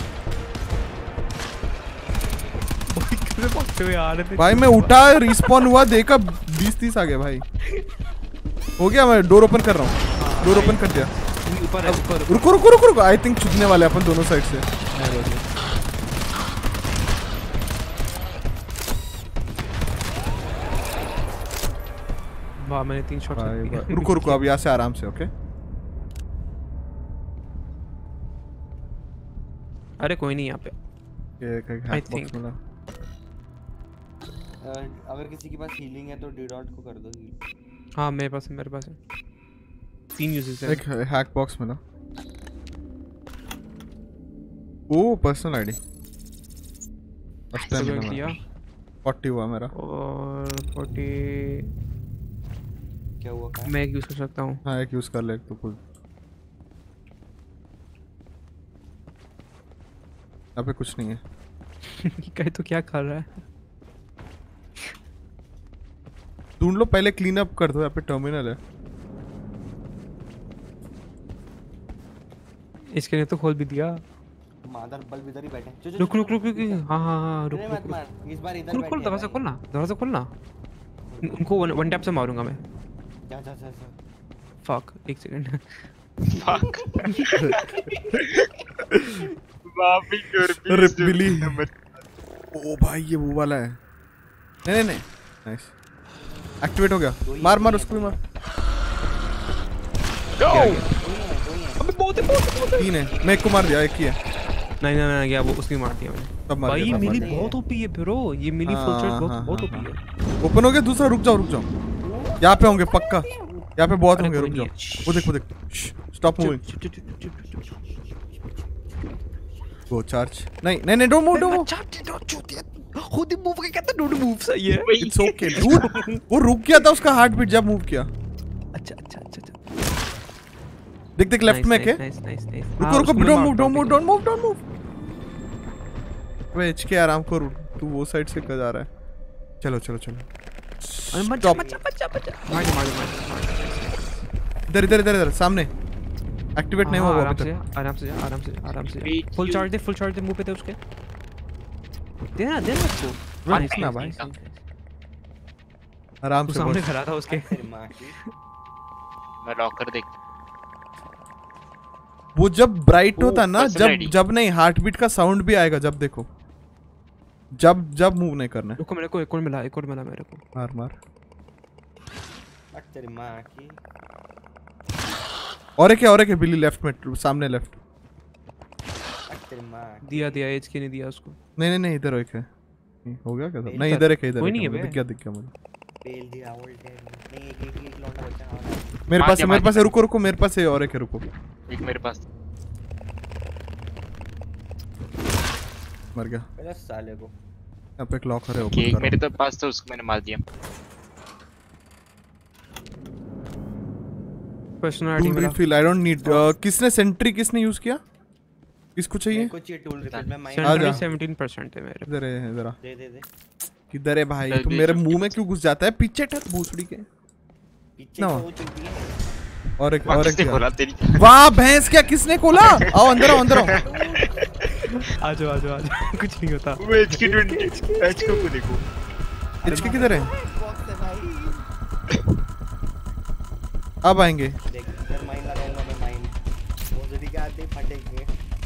भाई मैं उठा रिस्पॉन हुआ देखा बीस तीस आ गए भाई। हो गया मैं डोर ओपन कर रहा हूँ। डोर ओपन कर दिया। ऊपर है ऊपर। रुको रुको रुको रुको आई थिंक छुपने वाले अपन दोनों साइड से। वाह मैंने तीन शॉट दिए। रुको रुको अब यहाँ से आराम से। ओके अरे कोई नहीं यहाँ पे। ये आई थिंक अगर किसी के पास हीलिंग है तो डी डॉट को कर दो हील। हाँ मेरे पास है मेरे पास है। तीन यूजेस है। एक हैक बॉक्स में ना। ओ पर्सनल आईडी फर्स्ट टाइम मैंने किया। चालीस हुआ मेरा। और चालीस क्या हुआ? क्या मैं एक यूज कर सकता हूँ? हाँ एक यूज कर ले तो कुछ। यहाँ पे कुछ नहीं है। कहीं तो क्या कर रहा है? ढूंढ लो पहले क्लीन अप कर दो। यहाँ पे टर्मिनल है। इसके ने तो खोल भी दिया। मादर बल्ब इधर ही बैठे। रुक रुक रुक रुक। हाँ हाँ हाँ रुक मत मार इस बार इधर बैठ। खोल दरवाजा खोलना दरवाजा खोलना। उनको वन, वन टैप से मारूंगा मैं। जा जा जा जा। फक एक सेकंड। फक वापी कर रिप बिली। ओ भाई ये वो वाला है। नहीं नहीं नहीं नाइस एक्टिवेट हो गया। मार मार उसको भी मार। अबे बहुत है बहुत है। तीन है मैं एक को मार दिया एक ही है। नहीं नहीं नहीं गया वो उसकी मार दिया मैंने। तब मार भाई दिया, ये तब मिली मार बहुत ओपी है ब्रो। ये मिली फुल चार्ज बहुत बहुत ओपी है। ओपन हो गया दूसरा। रुक जाओ रुक जाओ यहाँ पे होंगे पक्का। यहाँ पे बहुत होंगे। रुक जाओ वो देख वो देख। Stop moving. Go charge. नहीं नहीं नहीं डोंट मूव डोंट मूव। खुद ही मूव करके कहता डोंट मूव। सही है। It's okay dude. वो रुक गया था उसका हार्ट बीट जब मूव किया। अच्छा अच्छा अच्छा अच्छा। देख देख लेफ्ट में के। Nice nice nice. रुको रुको don't move don't move don't move don't move. वे एचके आराम कर। तू वो साइड से कर जा रहा है। चलो चलो चलो। अरे मत जा मत जा मत जा मत जा। मार मार मार। इधर इधर इधर इधर सामने एक्टिवेट नहीं हुआ वो आराम अभी से तक। आराम से आराम से आराम से। फुल चार्ज दे फुल चार्ज दे मुंह पे दे उसके। देना देना उसको। नाइस ना भाई आराम से। सामने खड़ा था उसके। मैं लॉकर देख। वो जब ब्राइट होता ना जब जब नहीं हार्ट बीट का साउंड भी आएगा जब देखो। जब जब मूव नहीं करना है। रुको मेरे को एक और मिला एक और मिला मेरे को। मार मार। तेरी मां की। और एक है और एक है बिली लेफ्ट में सामने लेफ्ट। तेरी मां दिया दिया एज के नहीं दिया उसको। नहीं नहीं नहीं इधर एक है। हो गया क्या? नहीं इधर एक है इधर। कोई नहीं है दिख गया दिख गया मुझे। पेल दिया ओल्ड नहीं एक एक एक लौंडा बचा। मेरे पास है मेरे पास है। रुको रुको मेरे पास है और एक है। रुको एक मेरे पास मर गया पहले साले को। यहाँ पे एक लॉकर है ओपन एक करो। मेरे तो पास था उसको मैंने मार दिया। पर्सनल आईडी टूल मिला। Refill I don't need. किसने सेंट्री किसने यूज किया? किसको चाहिए? कुछ ये टूल रिफिल में माइनस आजा। सत्रह परसेंट है मेरे। इधर है इधर आ। दे दे दे। किधर है भाई? तू मेरे मुंह में क्यों घुस जाता है? पीछे ठहर भूसड़ी के। पीछे को चलती है। और एक और एक खोला तेरी। वाह भैंस क्या किसने खोला? आओ अंदर आओ अंदर आओ। आ जाओ आ जाओ आ जाओ। कुछ नहीं होता। वो एचके बीस एचके को देखो। एचके किधर है? अब आएंगे। देख इधर माइन लगाऊंगा मैं, माइन मोजड़ी के आते ही फटेंगे।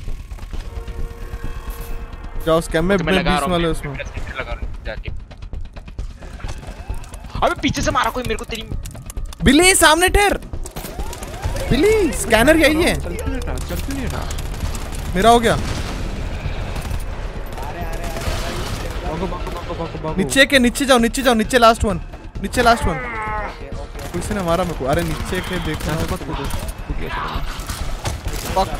जाओ स्कैम में तो मैं लगा बीस रहा वाले हूँ, उसमें मैं स्कैनर लगा रहा हूँ जाके। अबे पीछे से मारा कोई मेरे को तेरी। बिल्ली सामने ठहर। बिल्ली स्कैनर यही है। चल क्यों नहीं रहा, चल क्यों नहीं रहा? मेरा हो गया। भागो भागो भागो भागो भागो। नीचे के नीचे जाओ, नीचे जाओ, नीचे लास्ट वन, नीचे लास्ट वन। किसी ने मारा मेरे को। अरे नीचे के देखना मत कूदो। फक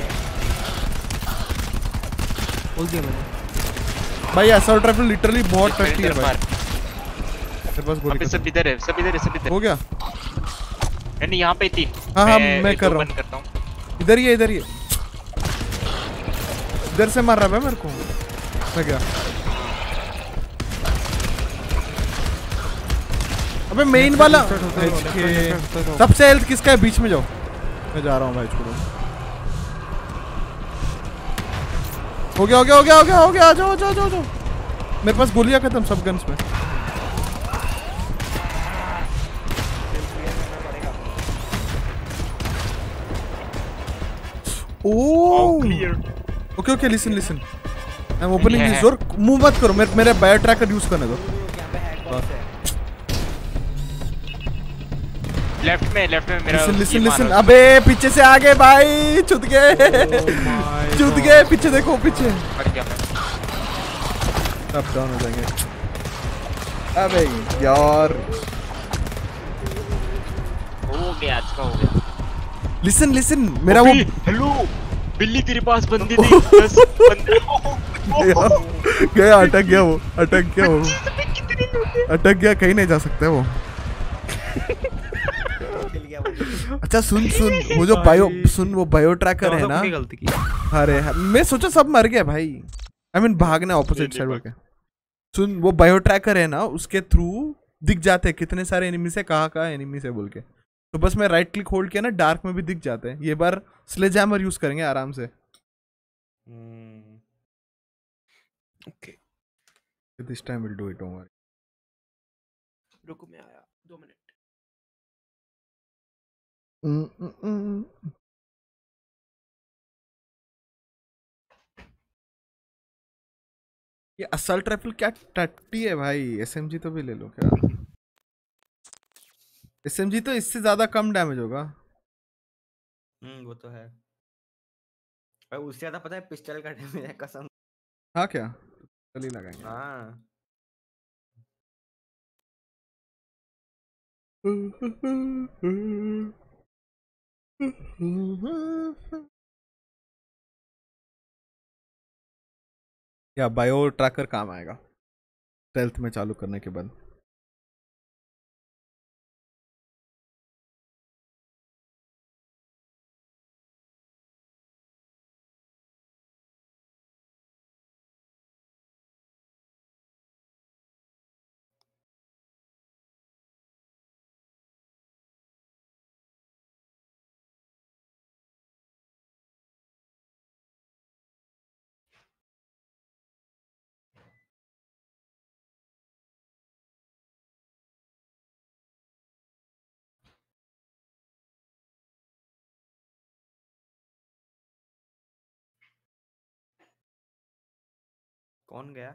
बोल दिया मैंने। भाई असॉल्ट राइफल लिटरली बहुत टट्टी है भाई। मेरे पास गोली। सब इधर है, सब इधर है, सब इधर हो गया। नहीं यहाँ पे तीन। हाँ हाँ मैं कर रहा करता हूँ। हूँ। इधर ही है, इधर ही है। इधर से मार रहा है मेरे को। मैं गया। अबे मेन वाला सबसे हेल्थ किसका है? बीच में जाओ। मैं जा रहा हूँ भाई। छोड़ो। हो गया हो गया हो गया हो गया हो गया। जाओ जाओ जाओ जाओ। मेरे पास गोलियां खत्म सब गन्स में। Oh okay okay listen listen I am opening this door. Move मत करो, मेरे मेरे बायो ट्रैकर यूज करने दो। लेफ्ट में, लेफ्ट में मेरा। Listen listen listen. अबे पीछे से आ गए भाई। चुद गए चुद गए। पीछे देखो पीछे। अब डाउन हो जाएंगे। अबे यार हो गया, आज का हो गया। लिसन लिसन मेरा वो हेलो बिल्ली तेरे पास बंदी थी। बस बंदे गया, गया अटक गया वो, अटक गया वो, अटक गया। कहीं नहीं जा सकता है वो। अच्छा सुन सुन वो जो बायो सुन वो बायो ट्रैकर है ना। अरे मैं सोचा सब मर गया भाई। आई मीन भागना ऑपोजिट साइड होके। सुन वो बायो ट्रैकर है ना, उसके थ्रू दिख जाते हैं कितने सारे एनिमीज है, कहाँ कहाँ एनिमीज है बोल के। तो बस मैं राइट क्लिक होल्ड किया ना, डार्क में भी दिख जाते हैं। ये बार स्लेजहैमर यूज करेंगे आराम से। Okay this time will do it. Don't worry. रुको मैं आया, दो मिनट। Mm, mm, mm. ये असल्ट राइफल क्या टट्टी है भाई। एसएमजी तो भी ले लो क्या। एसएमजी तो इससे ज्यादा कम डैमेज होगा। हम्म वो तो है। पर उससे ज्यादा पता है पिस्टल का डैमेज है कसम। हाँ क्या चल ही लगाएंगे। हाँ या बायो ट्रैकर काम आएगा स्टेल्थ में चालू करने के बाद। कौन गया?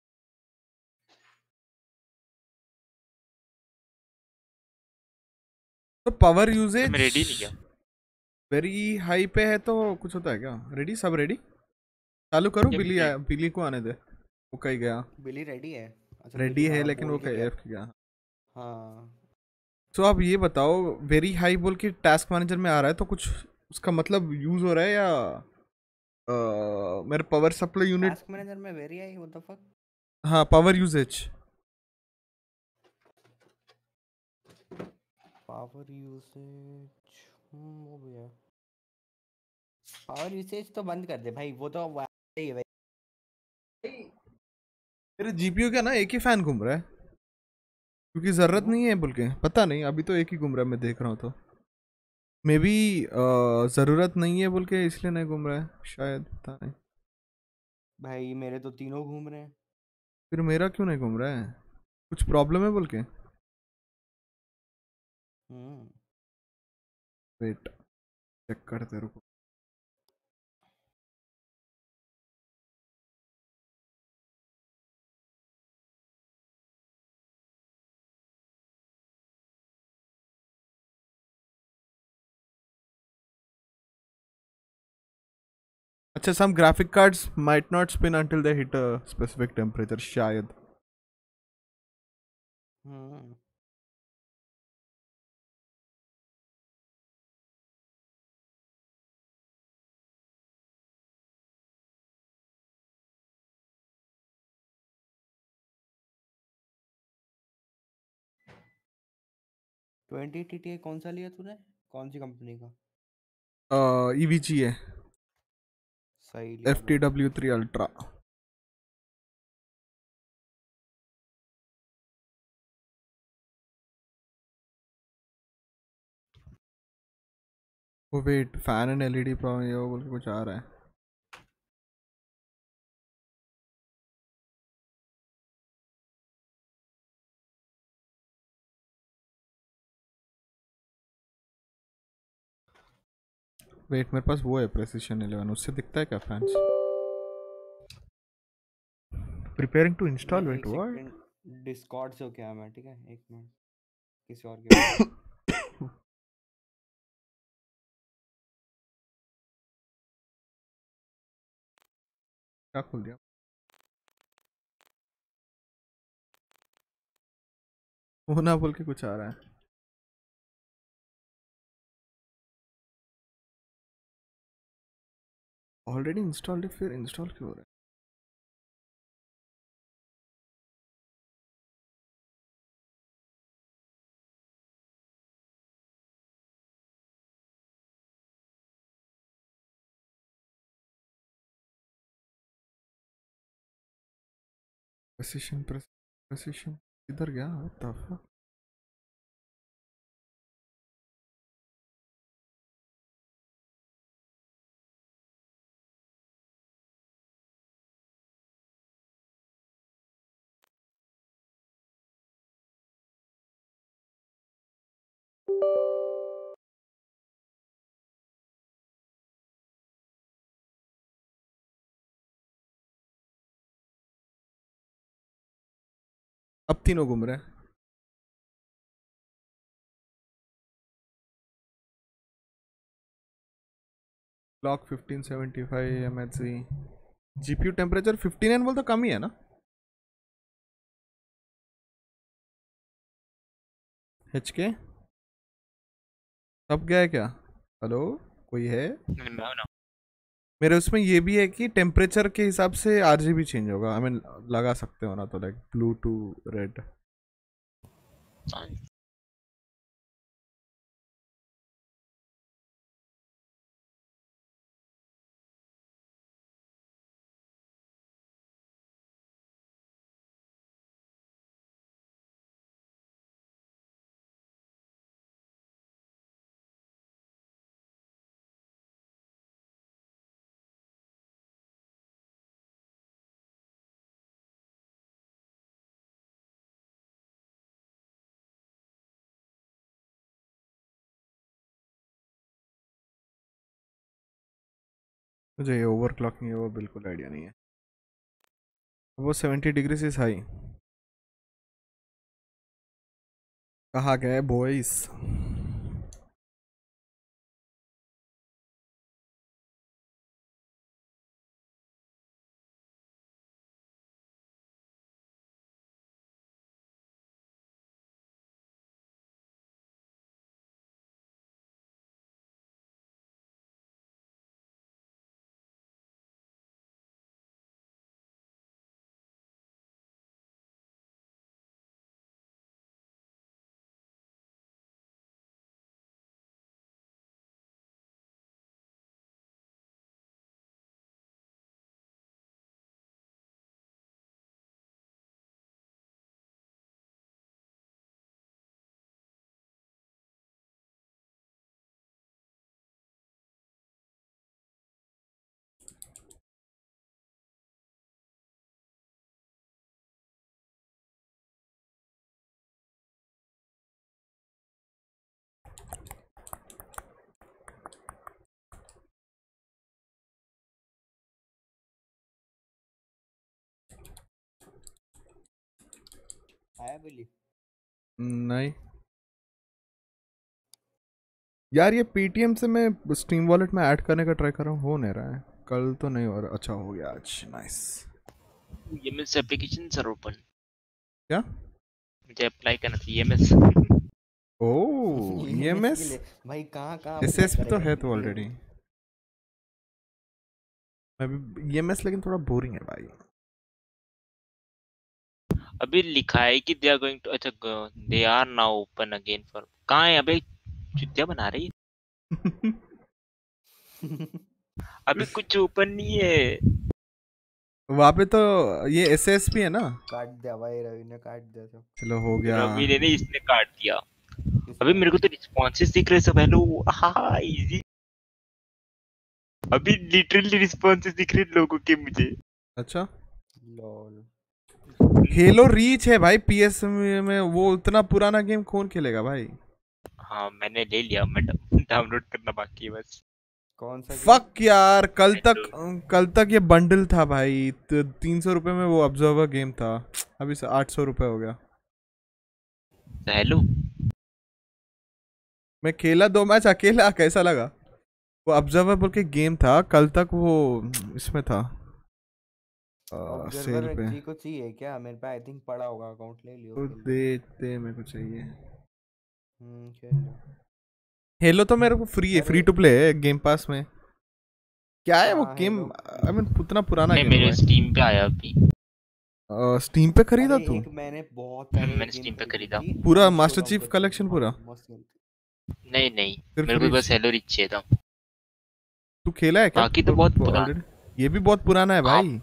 तो पावर यूजेज रेडी नहीं किया। वेरी हाई पे है तो कुछ होता है क्या? रेडी सब रेडी चालू करो। बिली बिली को आने दे। वो कहीं गया। बिली रेडी है। अच्छा रेडी है लेकिन वो कहीं एफ गया। हाँ तो आप ये बताओ वेरी हाई बोल के टास्क मैनेजर में आ रहा है तो कुछ उसका मतलब यूज हो रहा है या आ, मेरे power supply unit task manager में very high what the fuck. हाँ पावर यूजेज पावर यूसेज हो गया। पावर यूसेज तो बंद कर दे भाई, वो तो ही है भाई। मेरे जीपीयू का ना एक ही फैन घूम रहा है क्योंकि जरूरत नहीं है बोल के। पता नहीं अभी तो एक ही घूम रहा है मैं देख रहा हूँ। तो मे बी जरूरत नहीं है बोल के इसलिए नहीं घूम रहा है शायद। पता नहीं भाई मेरे तो तीनों घूम रहे हैं। फिर मेरा क्यों नहीं घूम रहा है? कुछ प्रॉब्लम है बोल के? हम्म वेट चेक करते रुको. अच्छा, some graphic cards might not spin until they hit a specific temperature शायद. हम्म ट्वेंटी टी टी कौन सा लिया तूने? कौन सी कंपनी का? uh, E V G है. सही लिया F T W three Ultra. वो wet fan and L E D problem ये वो बोल के कुछ आ रहा है. वेट मेरे पास वो है प्रेसिशन इलेवन, उससे दिखता है क्या fans? Preparing to install. Wait what? Discord से क्या मैं, ठीक है एक मिनट किसी और के क्या खोल दिया? वो ना बोल के कुछ आ रहा है. ऑलरेडी इंस्टॉल्ड है फिर इंस्टॉल क्यों हो रहा है? प्रेसिशन प्रेसिशन किधर गया? What the fuck? अब तीनों घूम रहे हैं. Clock fifteen seventy five M H C. GPU temperature fifty nine बोल तो कम ही है ना? एच के अब गया है क्या? हेलो कोई है? No, no. मेरे उसमें ये भी है कि टेम्परेचर के हिसाब से आरजीबी चेंज होगा. आई मीन लगा सकते हो ना, तो लाइक ब्लू टू रेड. मुझे ये ओवरक्लॉकिंग है वो बिल्कुल आइडिया नहीं है. वो सेवेंटी डिग्री से हाई कहाँ गए बॉयज? आया बिली? नहीं यार, ये पेटीएम से मैं स्टीम वॉलेट में ऐड करने का ट्राई कर रहा हूँ, हो नहीं रहा है। कल तो नहीं हो रहा, अच्छा हो गया आज, nice. EMS applications are open. क्या? मुझे अप्लाई करना था ईएमएस। ओह ईएमएस भाई कहाँ कहाँ एसएस पे तो है तो ऑलरेडी। अभी ईएमएस लेकिन थोड़ा बोरिंग है भाई। अभी लिखा है कि दे आर गोइंग टू, अच्छा they are now open again for. कहाँ है अबे? चुतिया बना रही है। अभी कुछ ओपन नहीं है वहाँ पे तो। ये एसएस भी है ना? काट दिया भाई, रवि ने काट दिया सब। चलो हो गया। रवि ने नहीं, इसने काट दिया। अभी मेरे को तो रिस्पॉन्सेस दिख रहे सब। हेलो हां इजी। अभी लिटरली रिस्पॉन्सेस दिख रहे लोगों के मुझे। अच्छा लॉल। हेलो रीच है भाई पीएस में, वो उतना पुराना गेम कौन खेलेगा भाई? हाँ मैंने ले लिया, मैडम डाउनलोड करना बाकी है बस। कौन सा? फक यार, कल तक कल तक ये बंडल था भाई, तो तीन सौ रुपए में वो ऑब्जर्वर गेम था, अभी से आठ सौ रुपए हो गया। हेलो मैं खेला दो मैच अकेला, कैसा लगा? वो ऑब्जर्वर बोल के गेम था, कल तक वो इसमें था सेल पे। जी को चाहिए क्या? मेरे पे आई थिंक पड़ा होगा, अकाउंट ले लियो। तो दे दे मेरे को चाहिए। हम्म खेल लो। हेलो तो मेरे को फ्री है, फ्री टू प्ले है गेम पास में। क्या है वो गेम? आई मीन उतना पुराना गेम है। मेरे स्टीम पे आया अभी। स्टीम पे खरीदा तू? मैंने बहुत पहले मैंने स्टीम पे खरीदा पूरा मास्टर चीफ कलेक्शन पूरा। नहीं नहीं मेरे को बस हेलो रिच चाहिए था। तू खेला है क्या? बाकी तो बहुत पुराना। ये भी बहुत पुराना है भाई।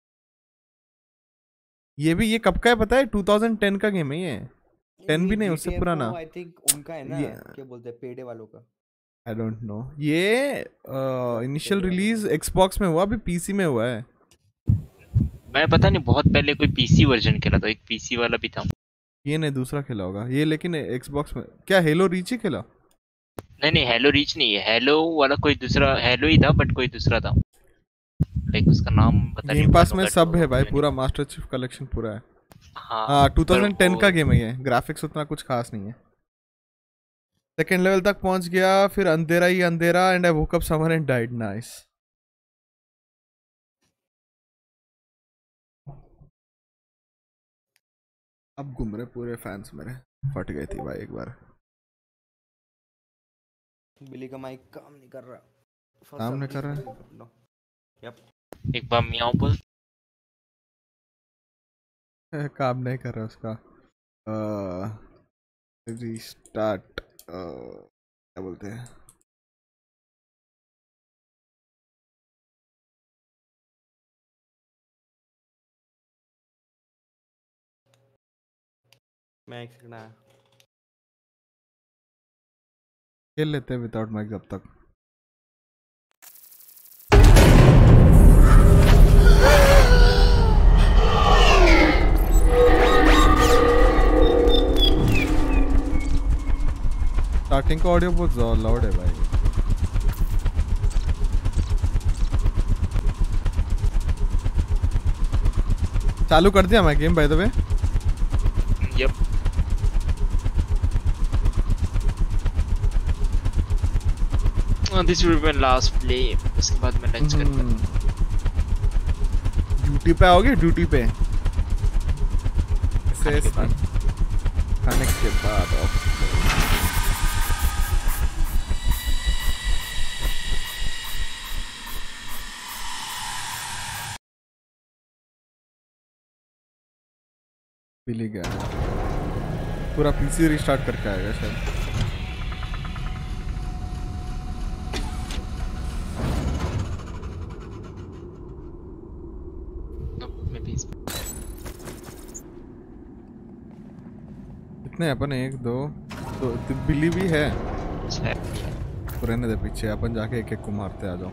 ये भी, ये कब का है पता है? दो हज़ार दस का गेम है ये। टेन भी नहीं, उससे पुराना। आई थिंक उनका है ना, क्या बोलते हैं पेडे वालों का। I don't know. ये इनिशियल रिलीज एक्सबॉक्स में हुआ, अभी पीसी में हुआ है। मैं पता नहीं, बहुत पहले कोई पीसी वर्जन खेला था, एक पीसी वाला भी था। ये नहीं, दूसरा खेला होगा ये, लेकिन एक्सबॉक्स में। क्या हेलो रीच ही खेला? नहीं नहीं हेलो रीच नहीं है, हेलो वाला कोई दूसरा हेलो ही था, बट कोई दूसरा था। लाइक उसका नाम पता नहीं। गेम पास में सब है भाई, पूरा मास्टर चीफ कलेक्शन पूरा है। हाँ, हाँ दो हज़ार दस का गेम है ये। ग्राफिक्स उतना कुछ खास नहीं है। सेकंड लेवल तक पहुंच गया, फिर अंधेरा ही अंधेरा, and I woke up someone and died. Nice. अब घूम रहे पूरे फैंस मेरे। फट गई थी भाई एक बार। बिली का माइक काम नहीं कर रहा। काम नहीं कर रहा? यप। एक बार मियाओ बोल। काम नहीं कर रहा उसका। रीस्टार्ट क्या बोलते हैं? मैक सीखना है। खेल लेते हैं विदाउट माइक जब तक। स्टार्टिंग का ऑडियो बहुत लाउड है भाई। चालू कर दिया मैं game by the way. Yup. This will be my last play, उसके बाद मैं लंच करूंगा। ड्यूटी पे आओगे? ड्यूटी पे खाने के बाद ऑफिस। पीली गया, पूरा पीसी रिस्टार्ट करके आएगा शायद। कितने अपन? एक दो तो, तो बिल्ली भी है। रहने दे पीछे, अपन जाके एक एक को मारते आ जाओ।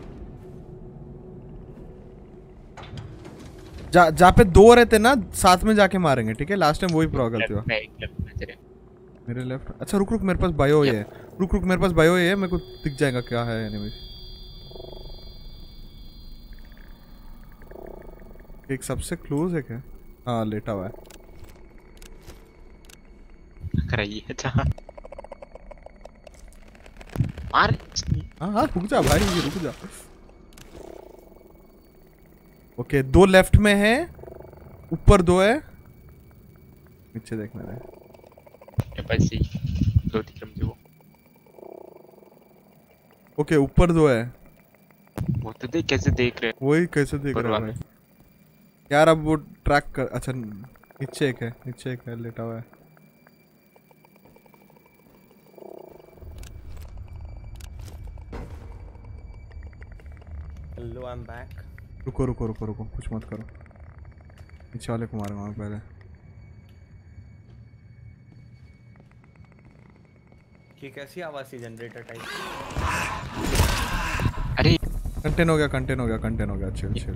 जा जहाँ पे दो रहते ना साथ में जाके मारेंगे, ठीक है? लास्ट टाइम वही प्रॉब्लम हुआ मेरे लेफ्ट। अच्छा रुक रुक, मेरे पास बायो है। रुक रुक, मेरे पास बायो है, मेरे को दिख जाएगा क्या है। एनीवेज एक सबसे क्लोज है क्या? हाँ लेटा हुआ है। रही है जहाँ मार। हाँ हाँ रुक जा भाई रुक जा। ओके दो लेफ्ट में है, ऊपर दो है, नीचे देखना है। बस ही दो दिख रहे मुझे वो। ओके ऊपर दो है। वो तो देख कैसे देख रहे हैं। वही कैसे देख रहे हैं यार। अब वो ट्रैक कर। अच्छा नीचे एक है, नीचे एक है लेटा हुआ है। Hello I am back. रुको रुको रुको रुको कुछ मत करो, नीचे वाले को मारूंगा पहले। ये कैसी आवाज थी जनरेटर टाइप? अरे कंटेन हो गया कंटेन हो गया कंटेन हो गया। Chill chill.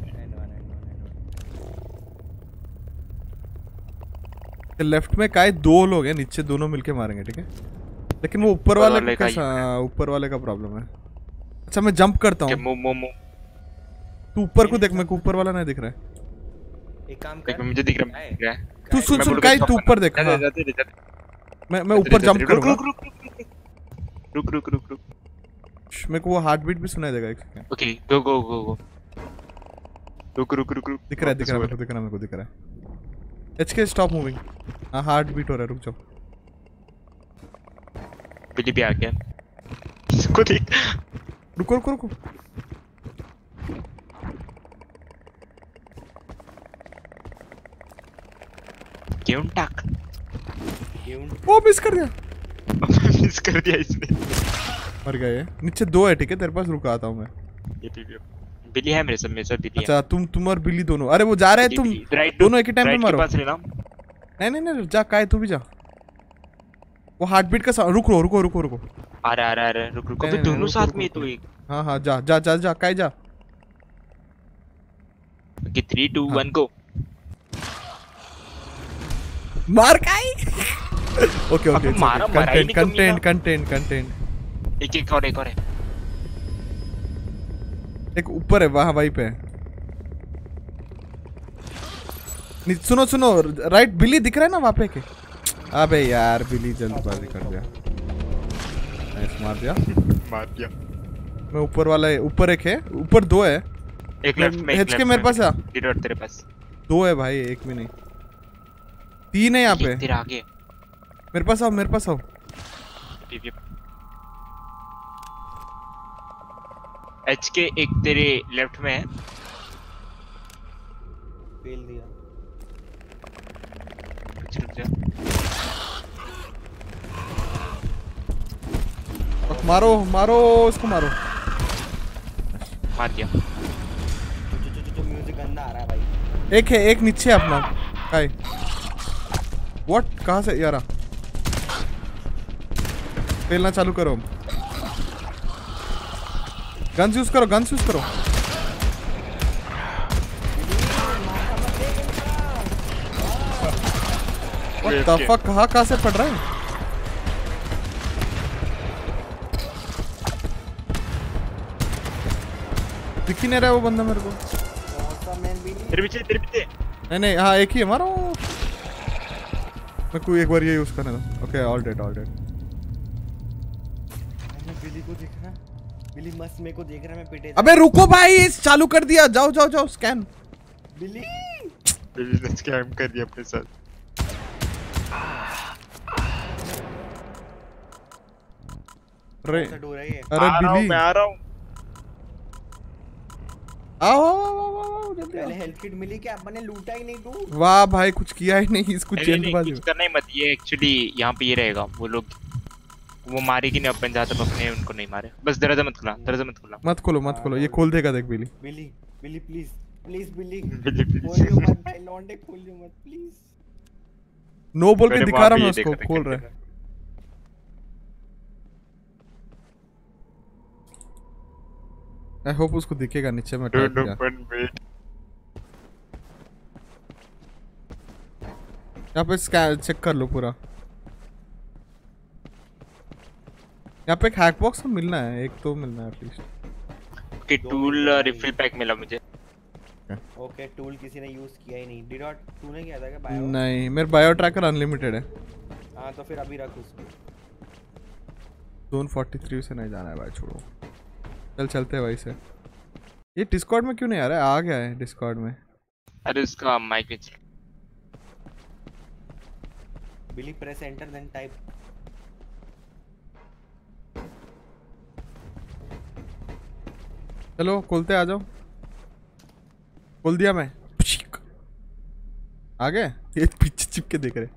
लेफ्ट में काय दो लोग हैं, नीचे दोनों मिलके मारेंगे ठीक है। लेकिन वो ऊपर वाले, वाले का ऊपर वाले का प्रॉब्लम है। अच्छा मैं जंप करता हूँ। तू ऊपर को देख, मेरे को ऊपर वाला नहीं दिख रहा है। एक काम कर, मुझे दिख रहा है। तू सुन सुन काय तू ऊपर देख। मैं मैं ऊपर जंप करूंगा। रुक रुक रुक रुक मेरे को वो हार्ट बीट भी सुनाई देगा एक सेकंड। ओके गो गो गो गो। रुक रुक रुक रुक। दिख रहा है दिख रहा है मेरे को दिख रहा है मेरे को दिख रहा है। HK stop moving. हां हार्ट बीट हो रहा है, रुक जाओ। बिली भी आ गया। इसको देख। रुको रुको रुको। क्यों टाक? वो मिस कर दिया। मिस कर दिया इसने। मर गया ये। नीचे दो है ठीक है, तेरे पास रुका आता हूं मैं। ये बिली है मेरे साथ, मेरे साथ बिली है। अच्छा तुम तुम और बिली दोनों। अरे वो जा रहे हैं, तुम दोनों एक ही टाइम पे मारो। नहीं नहीं नहीं जा, काय तू भी जा। वो हार्ट बीट का रुको रुको रुको रुको। आ रहा आ रहा आ रहा रुक रुको। अबे दोनों साथ में तो एक। हां हां जा जा जा जा काय जा। Okay three two one go. मार काय। ओके ओके मारा कंटेंट कंटेंट कंटेंट कंटेंट। एक एक और एक और है। एक ऊपर है वहां वहीं पे। सुनो सुनो राइट बिली दिख रहा है ना वहां पे के। अबे यार बिली जल्दबाजी कर दिया। नाइस मार दिया मार दिया। मैं ऊपर वाला है, ऊपर एक है, ऊपर दो है। एक लेफ्ट में एच के मेरे पास है। तेरे पास दो है भाई, एक भी नहीं, तीन है यहाँ पे। तेरे आगे मेरे पास आओ मेरे पास आओ। एच के एक तेरे लेफ्ट में है। फेल दिया। रुक जा। मारो मारो इसको मारो। मार दिया। जो जो जो, जो म्यूजिक गंदा आ रहा है भाई। एक है, एक नीचे अपना काय। व्हाट कहां से यार? खेलना चालू करो। गन्स यूज करो गन्स यूज करो। What the fuck? कहाँ कहाँ से पड़ रहा है? दिख ही नहीं रहा है वो बंदा मेरे को। तेरे पीछे तेरे पीछे। नहीं नहीं हाँ एक ही है, मारो। मैं कोई एक बार ये यूज करने दो। Okay all dead all dead. Billy को देख रहा, बिली मस्त मेरे को देख रहा, मैं पिटे। अबे रुको भाई, चालू कर दिया। जाओ जाओ जाओ स्कैन। बिली बिली ने स्कैम कर दिया अपने साथ। अरे अरे बिली मैं आ रहा हूँ। आओ आओ आओ जल्दी। पहले हेल्थ किट मिली क्या? मैंने लूटा ही नहीं तू। वाह भाई कुछ किया ही नहीं। इसको जल्दबाजी कुछ करना ही मत। ये एक्चुअली यहाँ पे ये रहेगा, वो लोग वो मारेगी नहीं अपन, जहाँ तक अपने उनको नहीं मारे। बस दरवाजा मत खुला, दरवाजा मत खुला। मत खोलो मत खोलो, ये खोल देगा देख बिली। बिली बिली प्लीज प्लीज बिली बिली खोलियो मत भाई, लौंडे खोलियो मत प्लीज। नो बोल के दिखा रहा मैं उसको, खोल रहा है। आई होप उसको दिखेगा नीचे में। यहाँ पे स्कैन चेक कर लो पूरा। यहाँ पे एक हैक बॉक्स तो मिलना है, एक तो मिलना है at least. Okay tool refill pack मिला मुझे। ओके टूल किसी ने यूज किया ही नहीं। डिडॉट तूने किया था क्या बायो? नहीं मेरा बायो ट्रैकर अनलिमिटेड है। हां हाँ तो फिर अभी रख उसको। जोन तैंतालीस से नहीं जाना है भाई, छोड़ो। चल चलते हैं भाई से। ये डिस्कॉर्ड में क्यों नहीं आ रहा है? आ गया है डिस्कॉर्ड में। अरे उसका mic each Billy press enter then type. चलो खोलते, आ जाओ। खोल दिया मैं। आ गए? ये पीछे चिपके देख रहे।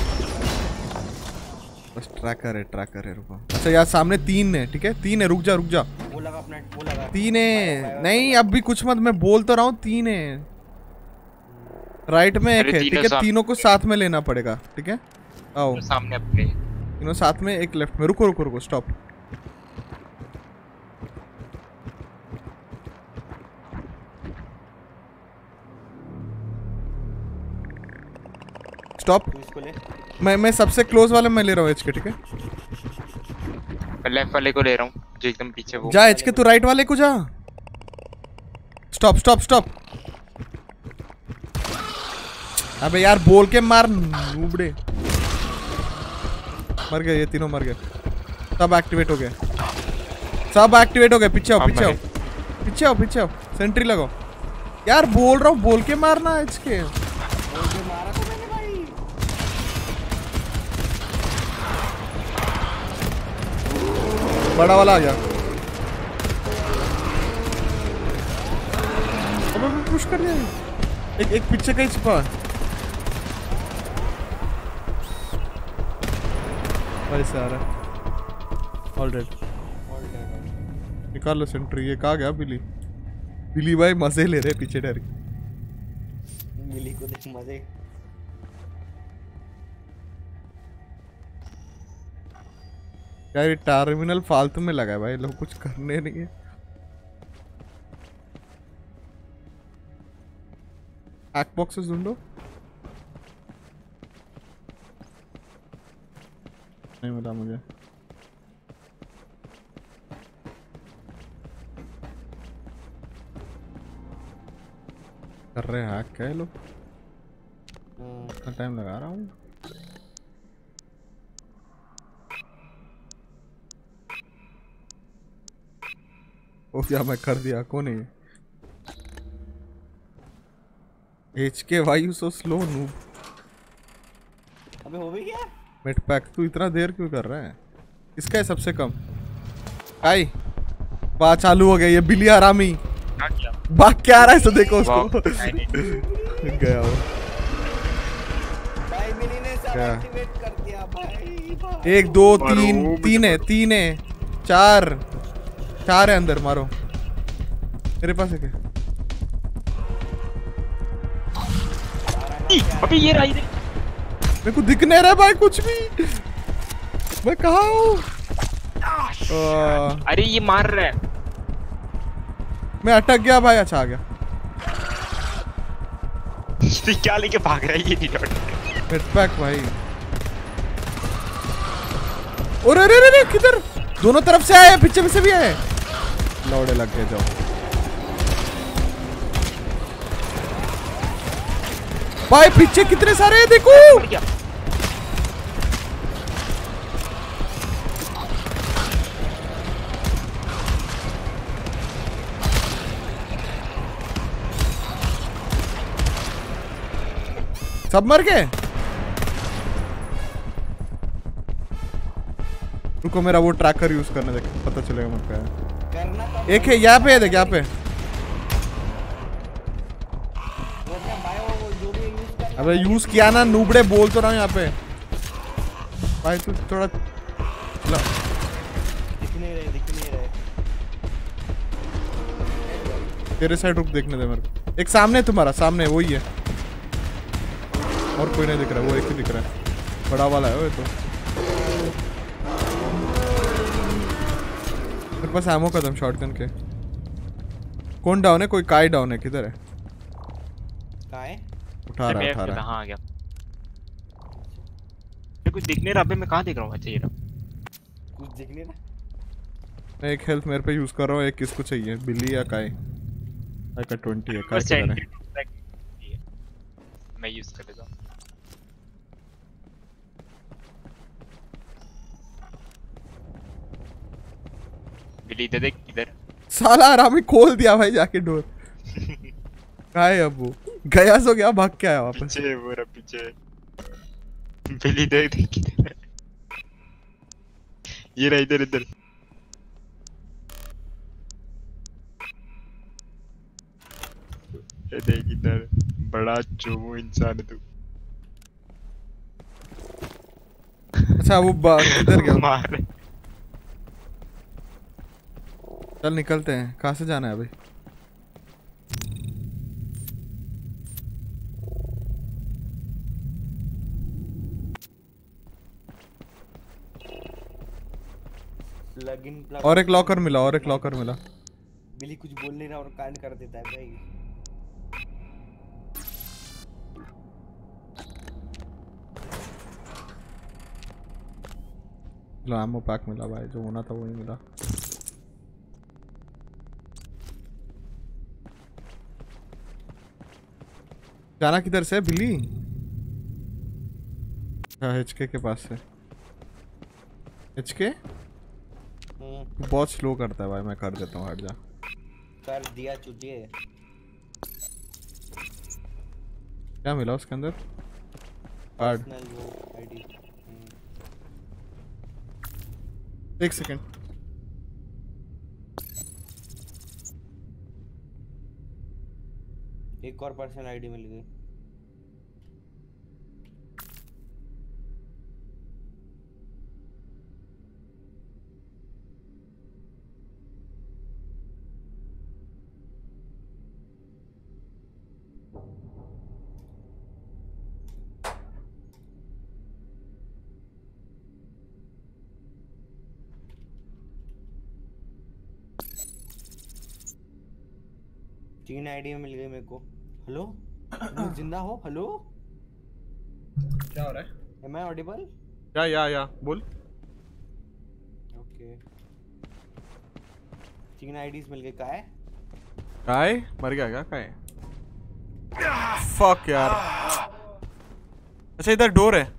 बस ट्रैकर है, ट्रैकर है। रुको। अच्छा यार सामने तीन है, ठीक है? तीन है, रुक जा रुक जा। वो लगा अपना, वो लगा। तीन है। नहीं अब भी कुछ मत, मैं बोल तो रहा हूँ तीन है। राइट में एक है, ठीक है? तीनों को साथ में लेना पड़ेगा, ठीक है? आओ सामने अपने तीनों साथ में, एक लेफ्ट में। रुको रुको रुको, स्टॉप। स्टॉप। मैं मैं सबसे क्लोज वाले मैं ले रहा हूँ एच के, ठीक है? मैं लेफ्ट वाले को ले रहा हूँ जो एकदम पीछे वो। जा एच के, तू राइट वाले को जा। Stop stop stop. अबे यार बोल के मार नूबड़े। मर गए ये तीनों, मर गए। सब एक्टिवेट हो गए, सब एक्टिवेट हो गए। पीछे आओ पीछे आओ पीछे आओ पीछे आओ। सेंट्री लगाओ यार, बोल रहा हूँ बोल के मारना एच के। बड़ा वाला आ गया। अबे पुश कर दिया। एक एक पीछे का ही छिपा। ऐसे आ रहा है। All dead. निकाल लो सेंट्री। ये कहाँ गया बिली? बिली भाई मजे ले रहे पीछे डर के। बिली को देख मजे। यार ये टर्मिनल फालतू में लगा है भाई, लोग कुछ करने नहीं है। हैक बॉक्सेस ढूंढो। नहीं मिला मुझे। कर रहे हैं हैक क्या लोग? इतना टाइम लगा रहा हूँ। ओ क्या मैं कर दिया? कौन है? H K Y U so slow noob. अबे हो भी गया? मिड पैक तू इतना देर क्यों कर रहा है? किसका है सबसे कम? आई बात चालू हो गया। ये बिली हरामी बाग क्या आ रहा है तो देखो उसको। गया वो भाई बिली ने सब एक्टिवेट कर दिया भाई। एक दो तीन, तीन है तीन है चार चार है अंदर। मारो मेरे पास है क्या? अबे ये रहा इधर। मेरे को दिख नहीं रहा भाई कुछ भी। मैं कहाँ हूँ? अरे ये मार रहा है। मैं अटक गया भाई। अच्छा आ गया। क्या लेके भाग रहा है ये? हेड पैक भाई। अरे अरे अरे किधर? दोनों तरफ से आए, पीछे में से भी आए। लौड़े लग गए। जाओ भाई, पीछे कितने सारे हैं देखो। सब मर गए। रुको मेरा वो ट्रैकर यूज करने देख, पता चलेगा मुझे क्या है। एक है यहाँ पे, देख यहाँ पे। अबे यूज किया ना नूबड़े, बोल तो रहा हूँ यहाँ पे। भाई तू थोड़ा दिख नहीं रहे, दिख नहीं रहे। तेरे साइड रुक, देखने दे मेरे को। एक सामने तुम्हारा, सामने वही है और कोई नहीं दिख रहा। वो एक ही दिख रहा है, बड़ा वाला है वो तो। मेरे पास एमो कदम शॉटगन के। कौन डाउन है? कोई काय डाउन है? किधर है? काय उठा रहा उठा रहा। कहां आ गया? मेरे कुछ दिख नहीं रहा। अबे मैं कहां देख रहा हूं? अच्छा ये रहा। कुछ दिख नहीं रहा। मैं एक हेल्थ मेरे पे यूज कर रहा हूं। एक किसको चाहिए, बिल्ली या काय? काय का ट्वेंटी है। काय किधर है? मैं यूज कर लेता हूं। बिली इधर देख इधर। साला आराम खोल दिया भाई जाके डोर। कहाँ है अब वो? गया सो गया, भाग के आया वापस। पीछे वो रहा पीछे। बिली देख देख इधर। ये रहा इधर इधर। ये देख इधर, बड़ा चोमू इंसान है तू। अच्छा वो किधर गया? मार। चल निकलते हैं। कहाँ से जाना है अभी? प्लग इन प्लग और एक लॉकर मिला, और एक लॉकर मिला। बिली कुछ बोल नहीं रहा और कांड कर देता है भाई। लो एमो पैक मिला भाई, जो होना था वही मिला। जाना किधर से बिल्ली? हाँ एचके के पास से। एचके बहुत स्लो करता है भाई, मैं कर देता हूँ, हट जा। कर दिया चुतिए। क्या मिला उसके अंदर? कार्ड। एक सेकेंड। एक और पर्सनल आईडी मिल गई। तीन आईडी मिल गई मेरे को। हेलो तुम जिंदा हो? हेलो क्या हो रहा है? Am I audible? या या या बोल। ओके तीन आईडीज मिल गई। कहाँ है? कहाँ है? मर गया क्या? कहाँ है? फक यार। अच्छा इधर डोर है।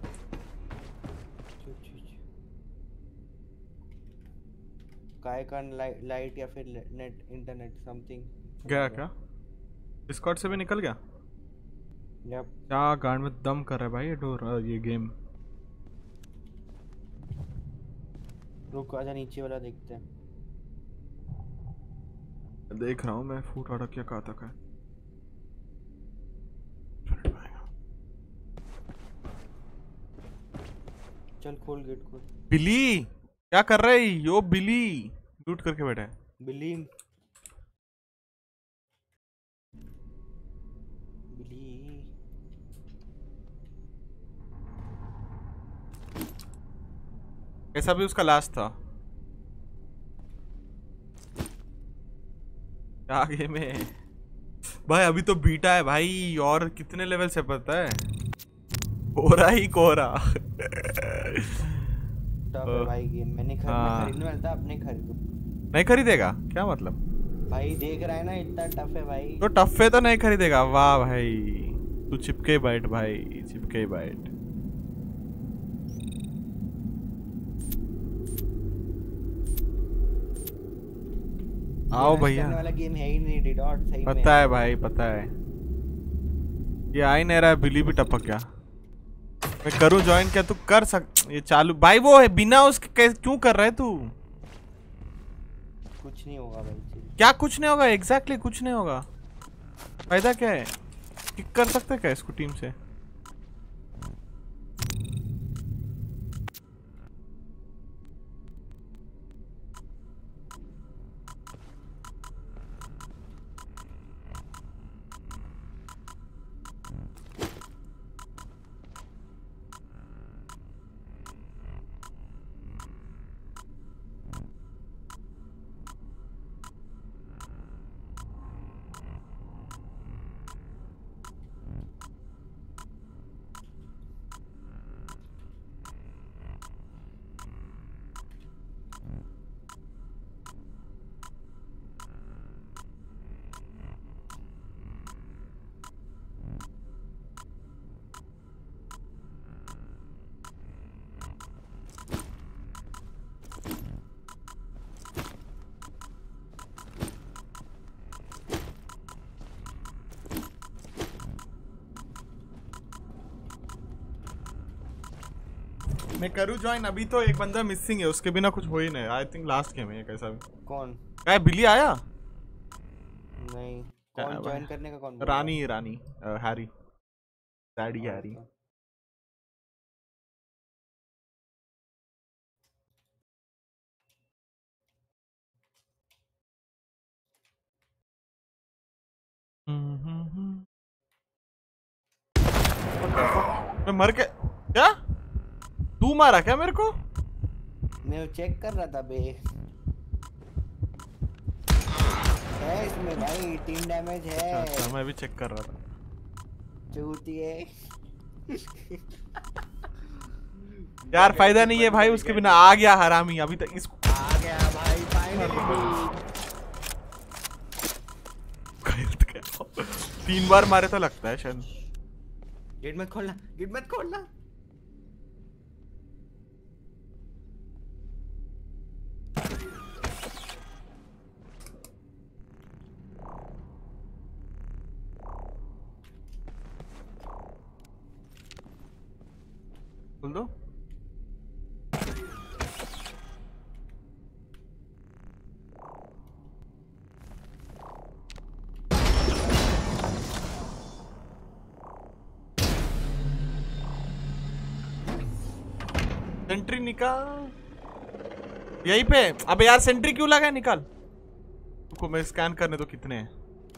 काय का लाइट या फिर नेट इंटरनेट समथिंग गया क्या? डिस्कॉर्ड से भी निकल गया? यप। क्या गांड में दम कर रहा है भाई ये डोर, ये गेम। रुक आजा नीचे वाला देखते हैं। देख रहा हूँ मैं। फूट अड़क क्या कहा तक है? चल खोल गेट खोल। बिली क्या कर रहा है? यो बिली लूट करके बैठा है। बिली बिली कैसा भी उसका लास्ट था। क्या गेम है भाई? अभी तो बीटा है भाई, और कितने लेवल से पता है? कोरा ही कोरा। टफ है भाई गेम। मैंने खरीद हाँ। खरीदने वाला था, अपने खरीदो। नहीं खरीदेगा क्या मतलब? भाई देख रहा है ना इतना टफ है भाई। तो टफ है तो नहीं खरीदेगा? वाह भाई तू चिपके बैठ भाई, चिपके बैठ। आओ भैया। वाला गेम है ही नहीं डिडॉट सही में। पता है भाई पता है। ये आ ही नहीं रहा है। बिली भी टपक गया। मैं करूं ज्वाइन? क्या तू कर सक? ये चालू भाई वो है बिना उसके क्यों कर रहा है तू? कुछ नहीं होगा भाई। क्या कुछ नहीं होगा? एग्जैक्टली exactly कुछ नहीं होगा। फायदा क्या है? किक कर सकते क्या इसको टीम से? मैं करूँ ज्वाइन? अभी तो एक बंदा मिसिंग है, उसके बिना कुछ हो ही नहीं। आई थिंक लास्ट गेम है ये कैसा भी। कौन? क्या बिली आया? नहीं, कौन ज्वाइन करने का कौन? Rani Rani Harry, daddy Harry. मैं मर के क्या? तू मारा क्या मेरे को? मैं चेक कर रहा था बे। है इसमें भाई तीन डैमेज है। अच्छा, मैं भी चेक कर रहा था। चूती है। यार फायदा नहीं है भाई, उसके बिना आ गया हरामी। अभी तक इसको आ गया भाई फाइनली। तीन बार मारे तो लगता है शायद। गेट मत खोलना, गेट मत खोलना। खोल दो। सेंट्री निकाल यहीं पे। अबे यार सेंट्री क्यों लगा है? निकाल। रुको मैं स्कैन करने दो कितने हैं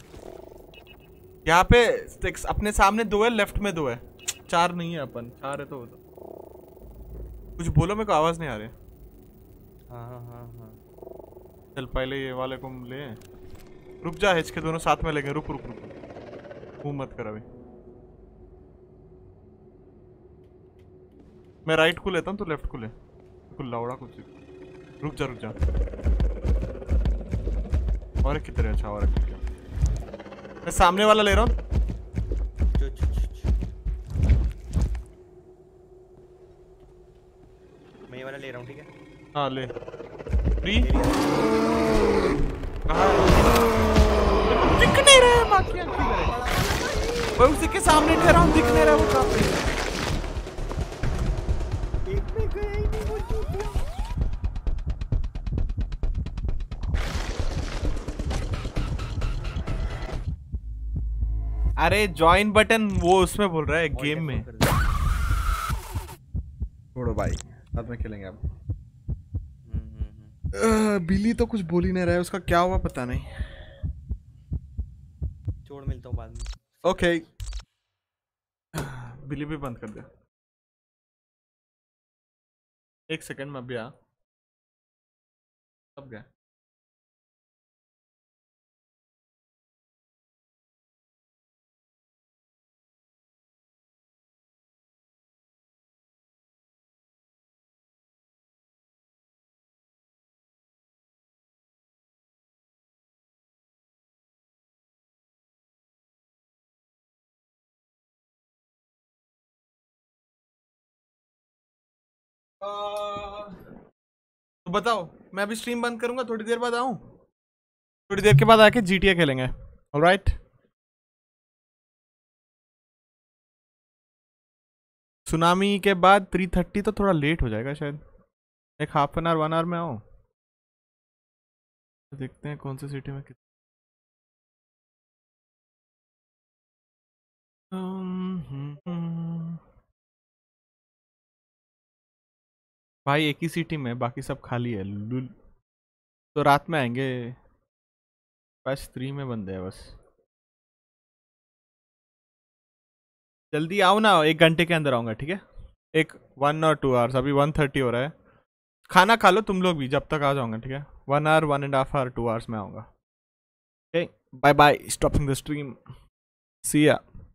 यहाँ पे। अपने सामने दो है, लेफ्ट में दो है, चार नहीं है अपन। चार है तो, तो। कुछ बोलो, मेरे को आवाज नहीं आ रही। हाँ हाँ हाँ हाँ। चल पहले ये वाले को ले। रुक जा, हिच के दोनों साथ में लेंगे। रुक रुक रुक, मुंह मत कर अभी। मैं राइट को लेता हूँ तो लेफ्ट को ले। कुछ लाउड़ा कुछ। रुक जा रुक जा। और कितने? अच्छा और क्या? मैं सामने वाला ले रहा हूँ। मैं ये वाला ले रहा हूँ, ठीक है? हाँ ले। फ्री कहाँ दिख नहीं रहा? बाकियाँ मैं उसी के सामने ठहरा हूँ, दिख नहीं रहा वो कहाँ पे। अरे ज्वाइन बटन वो उसमें बोल रहा है गेम में। छोड़ो भाई, बाद में खेलेंगे अब। बिली तो कुछ बोल ही नहीं रहा है, उसका क्या हुआ पता नहीं। छोड़, मिलता हूँ बाद में। ओके बिली भी बंद कर दे। एक सेकंड में अभी आ। अब गया। तो बताओ, मैं अभी स्ट्रीम बंद करूंगा, थोड़ी देर बाद आऊं। थोड़ी देर के बाद आके जीटीए खेलेंगे। ऑलराइट। सुनामी के बाद थ्री थर्टी तो थोड़ा लेट हो जाएगा शायद। एक half an hour one hour में आओ। तो देखते हैं कौन सी सिटी में कित... भाई एक ही सिटी में, बाकी सब खाली है। लुल तो रात में आएंगे। बस थ्री में बंदे हैं बस। जल्दी आओ ना, एक घंटे के अंदर आऊंगा, ठीक है? एक वन और टू आवर्स। अभी वन थर्टी हो रहा है। खाना खा लो तुम लोग भी, जब तक आ जाऊंगा, ठीक है? One hour one and half hour two hours में आऊंगा। Okay bye bye, stopping the stream, see या।